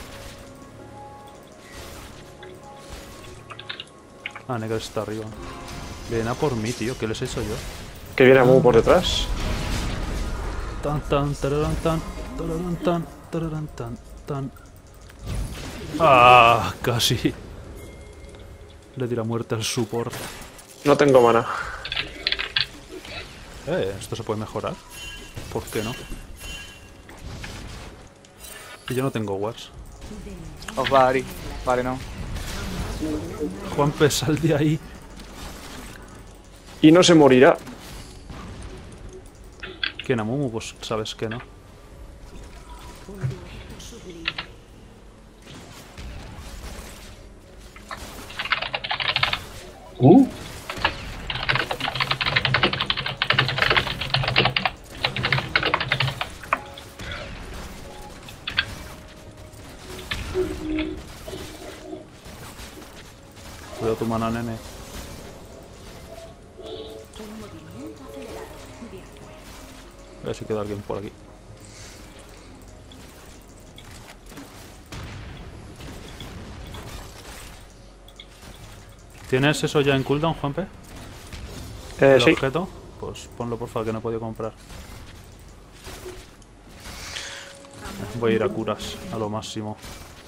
Ah, Negra está arriba. Vienen a por mí, tío. ¿Qué les he hecho yo? Que viene Mumu por detrás. Tan tan tararán tan tararán tan tararán tan tan. Ah, casi. Le di la muerte al support. No tengo mana. Esto se puede mejorar. ¿Por qué no? Y yo no tengo wars. Os va Ari. Vale, no. Juanpe, sal de ahí. Y no se morirá. ¿Quién, Amumu? Pues sabes que no. Cuidado tu mana, nene. A ver si queda alguien por aquí. ¿Tienes eso ya en cooldown, Juanpe? ¿El Sí. objeto? Pues ponlo, por favor, que no he podido comprar. Voy a ir a curas, a lo máximo.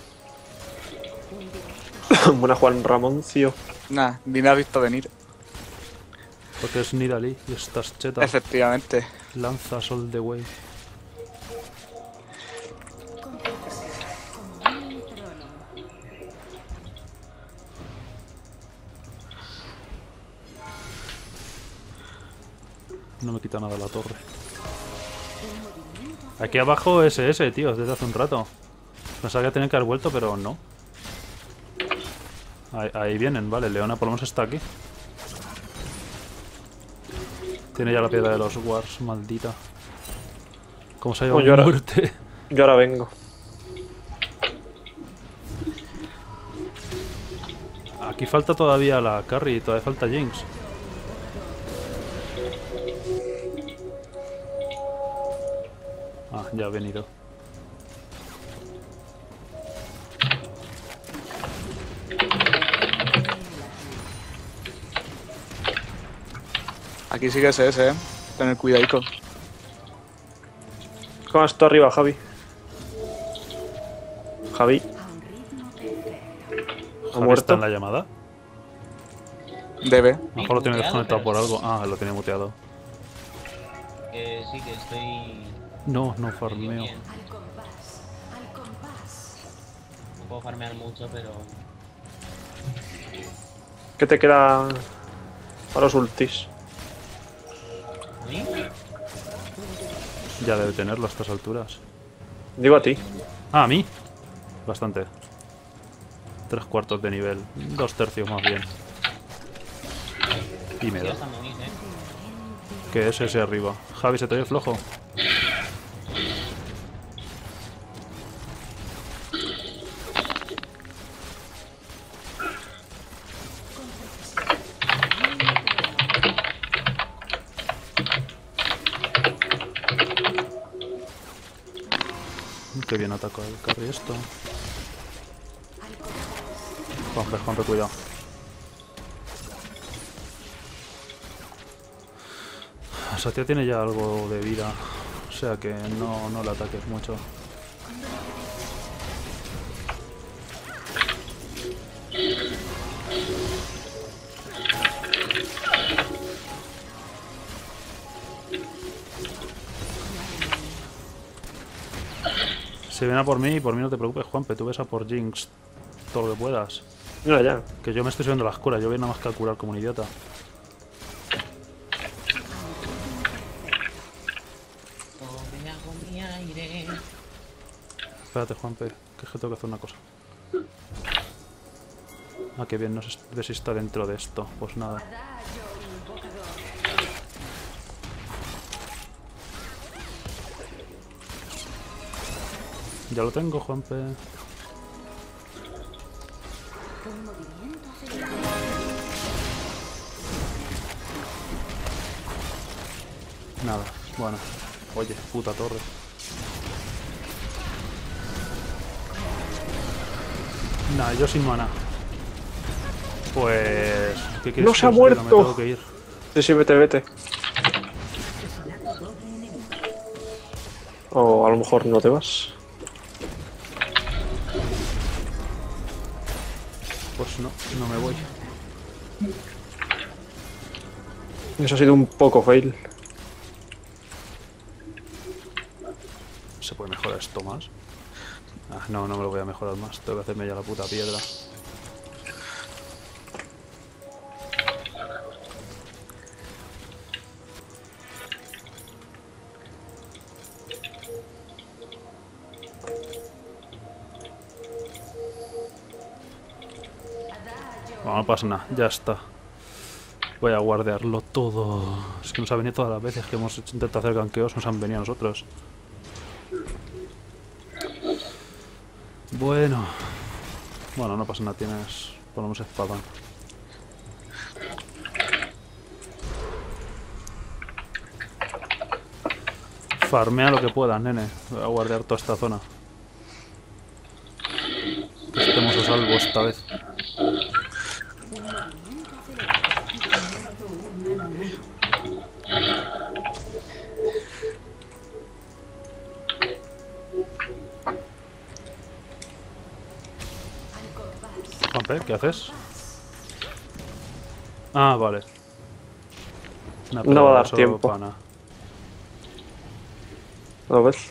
Buena Juan Ramoncio. Nah, ni me ha visto venir. Porque es Nidalee y estás cheta. Efectivamente. Lanza Sol de Way. No me quita nada la torre. Aquí abajo SS, tío, desde hace un rato. Pensaba que tenía que haber vuelto, pero no. Ahí vienen, vale. Leona por lo menos está aquí. Tiene ya la piedra de los wars, maldita. ¿Cómo se ha Pues llevado yo ahora- muerte? Yo ahora vengo. Aquí falta todavía la carry, todavía falta Jinx. Ah, ya ha venido. Aquí sí que es ese, Tener cuidadico. ¿Cómo vas tú arriba, Javi? Javi. ¿Ha ¿Javi está muerto? en la llamada? Debe. A lo mejor lo tiene desconectado por algo. Ah, lo tiene muteado. Sí, que estoy... No, no farmeo. bien. No puedo farmear mucho, pero... ¿Qué te queda a los ultis? ¿A mí? Ya debe tenerlo a estas alturas. Digo a ti. Ah, a mí. Bastante. 3/4 de nivel. 2/3 más bien. Y me Ya da. está muy bien, Que es ese arriba. Javi, ¿se te ve flojo? Qué bien atacó el carry esto. Juanpe, cuidado. Esa tía tiene ya algo de vida. O sea que no le ataques mucho. Se viene a por mí y por mí no te preocupes, Juanpe. Tú ves a por Jinx todo lo que puedas. Mira ya. Que yo me estoy subiendo las curas. Yo voy nada más que a curar como un idiota. Corre, hago mi aire. Espérate, Juanpe, que es que tengo que hacer una cosa. Ah, qué bien, no sé si está dentro de esto. Pues nada. Ya lo tengo, Juanpe. Nada, bueno. Oye, puta torre. Nah, yo sin mana. Pues... ¿qué quieres ¡No que se ha os diga? Me muerto! tengo que ir. Sí, sí, vete, vete. O a lo mejor no te vas. Pues no me voy. Eso ha sido un poco fail. ¿Se puede mejorar esto más? Ah, no me lo voy a mejorar más. Tengo que hacerme ya la puta piedra. Bueno, no pasa nada, ya está. Voy a guardearlo todo. Es que nos ha venido todas las veces que hemos intentado hacer ganqueos, nos han venido a nosotros. Bueno. Bueno, no pasa nada, tienes... Ponemos espada. Farmea lo que puedas, nene. Voy a guardear toda esta zona. Que estemos a salvo esta vez. Juanpe, ¿qué haces? Ah, vale. Nah, No va a dar eso tiempo. para nada. ¿Lo ves?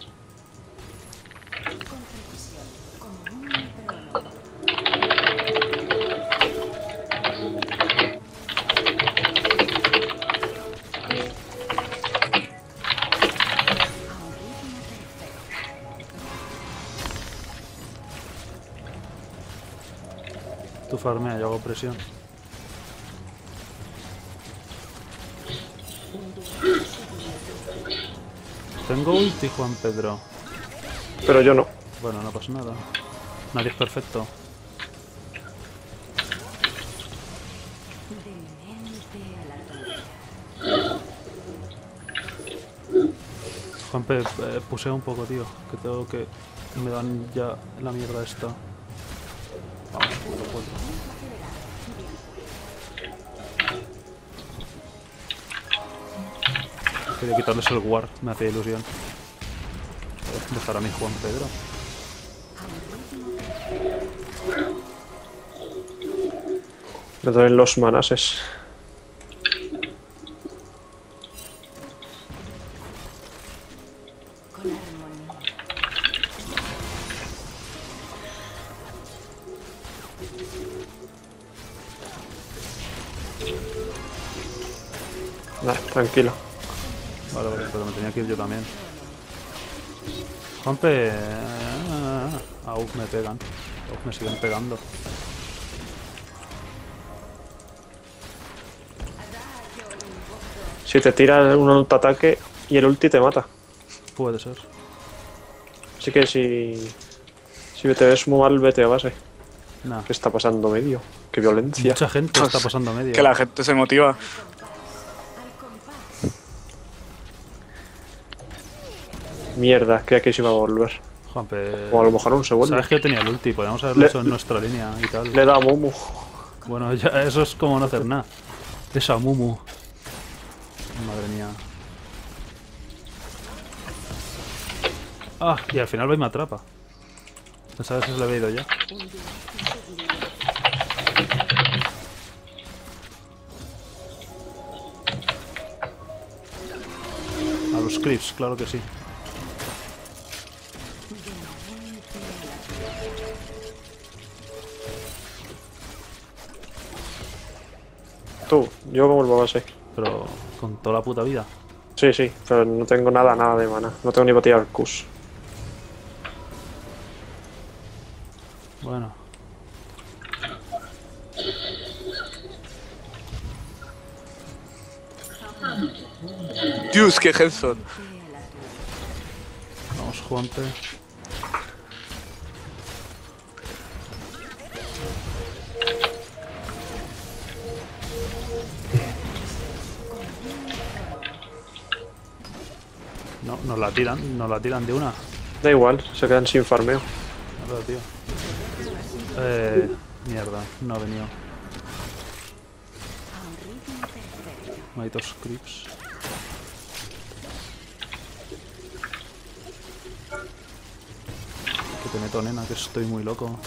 Tú farmea, yo hago presión. Tengo ulti, Juan Pedro. Pero yo no. Bueno, no pasa nada. Nadie es perfecto. Juanpe, pusea un poco, tío. Que tengo que... Me dan ya la mierda esta. Vamos, no puedo. Quería quitarles el ward, me hacía ilusión. Dejar a mi Juan Pedro. Le doy los manases. Nah, tranquilo. Vale, vale, pero me tenía que ir yo también. Juanpe... Aún me pegan. Aún me siguen pegando. Si te tira un autoataque y el ulti te mata. Puede ser. Así que si te ves muy mal, vete a base. Nah. ¿Qué está pasando medio? Qué violencia. Mucha gente está pasando a medio. Que la gente se motiva. Mierda, creía que se iba a volver. Juanpe... O a lo mejor aún se vuelve. Sabes que yo tenía el ulti, podríamos haberlo Le- hecho en nuestra línea y tal. Le da a Momo. Bueno, ya eso es como no hacer nada. Esa Mumu. Madre mía. Ah, y al final va y me atrapa. No sabes si se le había ido ya. A los creeps, claro que sí. Tú, yo me vuelvo a base. Pero con toda la puta vida. Sí, sí, pero no tengo nada de mana. No tengo ni para tirar Qs. Bueno. Dios, qué headshot. Vamos, Juanpe. No, nos la tiran de una. Da igual, se quedan sin farmeo. Mierda, tío. Mierda, no ha venido. Malditos creeps. Que te meto, nena, que estoy muy loco.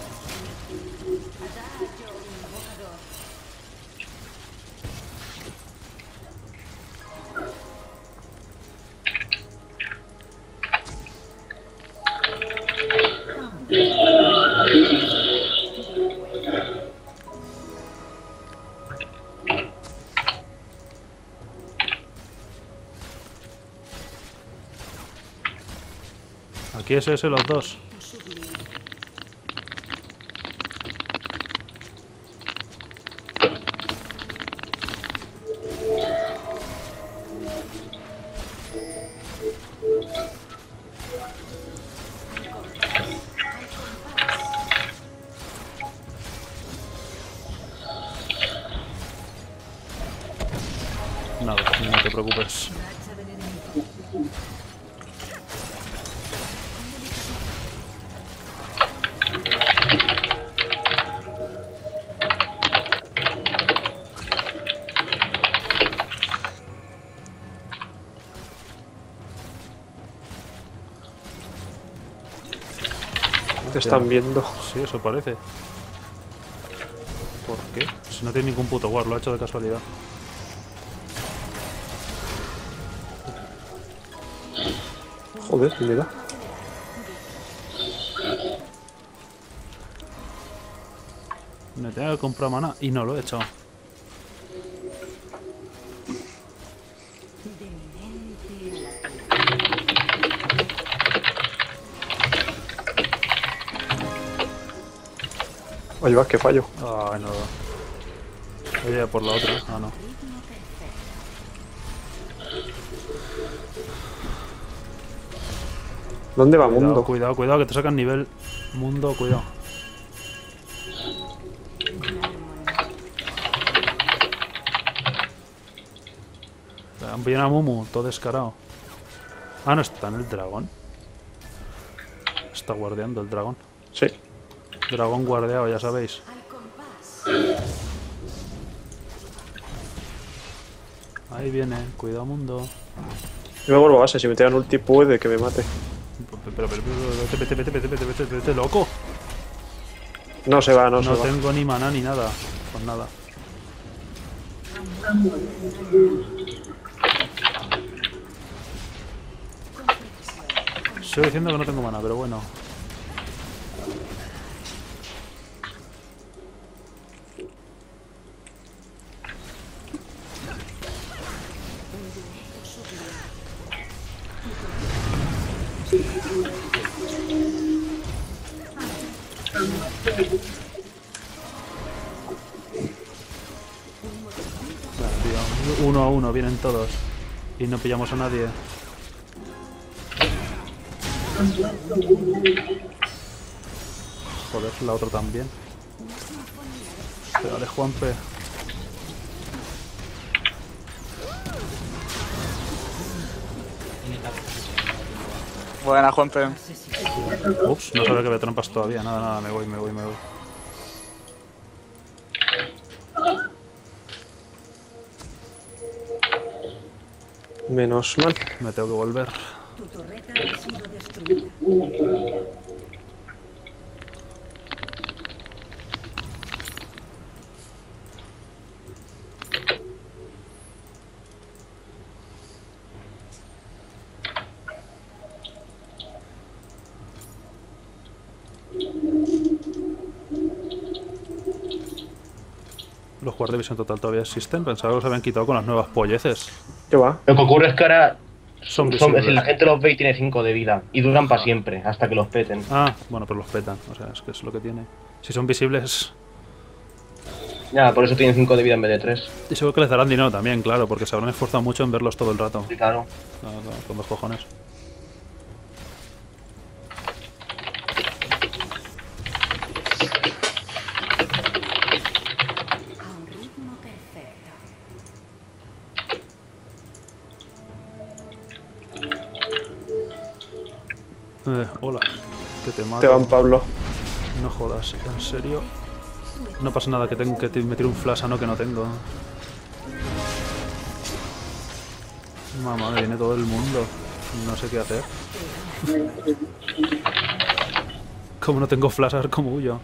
Aquí es ese los dos. Nada, no te preocupes. Te están viendo. Sí, eso parece. ¿Por qué? Si no tiene ningún puto war, lo ha hecho de casualidad. Joder, mira. Me tengo que comprar mana y no lo he hecho. Oye, va, que fallo. Ay, no. Voy a por la otra. Ah, no. ¿Dónde va Cuidado, Mundo? cuidado, cuidado, que te sacan nivel mundo, cuidado. Viene a Mumu, todo descarado. Ah, no está en el dragón. Está guardeando el dragón. Sí. Dragón guardeado, ya sabéis. Ahí viene, cuidado mundo. Yo me vuelvo a base, si me tiran ulti puede que me mate. Pero, vete, loco. No se va, no se No va. tengo ni maná ni nada. Pues nada. Estoy diciendo que no tengo maná, pero bueno. Vale, tío. 1 a 1, vienen todos. Y no pillamos a nadie. Joder, la otra también. Dale, Juanpe. Buena, Juanpe. Ups, no sabía que había trampas todavía. Nada, nada, me voy. Menos mal. Me tengo que volver. Tu torreta ha sido destruida. Los jugadores de visión total todavía existen. Pensaba que los habían quitado con las nuevas polleces. ¿Qué va? Lo que ocurre es que ahora Son es decir, visibles. la gente los ve y tiene 5 de vida. Y duran para siempre, hasta que los peten. Ah, bueno, pero los petan. O sea, es que es lo que tiene. Si son visibles. Ya, por eso tienen 5 de vida en vez de 3. Y seguro que les darán dinero también, claro, porque se habrán esforzado mucho en verlos todo el rato. Sí, claro. Claro, con dos cojones. A un ritmo perfecto. Hola. Que te mato. Te van, Pablo. No jodas, en serio. No pasa nada que tengo que me tire un flash a no que no tengo. Mamá, me viene todo el mundo. No sé qué hacer. Como no tengo flash, a ver cómo huyo.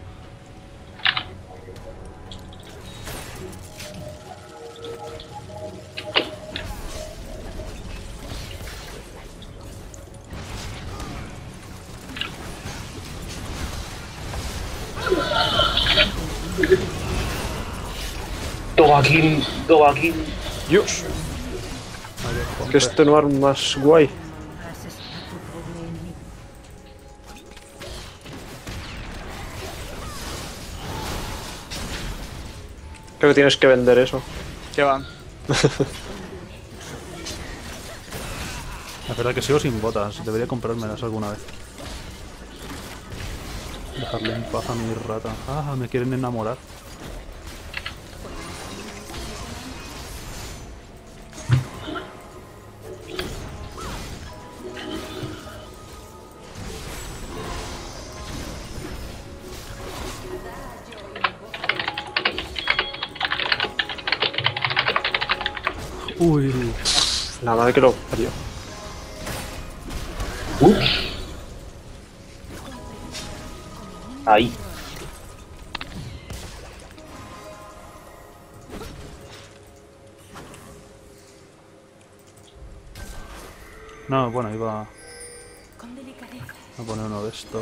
Tobaquín. Dios. Vale, Que Juanpe. este no arma más guay. Haces a tu pobre enemigo. Creo que tienes que vender eso. ¿Qué va? La verdad que sigo sin botas. Debería comprármelas alguna vez. Dejarle en paz a mi rata. Ah, me quieren enamorar. Uy. La madre que lo parió. Ahí. No, bueno, iba Con delicadeza. a poner uno de estos.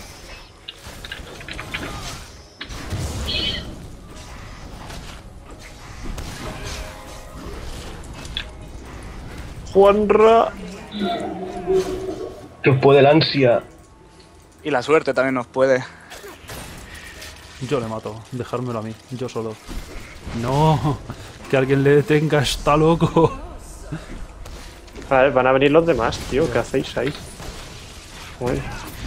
Juanra. Que os puede el ansia. Y la suerte también nos puede. Yo le mato, dejármelo a mí, yo solo. No, que alguien le detenga, está loco. A ver, van a venir los demás, tío. ¿Qué hacéis ahí? Uy.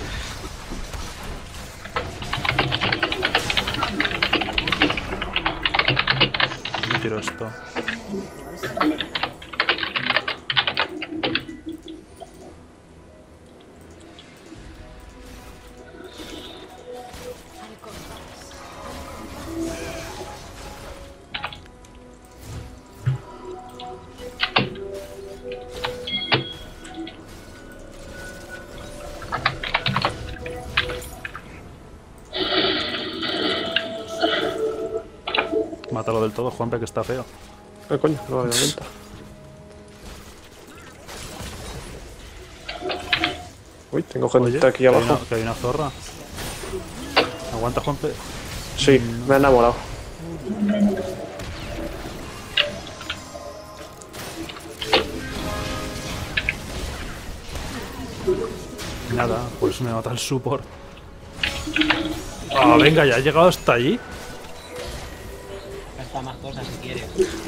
Yo quiero esto. Mátalo del todo, Juanpe, que está feo. Coño, no me había dado cuenta. Uy, tengo gente Oye, aquí que hay abajo. que hay una zorra. Aguanta, Juanpe. Sí, me ha enamorado. Nada, pues me mata el support. Ah, venga, ya ha llegado hasta allí. Gasta más cosas si quieres.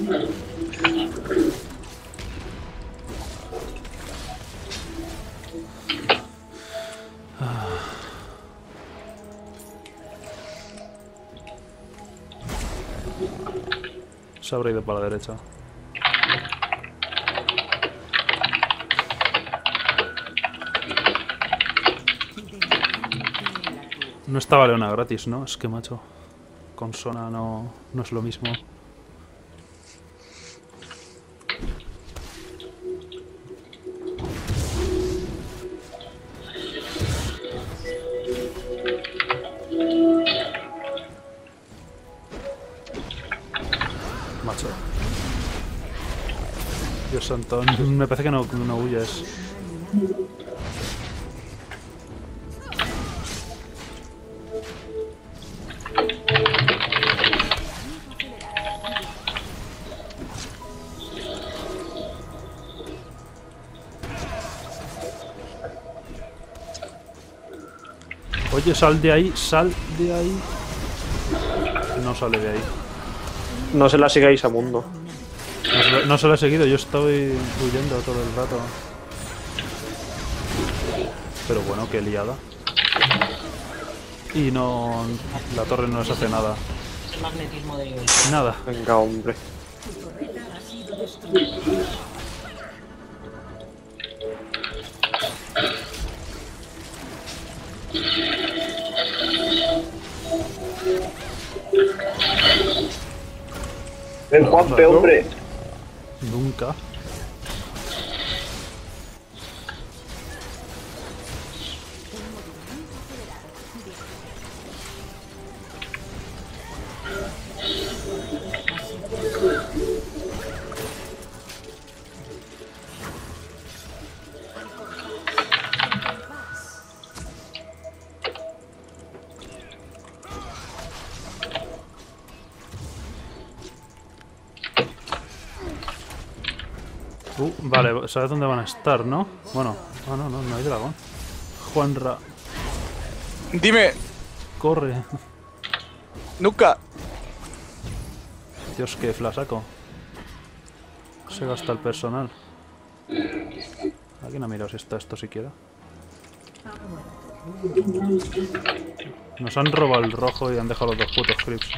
Se habrá ido para la derecha. No estaba Leona gratis, ¿no? Es que, macho, con Sona no es lo mismo. Macho. Dios santo, me parece que no huyes. Oye, sal de ahí, sal de ahí. No sale de ahí. No se la sigáis a Mundo. No se lo he seguido, yo estoy huyendo todo el rato. Pero bueno, qué liada. Y no... La torre no les hace nada. Es el magnetismo de hoy. Nada. Venga, hombre. Tu torreta ha sido destruida. Ven, Juanpe, hombre. Nunca. Vale, sabes dónde van a estar, ¿no? Bueno, no hay dragón. Juanra, Dime, corre. nunca. Dios, qué flasaco. Se gasta el personal. ¿Alguien ha mirado si está esto siquiera? Nos han robado el rojo y han dejado los dos putos creeps.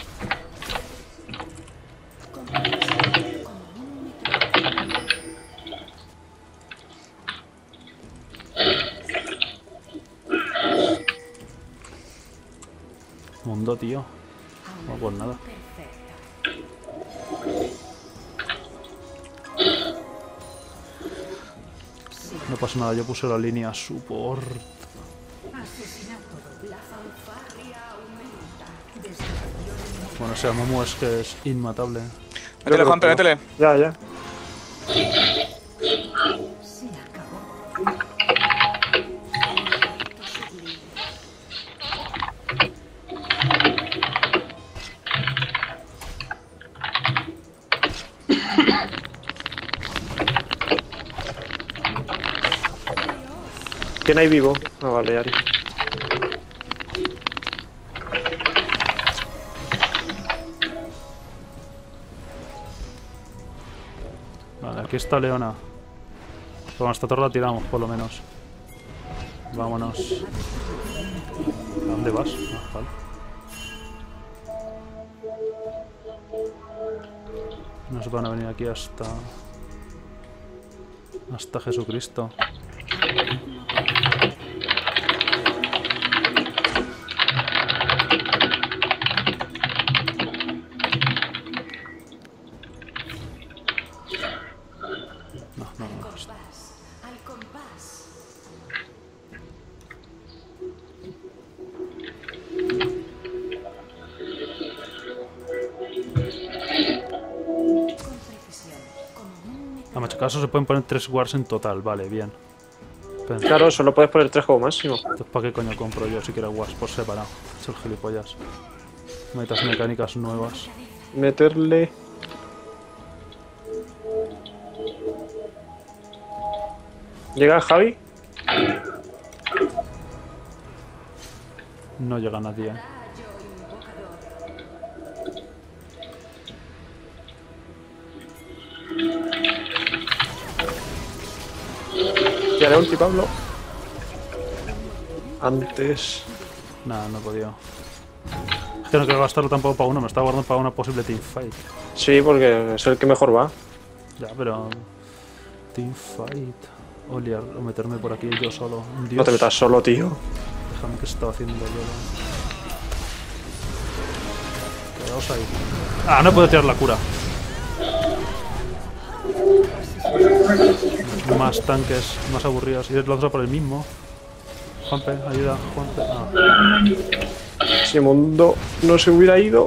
Mundo, tío. No, pues nada. pasa nada, yo puse la línea support. Asesinato. La fanfarria aumenta. Destrucción. Bueno, o sea, Momo es que es inmatable. Métele, Juanpe, métele. Ya, ya. Se acabó. ¿Quién hay vivo? Ah, vale, Ari. Vale, aquí está Leona. Con esta torre la tiramos, por lo menos. Vámonos. ¿A dónde vas? Ah, vale. Nos van a venir aquí hasta... hasta Jesucristo. No. Compás. Al compás. Con precisión. Como un A machacazo se pueden poner 3 wards en total, vale, bien. Pero, Claro, solo puedes poner 3 como máximo. entonces, ¿para qué coño compro yo si quiero wards por separado? Es el gilipollas. Metas mecánicas nuevas. Meterle... ¿Llega Javi? No llega nadie. Ya le ulti, Pablo. Antes... Nada, no he podido. Es que no quiero gastarlo tampoco para uno, me estaba guardando para una posible teamfight. Sí, porque es el que mejor va. Ya, pero... teamfight... O liar, o meterme por aquí yo solo. Dios, No te metas solo, tío. déjame que estaba haciendo yo. Quedaos ahí. Ah, no puedo tirar la cura. Más tanques, más aburridos. Y es la otra por el mismo. Juanpe, ayuda, Juanpe. Ah. Si Mundo no se hubiera ido...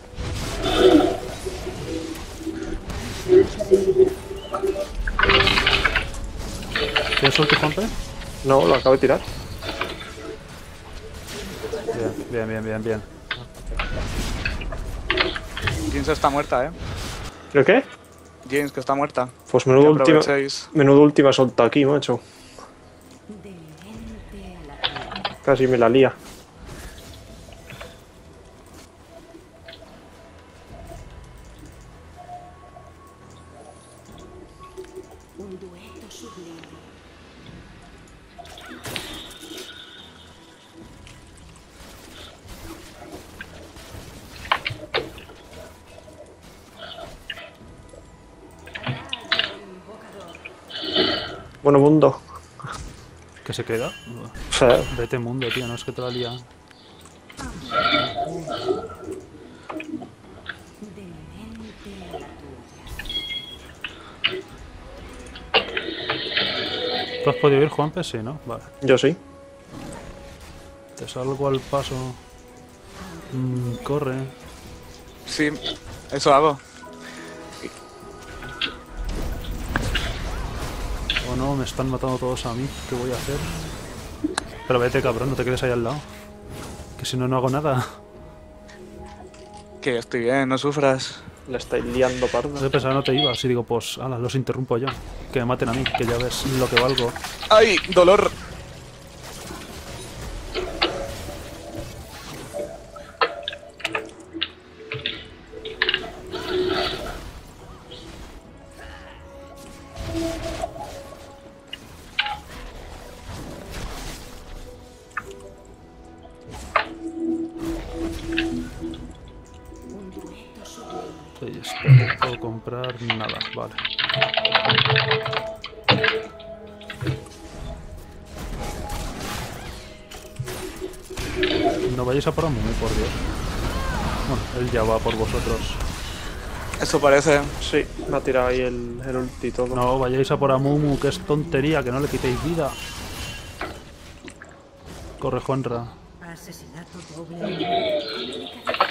¿Tienes ulti, Juanpe? No, lo acabo de tirar. Bien. Jinx está muerta, ¿Pero qué? Jinx, que está muerta. Pues Que menudo última... aprovechéis. Menudo última solta aquí, macho. de ente a la tierra. Casi me la lía. Un dueto sublime. Bueno, Mundo. ¿Qué se queda? O sea, Vete mundo, tío, no es que te la lía. De mente a la tuya. ¿Tú has podido ir, Juanpe? Sí, ¿no? Vale. yo sí. Te salgo al paso. Corre. Sí, eso hago. Oh no, me están matando todos a mí. ¿Qué voy a hacer? Pero vete, cabrón, no te quedes ahí al lado. Que si no, no hago nada. Que estoy bien, no sufras. Le estáis liando Yo parda. pensaba no te ibas y digo, pues, ala, los interrumpo yo. Que me maten a mí, que ya ves lo que valgo. ¡Ay! ¡Dolor! Y espera, no puedo comprar nada, vale. No vayáis a por mí, por Dios. Bueno, él ya va por vosotros. Eso parece. Sí, me ha tirado ahí el ulti y todo. No vayáis a por Amumu, que es tontería, que no le quitéis vida. Corre, Juanra. Asesinato doble.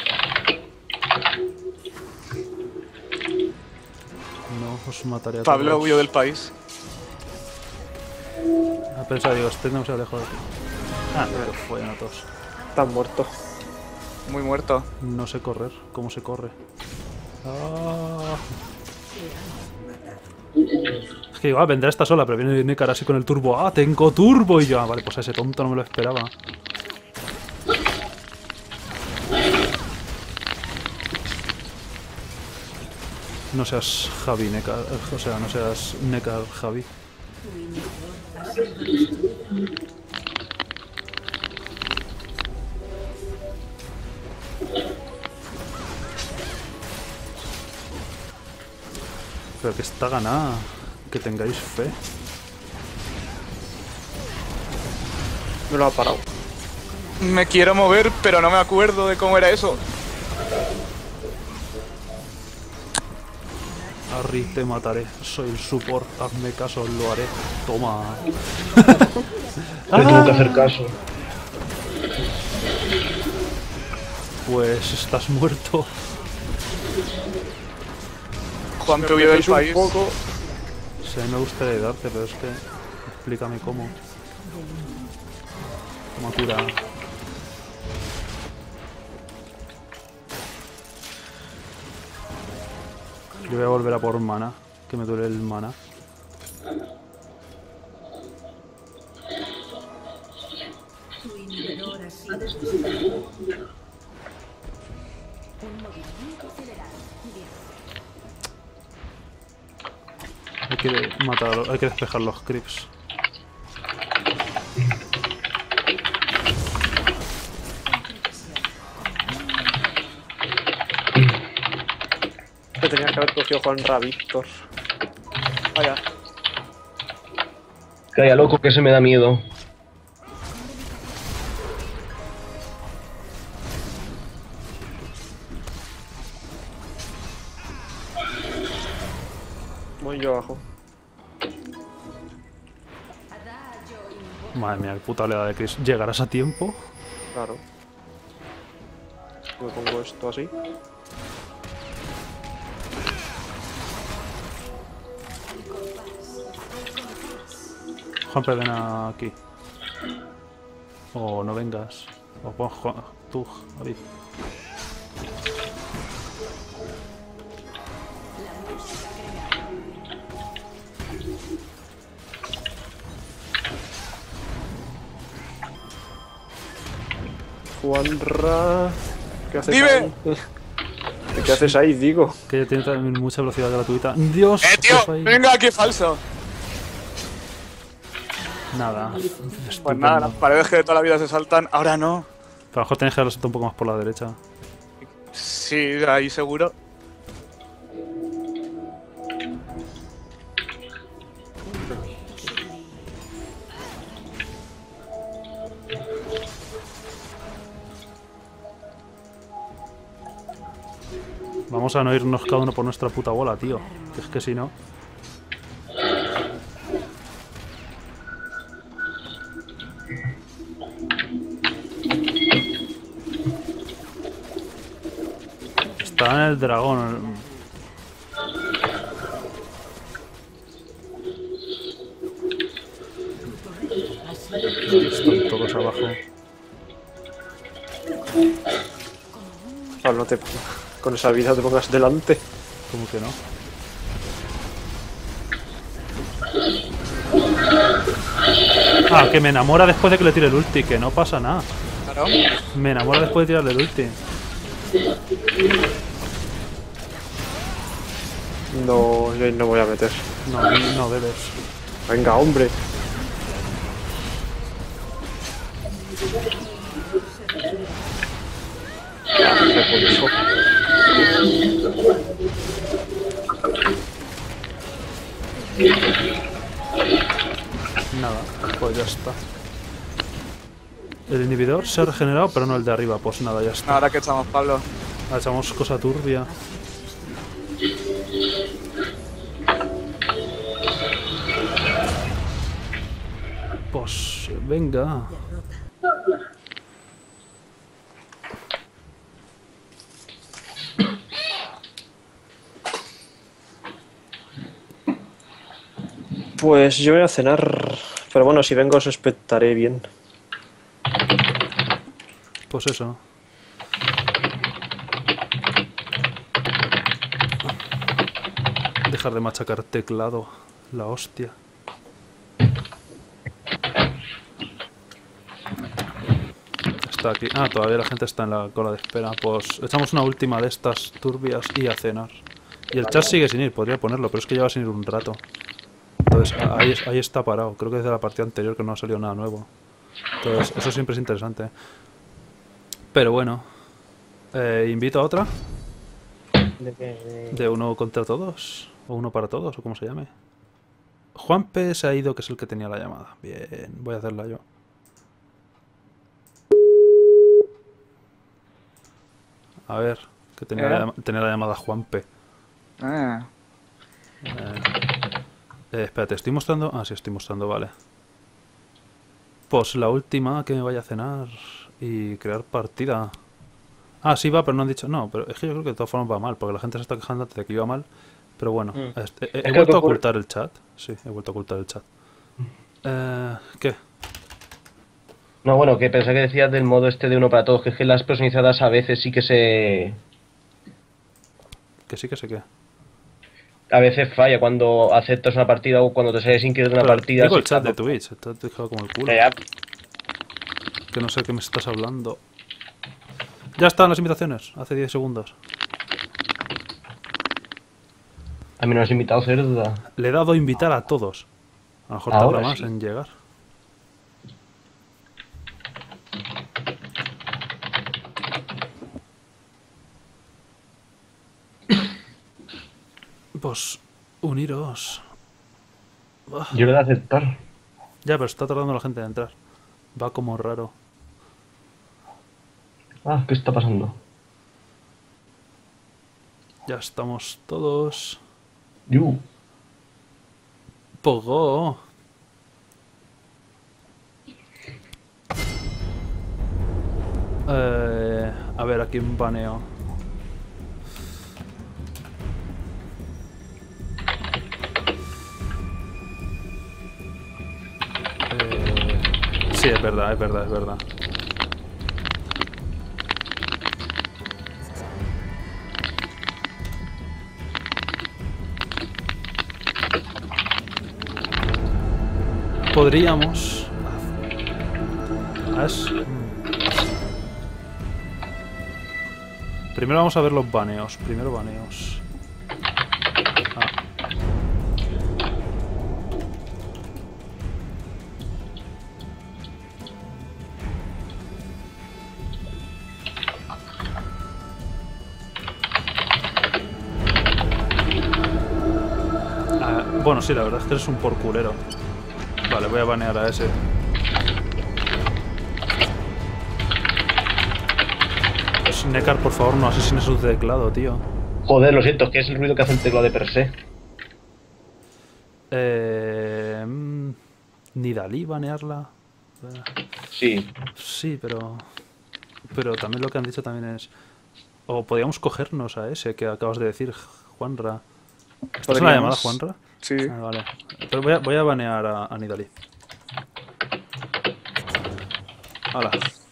No os mataré a Pablo todos. huyó del país. A pensar, digo, este no se lejos de aquí. Ah, pero fue a todos. Están muertos. Muy muerto. No sé correr. ¿Cómo se corre? Ah. Es que igual vendrá esta sola, pero viene Nekar así con el turbo. ¡Ah, tengo turbo! Y yo, ah, vale, pues a ese tonto no me lo esperaba. No seas Javi, Nekar. O sea, no seas Nekar, Javi. Pero que está ganada. Que tengáis fe. Me lo ha parado. Me quiero mover, pero no me acuerdo de cómo era eso. Harry, te mataré. Soy el support. Hazme caso, lo haré. Toma. Le tuvo que hacer caso. Pues estás muerto. Juan que huyó del Metéis un país. poco. Sí, me gustaría ayudarte, pero es que... Explícame cómo. ¿Cómo cura? Yo voy a volver a por mana, que me duele el mana. Tu inhibidor ha sido desactivado. Hay que matar, hay que despejar los creeps. Que tenía que haber cogido Juanra Víctor. Vaya. Calla, loco, que se me da miedo. Voy yo abajo. Madre mía, qué puta oleada de Chris. ¿Llegarás a tiempo? Claro. Me pongo esto así. Juanpe, ven aquí. O no vengas. O pon tú, David. Juanra. ¿Qué haces ¡Dime! ahí? ¿Qué haces ahí, digo? Que tiene también mucha velocidad gratuita. ¡Dios! Tío! ¿qué fue ahí? ¡Venga, qué falso! Nada. Pues Estupendo. nada, las paredes que de toda la vida se saltan, ahora no. Pero a lo mejor tenéis que darlo un poco más por la derecha. Sí, ahí seguro. Vamos a no irnos cada uno por nuestra puta bola, tío. Que es que si no... Está en el dragón. Están todos abajo. No te... Con esa vida te pongas delante. ¿Cómo que no? Ah, que me enamora después de que le tire el ulti, que no pasa nada. Claro. Me enamora después de tirarle el ulti. No, yo ahí no voy a meter. No, no bebes. Venga, hombre. Repulso. Nada, pues ya está. El inhibidor se ha regenerado, pero no el de arriba. Pues nada, ya está. Ahora que estamos, Pablo. Ahora echamos cosa turbia. Venga. Pues yo voy a cenar. Pero bueno, si vengo os expectaré bien. Pues eso. Dejar de machacar teclado. La hostia. Está aquí. Ah, todavía la gente está en la cola de espera. Pues echamos una última de estas turbias y a cenar. Y el chat sigue sin ir, podría ponerlo, pero es que lleva sin ir un rato. Entonces ahí está parado. Creo que desde la partida anterior que no ha salido nada nuevo. Entonces eso siempre es interesante. Pero bueno. Invito a otra. De uno contra todos. O uno para todos, o como se llame. Juanpe se ha ido, que es el que tenía la llamada. Bien, voy a hacerla yo. A ver, que tenía la llamada Juanpe. Ah, Espérate, ¿estoy mostrando? Ah, sí, estoy mostrando, vale. Pues la última, que me vaya a cenar y crear partida. Ah, sí va, pero no han dicho... No, pero es que yo creo que de todas formas va mal, porque la gente se está quejando antes de que iba mal. Pero bueno, he vuelto a ocultar el chat. Sí, he vuelto a ocultar el chat. ¿Qué? No, bueno, que pensé que decías del modo este de uno para todos, que es que las personalizadas a veces sí que se... Que sí, que sé qué. A veces falla cuando aceptas una partida o cuando te sales sin querer de una Pero partida. digo el sí, chat de tampoco. Twitch, te has dejado como el culo. Ya, Que no sé qué me estás hablando. Ya están las invitaciones, hace 10 segundos. a mí no me has invitado, cerda. Le he dado a invitar a todos. A lo mejor Ahora tarda más sí. en llegar. Pues uniros. Yo le doy a aceptar. Ya, pero está tardando la gente en entrar. Va como raro. Ah, ¿qué está pasando? Ya estamos todos. Yu. Pogo. A ver, aquí un baneo. Sí, es verdad, es verdad, es verdad. Podríamos... Primero vamos a ver los baneos. Primero baneos. Bueno, sí, la verdad es que eres un porculero. Vale, voy a banear a ese. Nekar, por favor, no asesines su teclado, tío. Joder, lo siento, es que es el ruido que hace el teclado de per se. Nidalí, banearla. Sí. Sí, pero también lo que han dicho también es... O podríamos cogernos a ese que acabas de decir, Juanra. ¿Estás en la llamada, Juanra? Sí. Ah, vale. Pero voy a banear a Nidalí. Hala.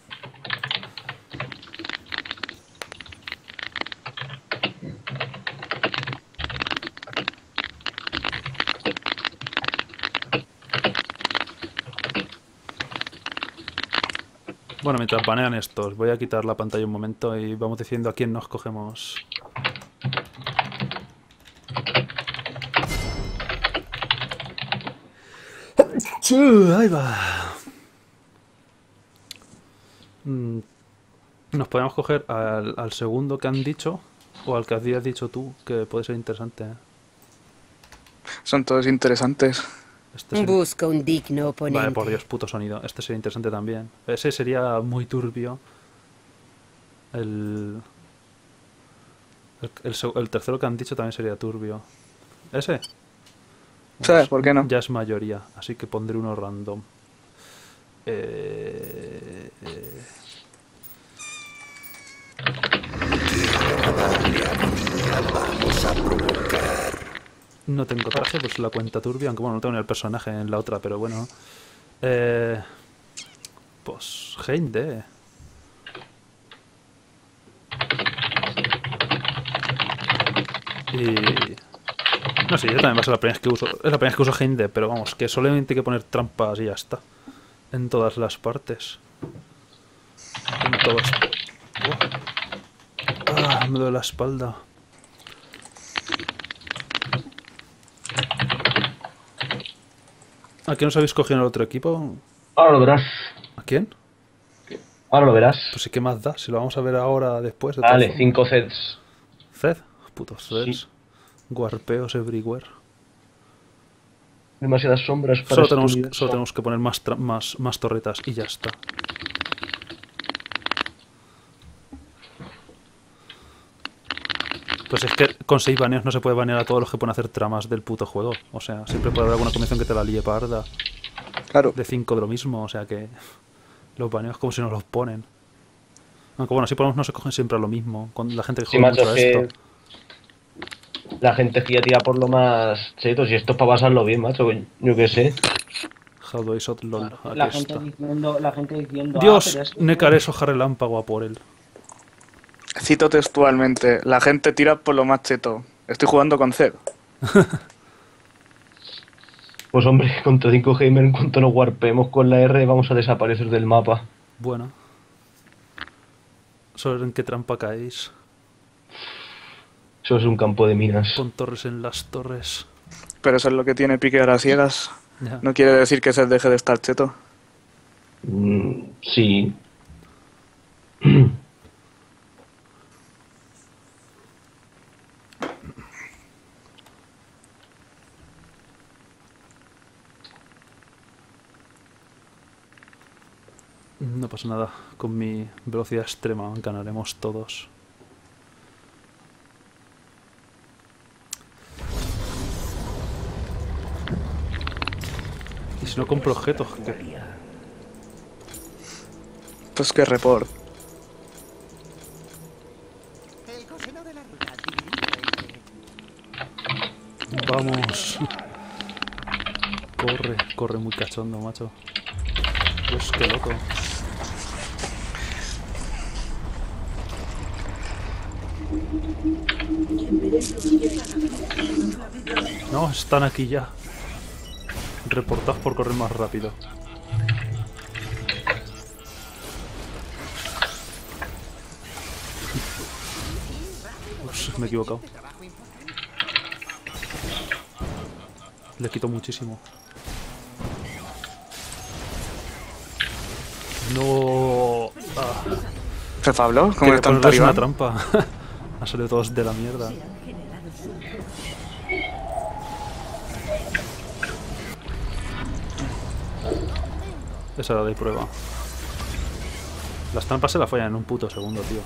Bueno, mientras banean estos, voy a quitar la pantalla un momento y vamos diciendo a quién nos cogemos. Ahí va. Nos podemos coger al segundo que han dicho o al que habías dicho tú, que puede ser interesante. Son todos interesantes. Este sería... Busca un digno oponente. Vale, por Dios, puto sonido. Este sería interesante también. Ese sería muy turbio. El tercero que han dicho también sería turbio. ¿Ese? ¿Sabes por qué no? Ya es mayoría, así que pondré uno random. No tengo traje, pues la cuenta turbia, aunque bueno, no tengo ni el personaje en la otra, pero bueno. Pues Heinde. Y... No sé, yo también va a ser la primera vez que uso. Es la primera vez que uso Heinde, pero vamos, que solamente hay que poner trampas y ya está. En todas las partes. En todas. Me duele la espalda. ¿A quién os habéis cogido en el otro equipo? Ahora lo verás. ¿A quién? Ahora lo verás. Pues sí, ¿qué más da? Si lo vamos a ver ahora después. De todas Vale, formas. 5 Zeds. Zed. Putos Zeds. Sí. Guarpeos everywhere. Demasiadas sombras para Solo tenemos que poner más torretas y ya está. Pues es que con 6 baneos no se puede banear a todos los que pueden hacer tramas del puto juego. O sea, siempre puede haber alguna convención que te la líe parda. Claro. De 5 de lo mismo, o sea que los baneos como si nos los ponen. Aunque bueno, así por lo menos no se cogen siempre a lo mismo. Con la gente que Sí, juega macho, mucho a es que esto. la gente que ya tira por lo más cheto. Si esto es para pasarlo bien, macho, yo qué sé. How do I shot LOL? La Aquí gente está. diciendo, Dios, pero es que- Necares hoja relámpago a por él. Cito textualmente, la gente tira por lo más cheto. Estoy jugando con Zed. Pues hombre, contra 5 Gamer, en cuanto nos warpemos con la R, vamos a desaparecer del mapa. Bueno. ¿Sobre en qué trampa caéis? Eso es un campo de minas. Con torres en las torres. Pero eso es lo que tiene pique a las ciegas. Ya. No quiere decir que Zed deje de estar cheto. Sí. No pasa nada. Con mi velocidad extrema ganaremos todos. Y si no compro objetos, ¿qué? Pues que report. Vamos. Corre, corre muy cachondo, macho. Dios, qué loco. No, están aquí ya. Reportad por correr más rápido. Ups, me he equivocado. Le quito muchísimo. No. ¿Qué Pablo? ¿Cómo Quería está en ponerles una talibán? trampa. Ha salido todos de la mierda. Esa era de prueba. Las trampas se la follan en un puto segundo, tío.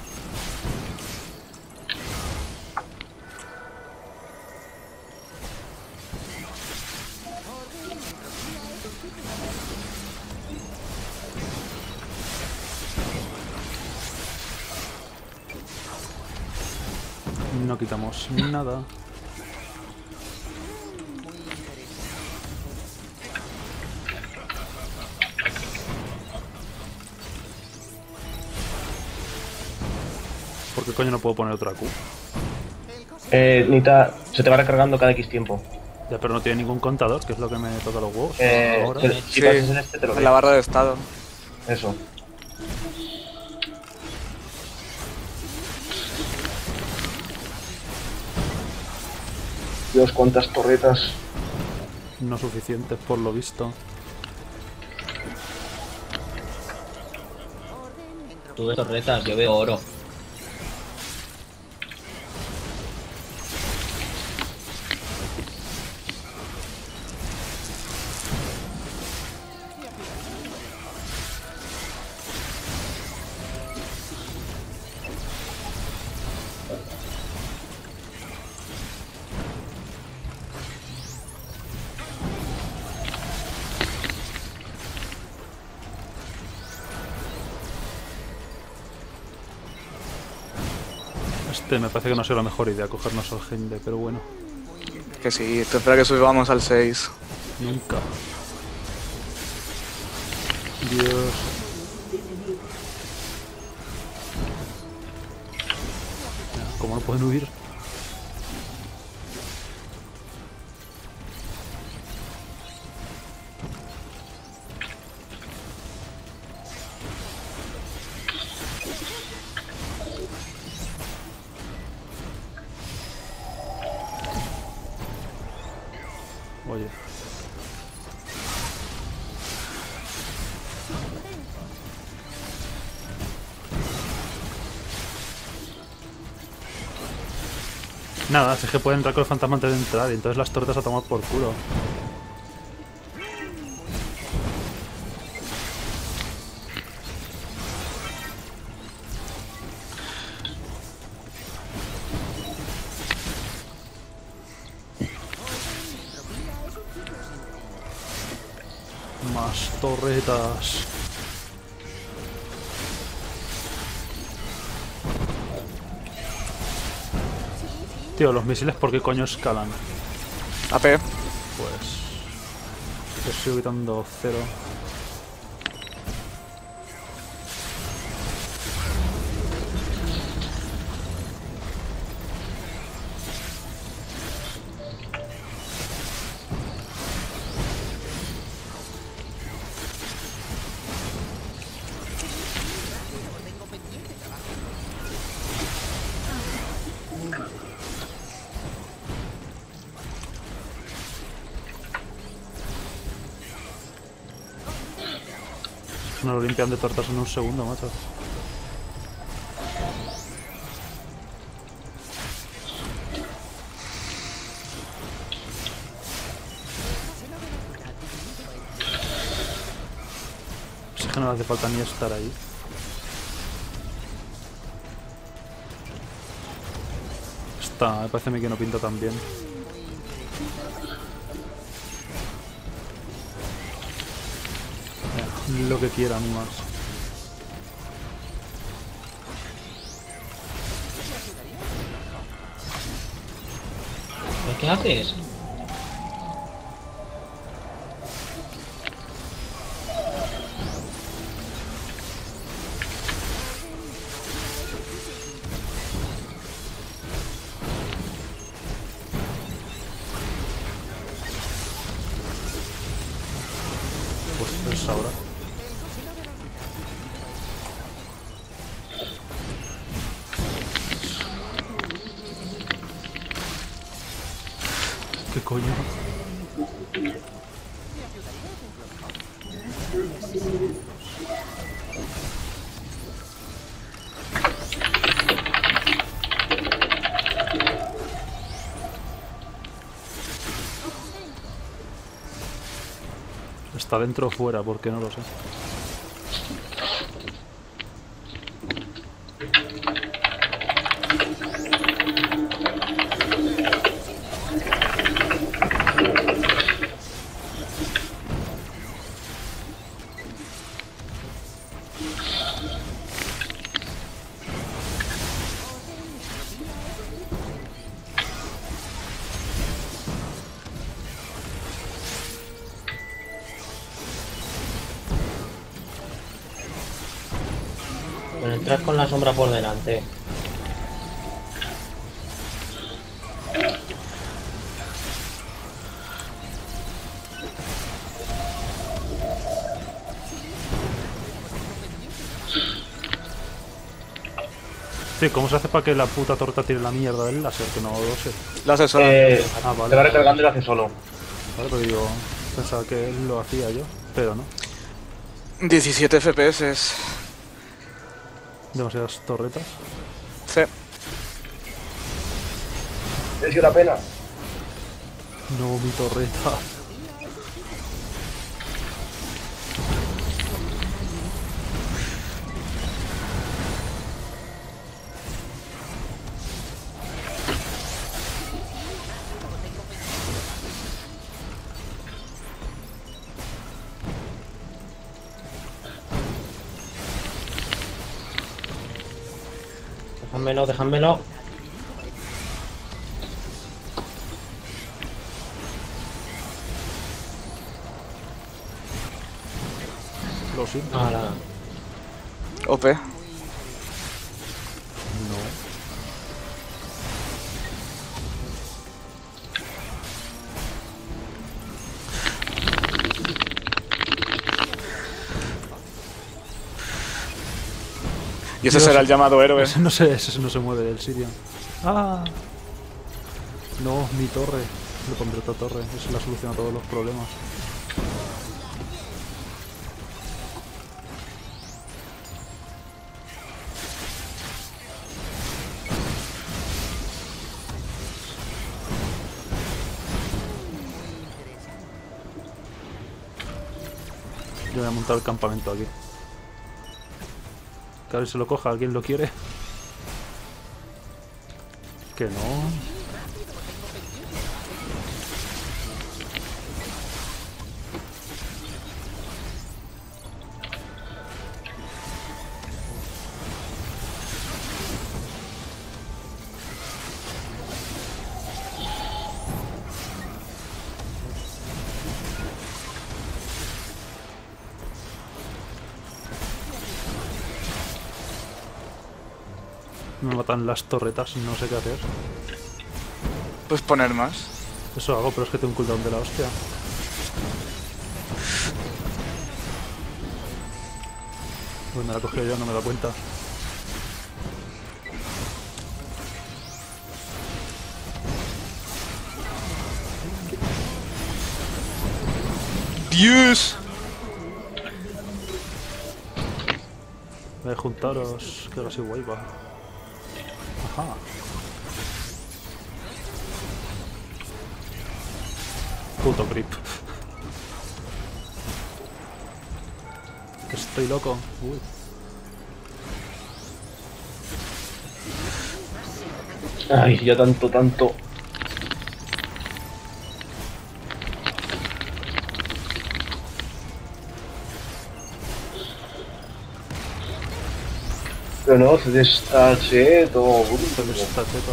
No quitamos nada. ¿Por qué coño no puedo poner otra Q? Nita, se te va recargando cada X tiempo. Ya, pero no tiene ningún contador, que es lo que me toca los huevos. Ahora. Si Sí, pasas en este, te lo en la ve. barra de estado. Eso. Dios, cuántas torretas. No suficientes por lo visto. Tú ves torretas, yo veo oro. Me parece que no sea la mejor idea cogernos al Heimdall, pero bueno. Que sí, te espera que subamos al 6. Nunca. Dios. ¿Cómo no pueden huir? Oye. Nada, si es que pueden entrar con el fantasma antes de entrar y entonces las torretas a tomar por culo. Más torretas. Tío, los misiles, ¿por qué coño escalan? AP. Pues... Yo sigo quitando 0. No lo limpian de tortas en un segundo, macho. Es que no le hace falta ni estar ahí. Está, me parece a mí que no pinta tan bien. Lo que quieran más. ¿Pero qué haces? Pues es ahora. ¿Qué coño? ¿Está dentro o fuera? Porque no lo sé. Bueno, entrar con la sombra por delante. Sí, ¿cómo se hace para que la puta torta tire la mierda del láser? Que no lo sé. Lo hace solo. Ah, vale. Te va recargando y lo hace solo. Vale, pero digo, pensaba que lo hacía yo, pero no. 17 FPS. Demasiadas torretas. Sí. Es que la pena. No, mi torreta. Déjamelo, déjamelo. Lo siento. Ala. OP. No. Y ese Dios. será el llamado héroe. Ese no se mueve del Sirian. ¡Ah! No, mi torre. Le pondré otra torre. Esa es la solución a todos los problemas. Yo voy a montar el campamento aquí. Que a ver si lo coja, ¿alguien lo quiere? Que no. Me matan las torretas, no sé qué hacer. Pues poner más. Eso hago, pero es que tengo un cooldown de la hostia. Pues me la he cogido yo, no me da cuenta. ¡Dios! Voy a juntaros, que ahora soy guay, va. Ajá. Puto creep. Que estoy loco. Uy. Ay, ya tanto. Pero no, se destache todo. ¿Dónde está Cheto?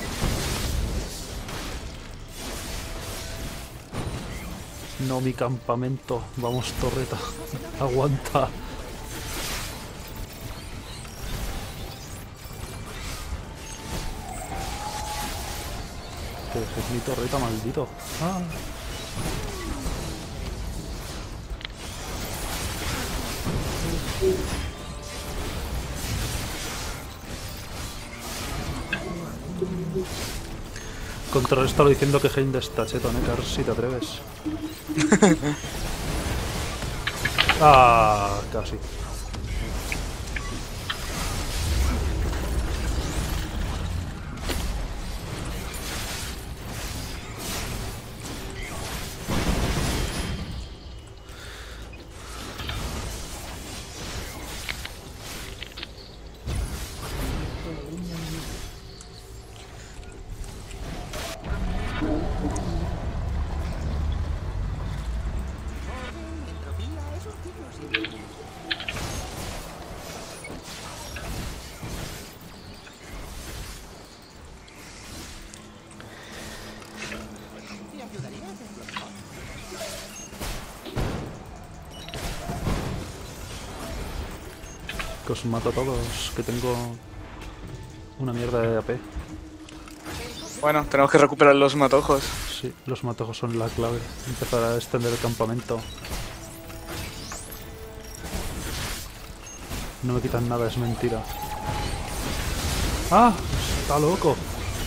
No, mi campamento. Vamos, torreta. Aguanta. Que es mi torreta, maldito. Ah. Contrarréstalo diciendo que Heimdall está cheto, Nekar, si te atreves. Ah, casi. Que os mato a todos, que tengo una mierda de AP. Bueno, tenemos que recuperar los matojos. Sí, los matojos son la clave. Empezar a extender el campamento. No me quitan nada, es mentira. ¡Ah! ¡Está loco!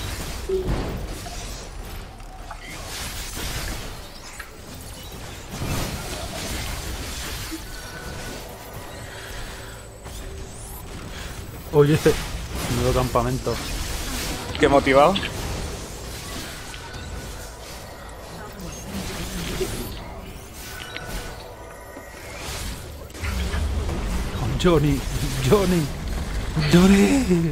Oye, nuevo campamento. Qué motivado. Johnny, Johnny, Johnny.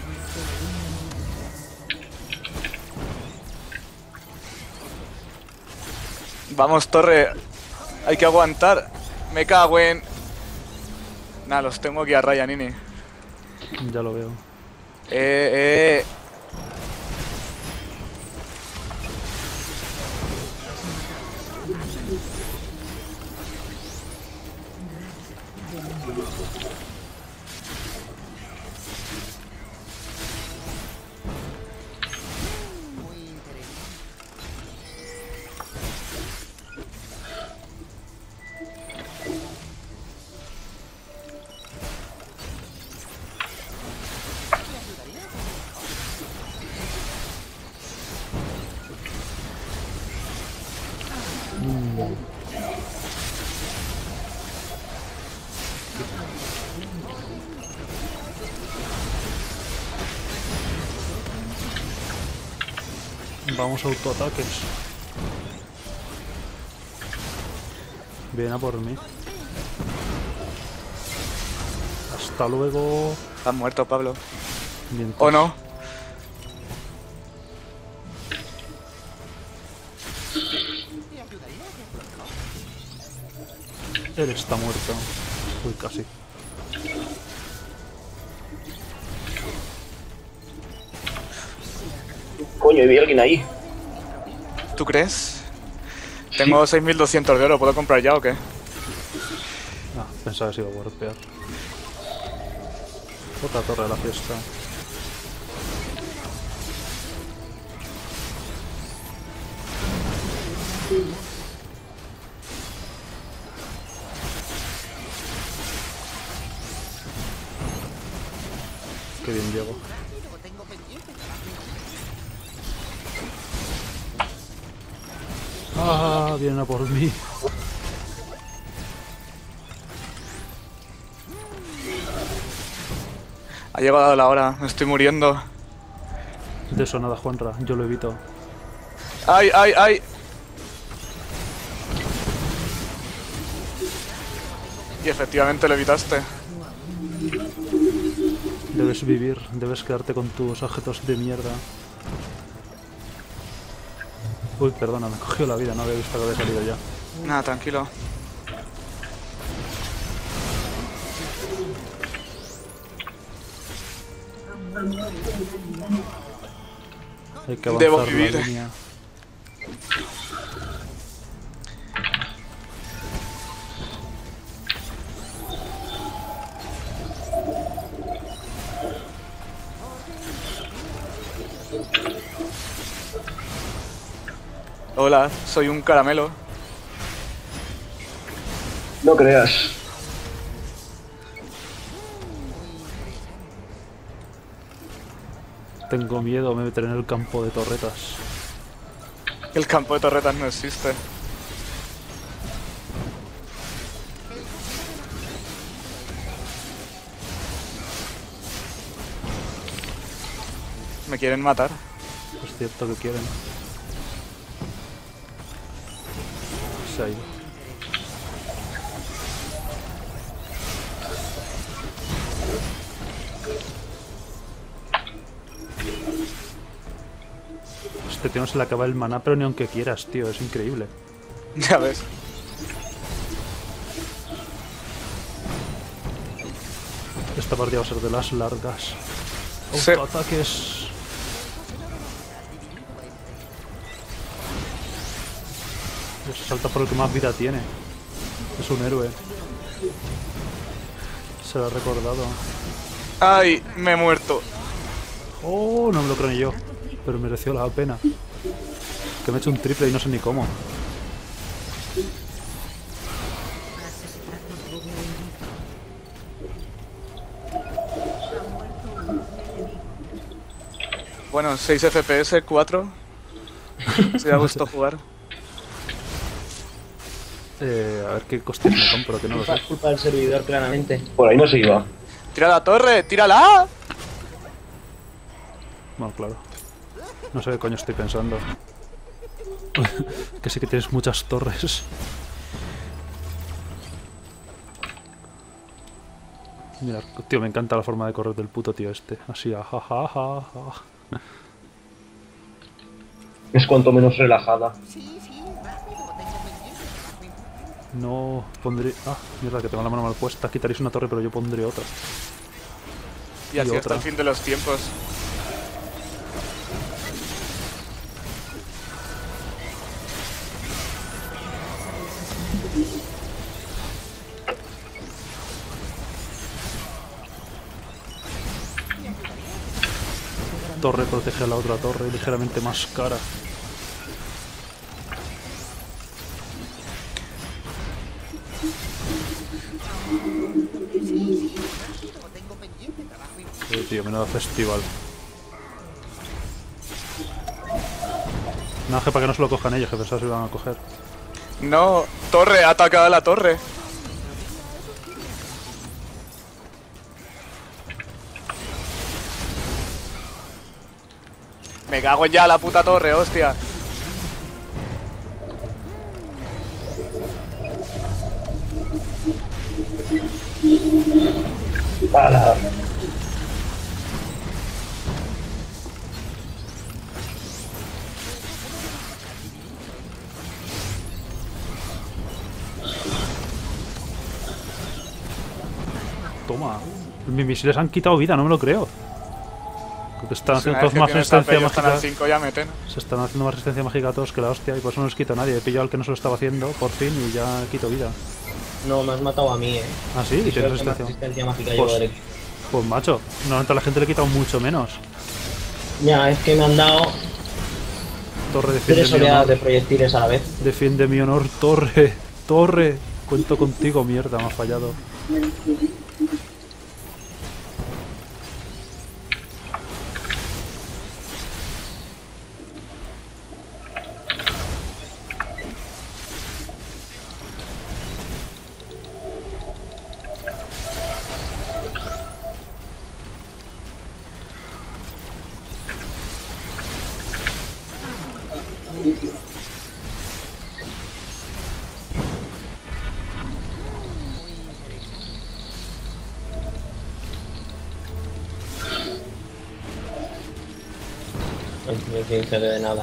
Vamos, torre. Hay que aguantar. Me cago en... Nah, los tengo aquí a raya, Nini. Ya lo veo. Bien. Vamos a autoataques. Viene a por mí. Hasta luego. Has muerto, Pablo. Bien, ¿O no? Él está muerto. Uy, casi. Coño, vi a alguien ahí. ¿Tú crees? Tengo 6200 de oro, ¿puedo comprar ya o qué? Ah, pensaba que se iba a golpear. Otra torre de la fiesta. Qué bien llego. Ah, vienen a por mí. Ha llegado la hora, me estoy muriendo. De eso nada, Juanra, yo lo evito. ¡Ay, ay, ay! Y efectivamente lo evitaste. Debes vivir, debes quedarte con tus objetos de mierda. Uy, perdona, me cogió la vida, no había visto que había salido ya. Nada, tranquilo. Hay que Debo avanzar vivir. la línea. Hola, soy un caramelo. No creas. Tengo miedo, me meteré en el campo de torretas. El campo de torretas no existe. Me quieren matar. Es cierto que quieren. Se ha ido. Este tío no se le acaba el maná, pero ni aunque quieras, tío, es increíble. Ya ves. Esta partida va a ser de las largas. Sí. Autoataques. Se salta por el que más vida tiene. Es un héroe. Se lo ha recordado. ¡Ay! Me he muerto. Oh, no me lo creo ni yo. Pero mereció la pena. Que me he hecho un triple y no sé ni cómo. Bueno, 6 FPS, 4. Se ha gustado jugar. A ver qué coste me compro, que no lo sé. Culpa del servidor, claramente. Por ahí no se iba. ¡Tira la torre! ¡Tírala! Bueno, claro. No sé qué coño estoy pensando. Que sí que tienes muchas torres. Mira, tío, me encanta la forma de correr del puto tío este. Así, ajajaja. Es cuanto menos relajada. No pondré... Ah, mierda, que tengo la mano mal puesta. Quitaréis una torre, pero yo pondré otra. Y así hasta otra. el fin de los tiempos. Torre protege a la otra torre, ligeramente más cara. Tío, menudo festival. No, que para que no se lo cojan ellos, que pensaba que se lo iban a coger. No, torre, ha atacado a la torre. Me cago en ya la puta torre, hostia. Para. Toma. Mis misiles han quitado vida, no me lo creo. Creo que están Si haciendo una vez todos que más tienes trampa y resistencia ellos están al mágica. 5 ya meten. Se están haciendo más resistencia mágica a todos que la hostia y por eso no les quito a nadie. He pillado al que no se lo estaba haciendo, por fin, y ya quito vida. No, me has matado a mí, Ah, sí, y Soy tienes el que más resistencia. resistencia mágica Pues- llevo del equipo. Pues macho, normalmente a la gente le he quitado mucho menos. Ya, es que me han dado Torre, defiende 3 mi oleadas de honor. proyectiles a la vez. Defiende mi honor, torre. Torre. Cuento contigo, mierda, me ha fallado. No tiene de nada.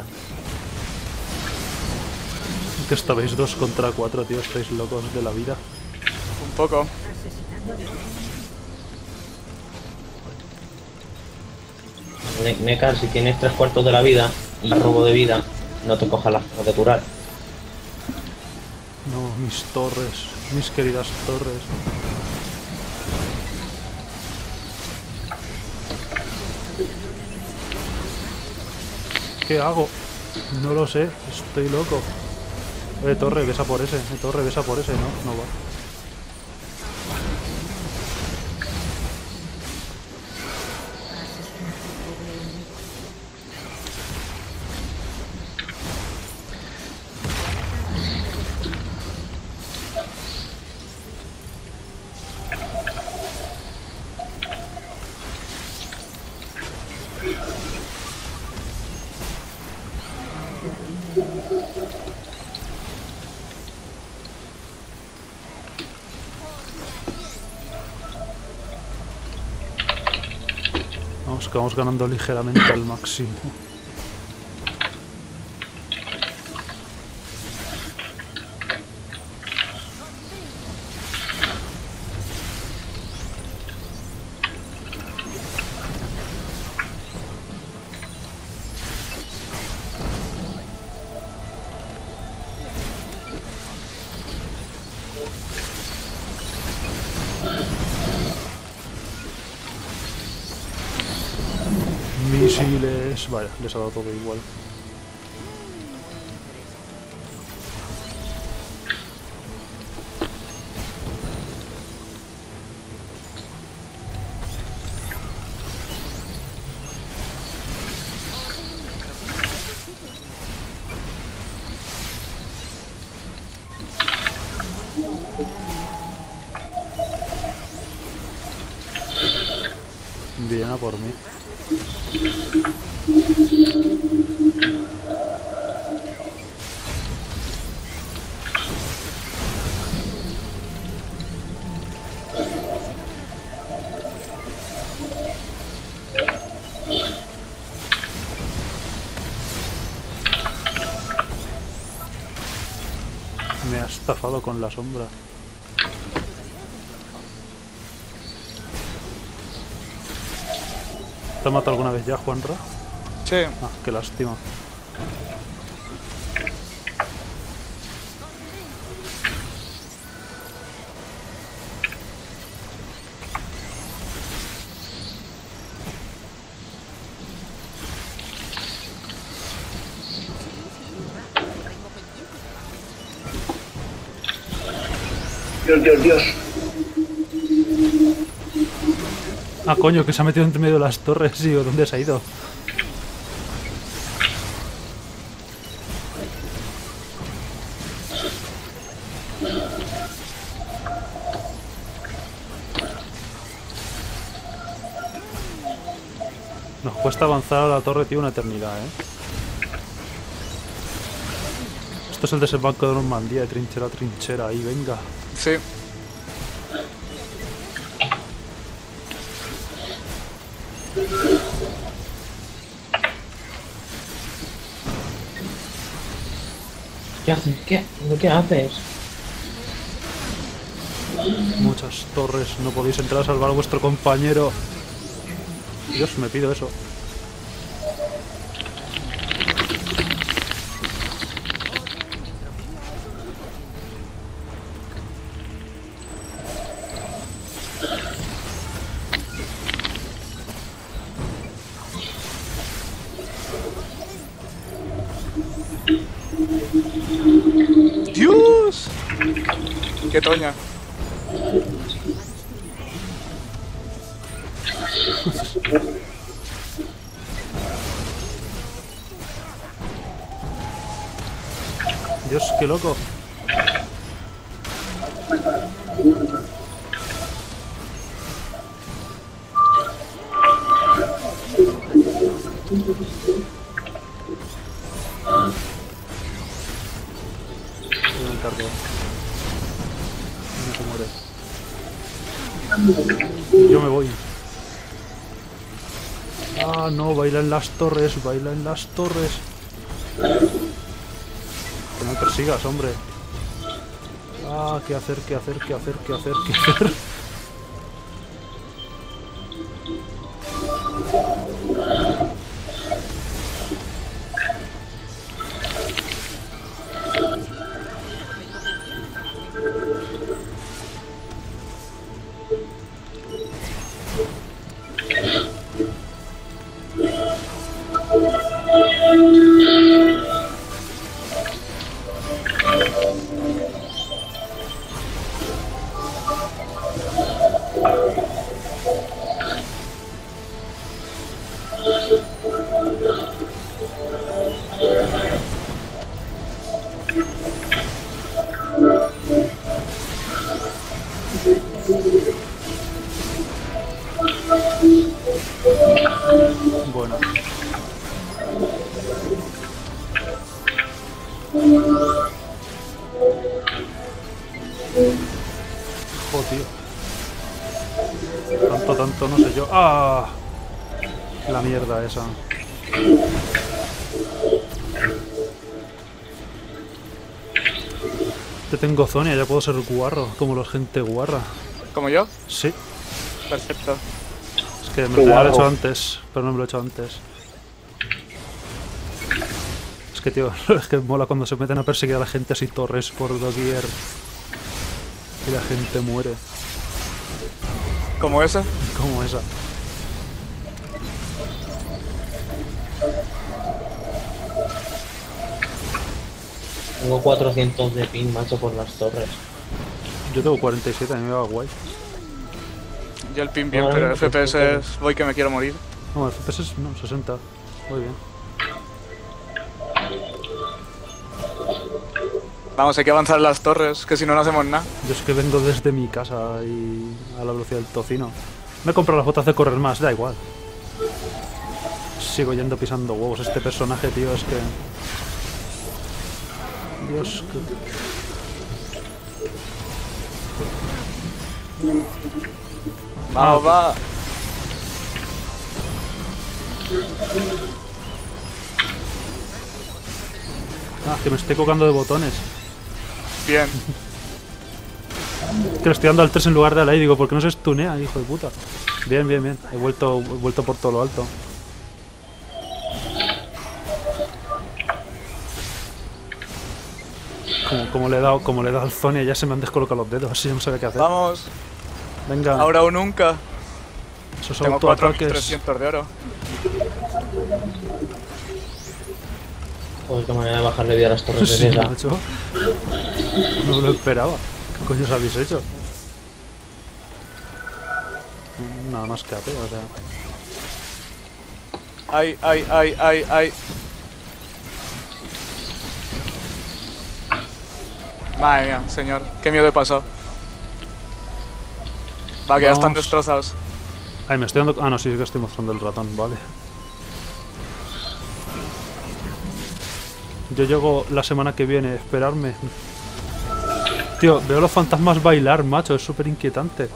Que estabais 2 contra 4, tío, estáis locos de la vida. Un poco. Nekar, si tienes 3/4 de la vida y robo de vida, no te cojas las cosas de curar. No, mis torres, mis queridas torres. ¿Qué hago? No lo sé, estoy loco. Torre, besa por ese. Torre, besa por ese. No, no va. Vamos, que vamos ganando ligeramente al máximo. Misiles. Vaya, les ha dado todo igual. Bien a por mí. Me ha estafado con la sombra. ¿Te has matado alguna vez ya, Juanra? Sí. Ah, qué lástima. Dios. Ah, coño, que se ha metido entre medio de las torres, tío. ¿Dónde se ha ido? Nos cuesta avanzar a la torre, tío, una eternidad, ¿eh? Esto es el desembarco de Normandía, de trinchera a trinchera, ahí, venga. Sí. ¿Qué haces? ¿Qué haces? Muchas torres, no podéis entrar a salvar a vuestro compañero. Dios, me pido eso. ¡Dios! ¡Qué toña! Dios, qué loco. Me encargo. No se muere. Yo me voy. Ah, no, baila en las torres, baila en las torres. Que no me persigas, hombre. Ah, qué hacer. Bueno. Joder. Tanto, no sé yo. ¡Ah! La mierda esa. Te tengo Zonia, ya puedo ser guarro, como la gente guarra. ¿Como yo? Sí. Perfecto. Es que me lo había hecho antes, pero no me lo he hecho antes. Es que, tío, es que mola cuando se meten a perseguir a la gente así torres por doquier. Y la gente muere. ¿Como esa? Como esa. Tengo 400 de ping, macho, por las torres. Yo tengo 47, a mí me va guay. Yo el pin bien, Ahora pero mismo, FPS es... voy que me quiero morir. No, FPS es no, 60. Muy bien. Vamos, hay que avanzar las torres, que si no, no hacemos nada. Yo es que vengo desde mi casa y a la velocidad del tocino. Me he comprado las botas de correr más, da igual. Sigo yendo pisando huevos. Este personaje, tío, es que... Dios, que... Vamos, va. Ah, que me estoy colgando de botones. Bien. Que le estoy dando al 3 en lugar de a la I, digo, ¿por qué no se stunea, hijo de puta? Bien. He vuelto por todo lo alto. Como le he dado al Zonia, ya se me han descolocado los dedos, así ya no sabía qué hacer. Vamos. Venga, Ahora o nunca. esos Tengo autoataques. 4.300 de oro. Joder, qué manera de bajarle vida a las torres Sí, de esa. macho. No me lo esperaba. ¿Qué coño os habéis hecho? Nada más que AP, o sea. Ay. Madre mía, señor. Qué miedo he pasado. Va, que ya están Vamos. destrozados. Ay, me estoy dando... Ah, no, sí que estoy mostrando el ratón, vale. Yo llego la semana que viene, esperarme. Tío, veo los fantasmas bailar, macho, es súper inquietante.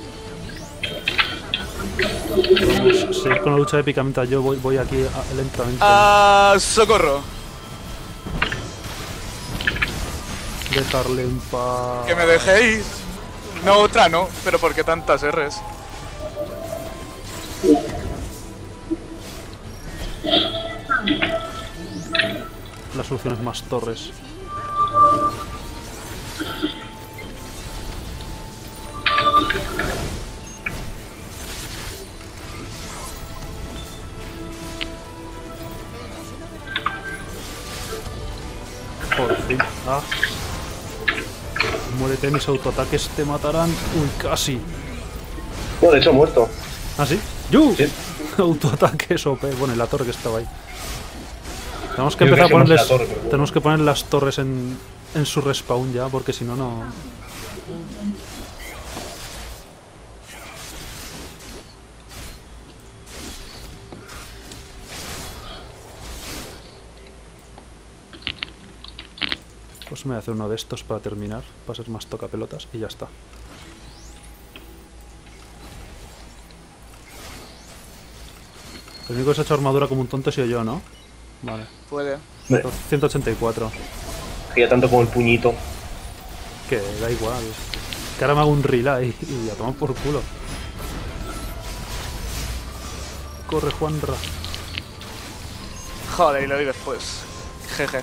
Vamos a seguir con la lucha épica mientras yo voy aquí lentamente. ¡Ah! ¡Socorro! Dejarle en paz. ¡Que me dejéis! No, otra no, pero ¿por qué tantas R's? La solución es más torres. Por fin. Ah. Muérete, mis autoataques te matarán. Uy, casi. Bueno, de hecho, muerto. ¿Ah, sí? ¡Yu! Sí. Autoataques OP. Bueno, y la torre que estaba ahí. Tenemos que Yo empezar a creo que ponerles. más la torre, pero bueno. Tenemos que poner las torres en su respawn ya, porque si no, no. Pues me voy a hacer uno de estos para terminar, para ser más tocapelotas y ya está. El único que se ha hecho armadura como un tonto he sido yo, ¿no? Vale. Puede. 184. Ya tanto como el puñito. Que da igual. Que ahora me hago un relay y a tomar por culo. Corre, Juanra. Joder, y lo di después. Jeje.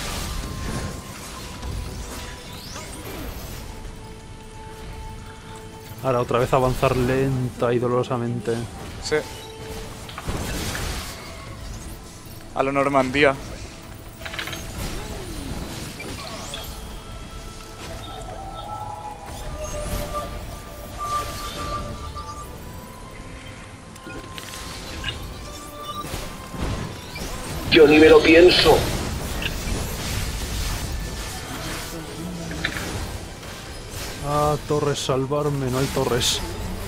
Ahora otra vez avanzar lenta y dolorosamente. Sí. A lo Normandía. Yo ni me lo pienso. Ah, torres, salvarme, no hay torres.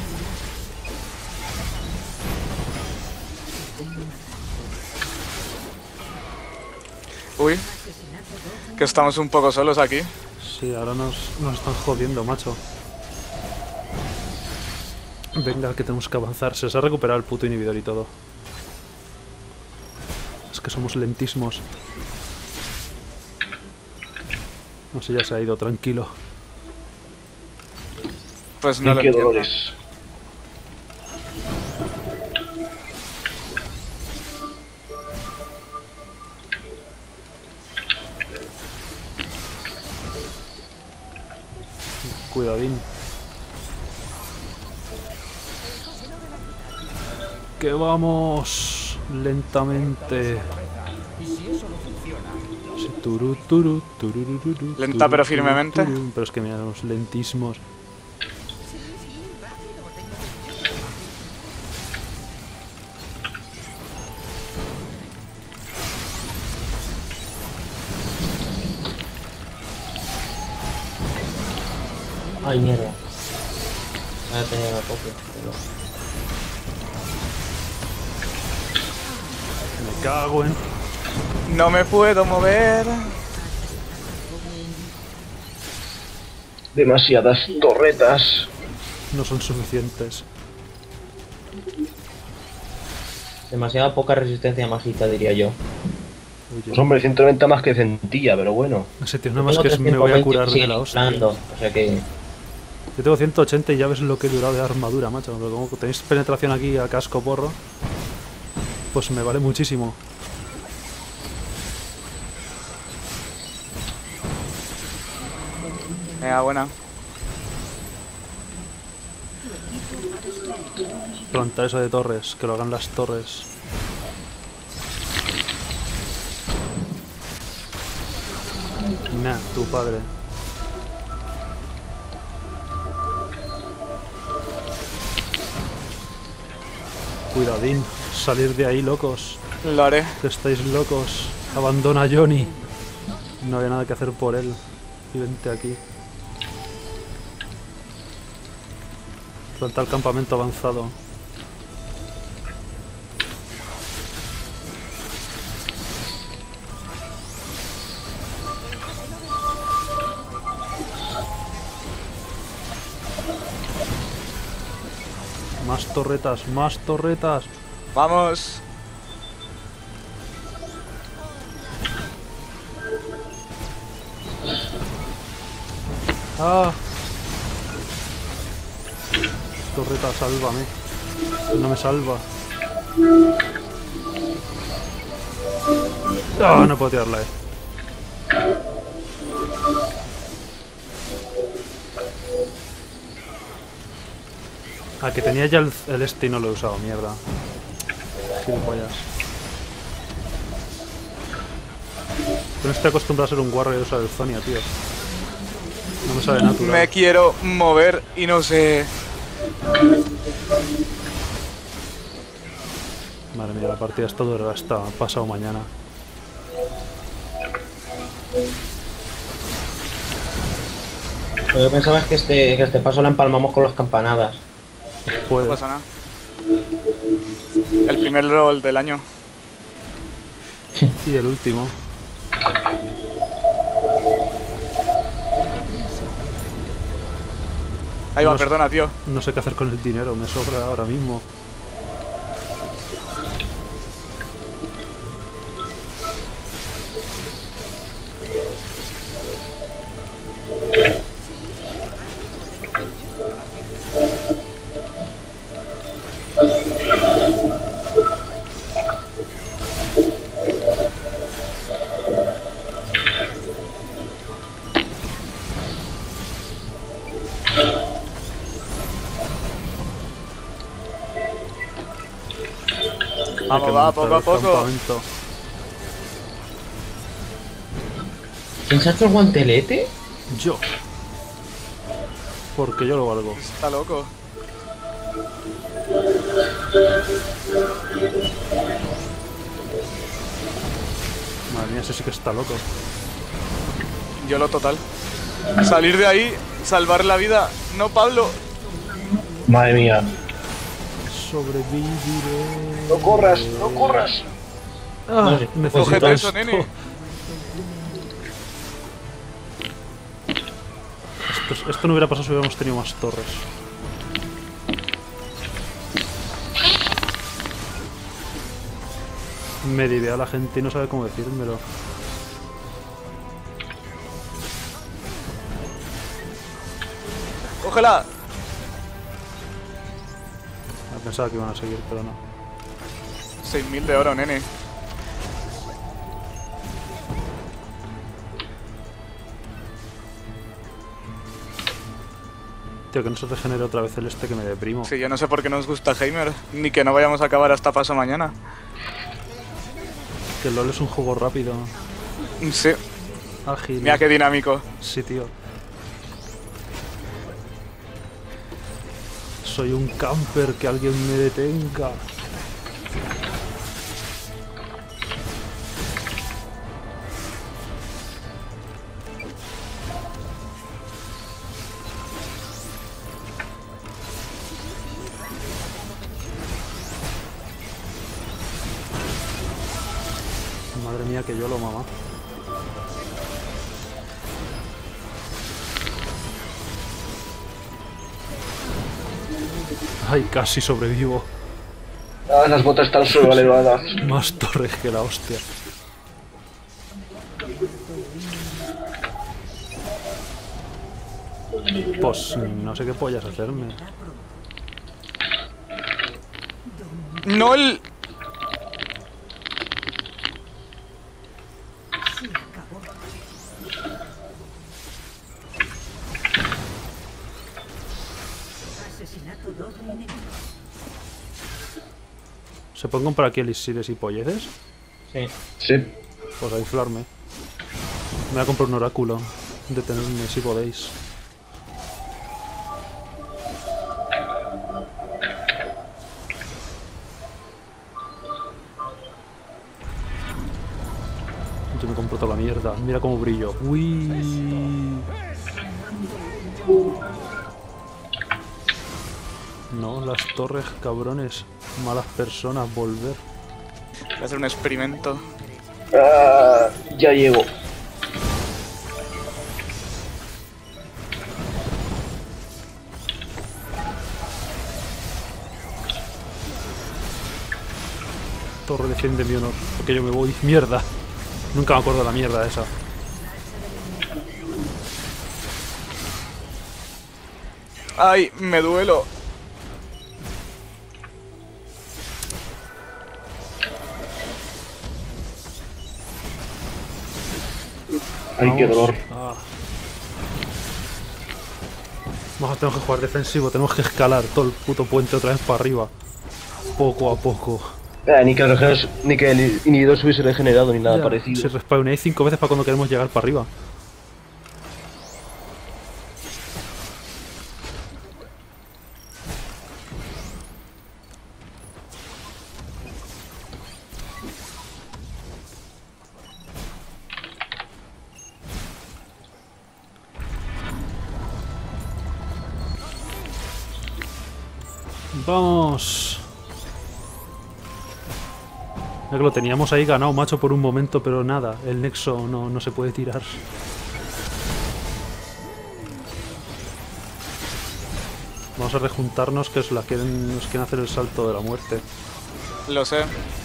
Uy. Que estamos un poco solos aquí. Sí, ahora nos están jodiendo, macho. Venga, que tenemos que avanzar. Se ha recuperado el puto inhibidor y todo. Es que somos lentísimos. No sé, ya se ha ido, tranquilo. Pues no lo Qué entiendo. dolores. Cuidadín. Que vamos lentamente. Sí, turu, turu, turururu, Lenta turu, pero turu, firmemente. turu. Pero es que mira, los lentísimos. Ay, mierda. Voy a tener a tope, pero... Me cago en... No me puedo mover. Demasiadas torretas. No son suficientes. Demasiada poca resistencia mágica, diría yo. Oye, Pues hombre, 190 más que centilla, pero bueno. ese tío, nada más Tengo que me voy a 320 curar de siguen la hostia. inflando, o sea que... Yo tengo 180 y ya ves lo que he durado de armadura, macho. Pero como tenéis penetración aquí a casco porro, pues me vale muchísimo. Venga, buena. Planta eso de torres, que lo hagan las torres. Nah, tu padre. Cuidadín, salir de ahí, locos. Lo haré. Que estáis locos. Abandona a Johnny. No había nada que hacer por él. Y vente aquí. Planta el campamento avanzado. Más torretas, más torretas. Vamos. ¡Ah! Torreta, sálvame. No me salva. ¡Ah! No puedo tirarla, Ah, que tenía ya el este y no lo he usado, mierda. Gilipollas. No estoy acostumbrado a ser un warrior y usar el Zonia, tío. No me sale natural. Me quiero mover y no sé. Madre mía, la partida está dura hasta pasado mañana. Lo que pensaba es que este paso lo empalmamos con las campanadas. No Puede. pasa nada. El primer roll del año. Y el último. Ahí va, No sé- perdona, tío. No sé qué hacer con el dinero, me sobra ahora mismo. Hay que Vamos, va, montar poco a el poco. campamento. ¿Quién se ha hecho el guantelete? Yo. Porque yo lo valgo. Está loco. Madre mía, ese sí que está loco. Yo lo total. Salir de ahí, salvar la vida. No, Pablo. Madre mía. Sobreviviré. No corras, no corras. Ah, No sé, necesito cógete eso, esto. nene. Esto no hubiera pasado si hubiéramos tenido más torres. Me divea la gente y no sabe cómo decírmelo. Cógela. Pensaba que iban a seguir, pero no. 6.000 de oro, nene. Tío, que no se regenere otra vez el este, que me deprimo. Sí, yo no sé por qué nos gusta Heimer. Ni que no vayamos a acabar hasta paso mañana. Que el LoL es un juego rápido, Sí. ágil. Mira qué dinámico. Sí, tío. Soy un camper, que alguien me detenga. Madre mía, que yo lo mamá. Ay, casi sobrevivo. Ah, las botas están sobreelevadas. Más torres que la hostia. Pues no sé qué pollas hacerme. No el... Asesinato doble enemigo. ¿Se pueden comprar aquí elixires y polleces? Sí. Sí. Pues a inflarme. Me voy a comprar un oráculo. Detenerme si podéis. Yo me compro toda la mierda. Mira cómo brillo. Uy. No, las torres, cabrones. Malas personas, volver. Voy a hacer un experimento. Ah, ya llego. Torre, defiende mi honor, porque yo me voy. Mierda. Nunca me acuerdo de la mierda esa. ¡Ay, me duelo! Ay, qué dolor. Ah. Tenemos que jugar defensivo, tenemos que escalar todo el puto puente otra vez para arriba. Poco a poco. Ni que el inhibidor se hubiese regenerado ni nada Ya, parecido. se respawnéis 5 veces para cuando queremos llegar para arriba. Vamos. Ya que lo teníamos ahí ganado, macho, por un momento, pero nada, el nexo no se puede tirar. Vamos a rejuntarnos, que nos quieren hacer el salto de la muerte. Lo sé.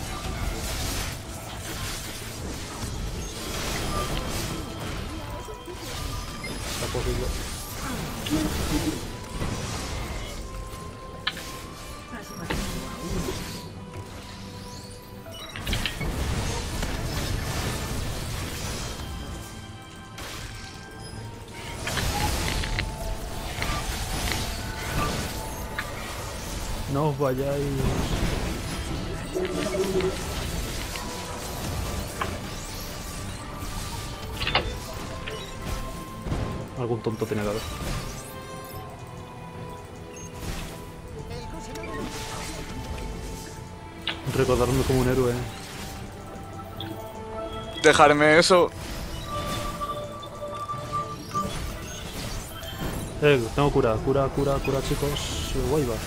Está posible. No os vayáis. Algún tonto tiene que haber. Recordarme como un héroe. Dejarme eso. Tengo cura, chicos. Guay va.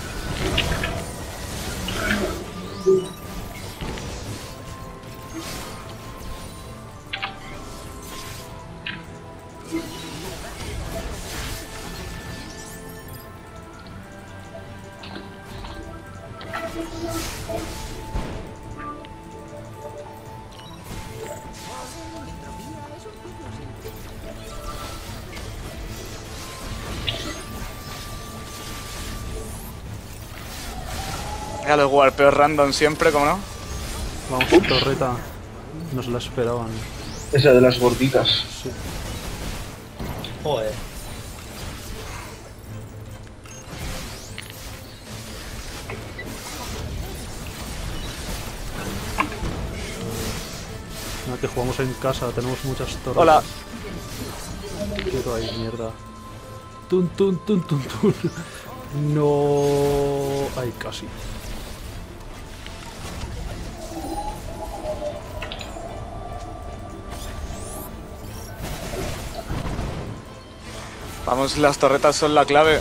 A los warpeos random siempre, ¿cómo no? Vamos, torreta. No se la esperaban. Esa de las gorditas. Sí. Joder. Nada, que jugamos en casa, tenemos muchas torres. Hola. Quieto ahí, mierda. Tun. No. Ay, casi. Vamos, las torretas son la clave.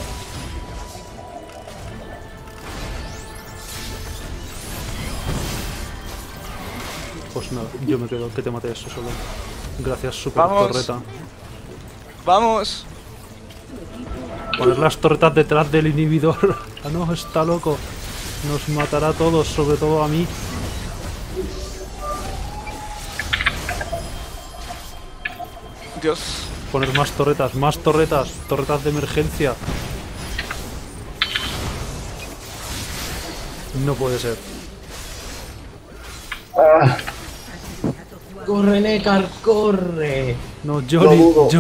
Pues nada, yo me quedo, que te mate eso solo. Gracias, super Vamos. torreta. ¡Vamos! Poner las torretas detrás del inhibidor. Ah, no, está loco. Nos matará a todos, sobre todo a mí. Dios. Poner más torretas, torretas de emergencia. No puede ser. ¡Corre, Nekar, corre! No, Lo Johnny.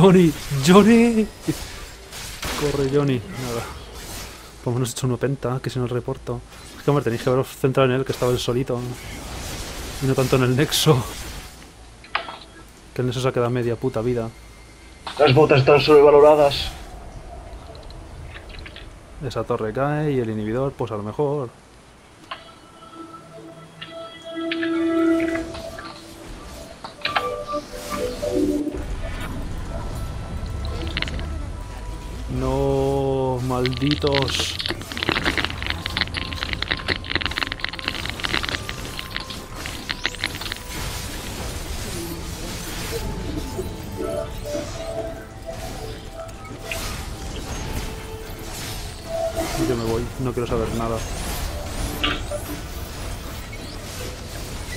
Corre, Johnny. Nada. Pues hemos hecho un penta, que si no el reporto. Es que, hombre, tenéis que haberos centrado en él, que estaba él solito. Y no tanto en el nexo. Que el nexo se ha quedado media puta vida. Las botas están sobrevaloradas. Esa torre cae y el inhibidor, pues a lo mejor. No, malditos. Yo me voy, no quiero saber nada.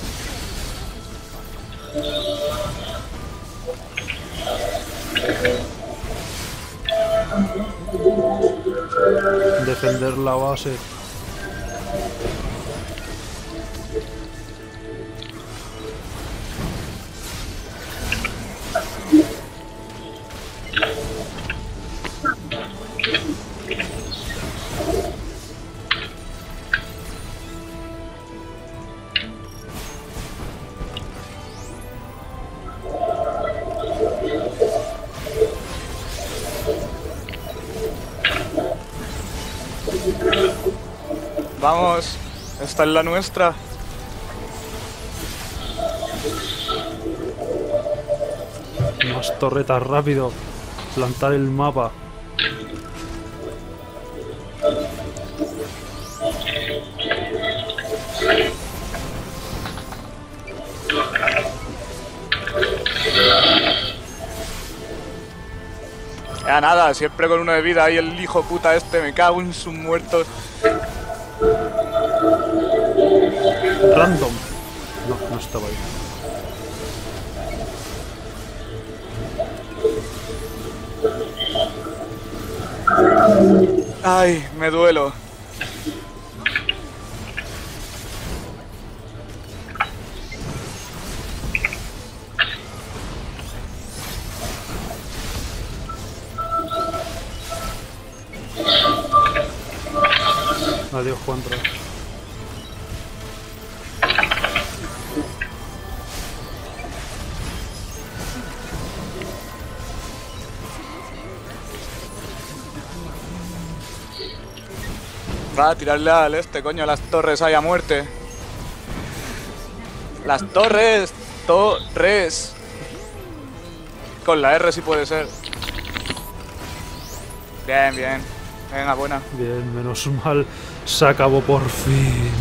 Defender la base. Vamos, esta es la nuestra. Más torretas, rápido. Plantar el mapa. Ya nada, siempre con uno de vida ahí el hijo puta este, me cago en sus muertos. Random. No, no estaba ahí. Ay, me duelo. Adiós, Juanra. Va a tirarle al este, coño, a las torres ahí a muerte. Las torres, torres. Con la R sí puede ser. Bien, bien. Venga, buena. Bien, menos mal. Se acabó por fin.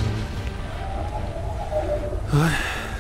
Ay.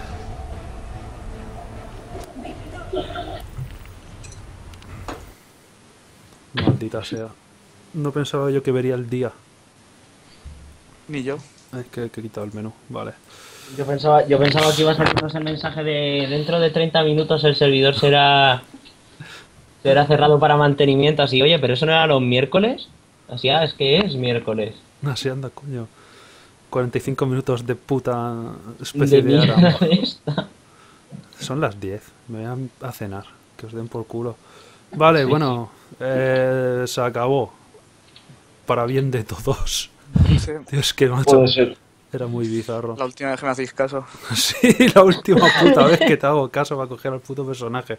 Maldita sea. No pensaba yo que vería el día. Ni yo. Es que he quitado el menú, vale. Yo pensaba que iba a salirnos el mensaje de dentro de 30 minutos el servidor será cerrado para mantenimiento. Así, oye, pero eso no era los miércoles. Así, es que es miércoles. Así anda, coño. 45 minutos de puta especie de mierda hora. esta. Son las 10. Me voy a cenar. Que os den por culo. Vale, bueno. Se acabó. Para bien de todos. Sí. Dios, que macho. Puede ser. Era muy bizarro. La última vez que me hacéis caso. Sí, la última puta vez que te hago caso para coger al puto personaje.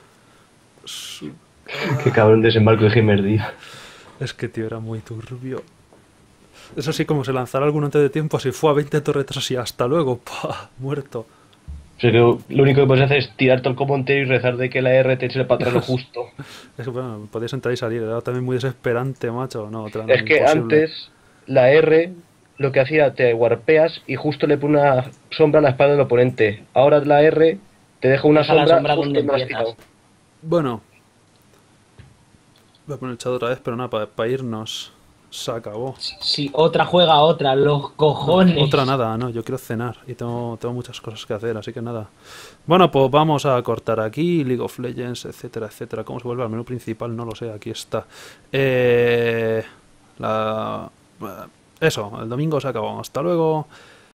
Qué cabrón desembarco de Heimerdiya. Es que, tío, era muy turbio. Eso sí, como se lanzara algún antes de tiempo, así fue a 20 torretas así, hasta luego, ¡pah! Muerto. O sea que lo único que puedes hacer es tirar todo el combo entero y rezar de que la R te eche para atrás lo justo. Es que, bueno, podías entrar y salir, era también muy desesperante, macho. No, otra, Es que imposible. antes la R lo que hacía te warpeas y justo le pone una sombra a la espalda del oponente. Ahora la R te deja una Deja la sombra, sombra justo donde donde has empiezas. tirado. Bueno. Voy a poner el chat otra vez, pero nada, para irnos. Se acabó. Si otra juega a otra, los cojones. Otra nada, no, yo quiero cenar y tengo muchas cosas que hacer, así que nada. Bueno, pues vamos a cortar aquí, League of Legends, etcétera, etcétera. ¿Cómo se vuelve al menú principal? No lo sé, aquí está. Eso, el domingo se acabó. Hasta luego.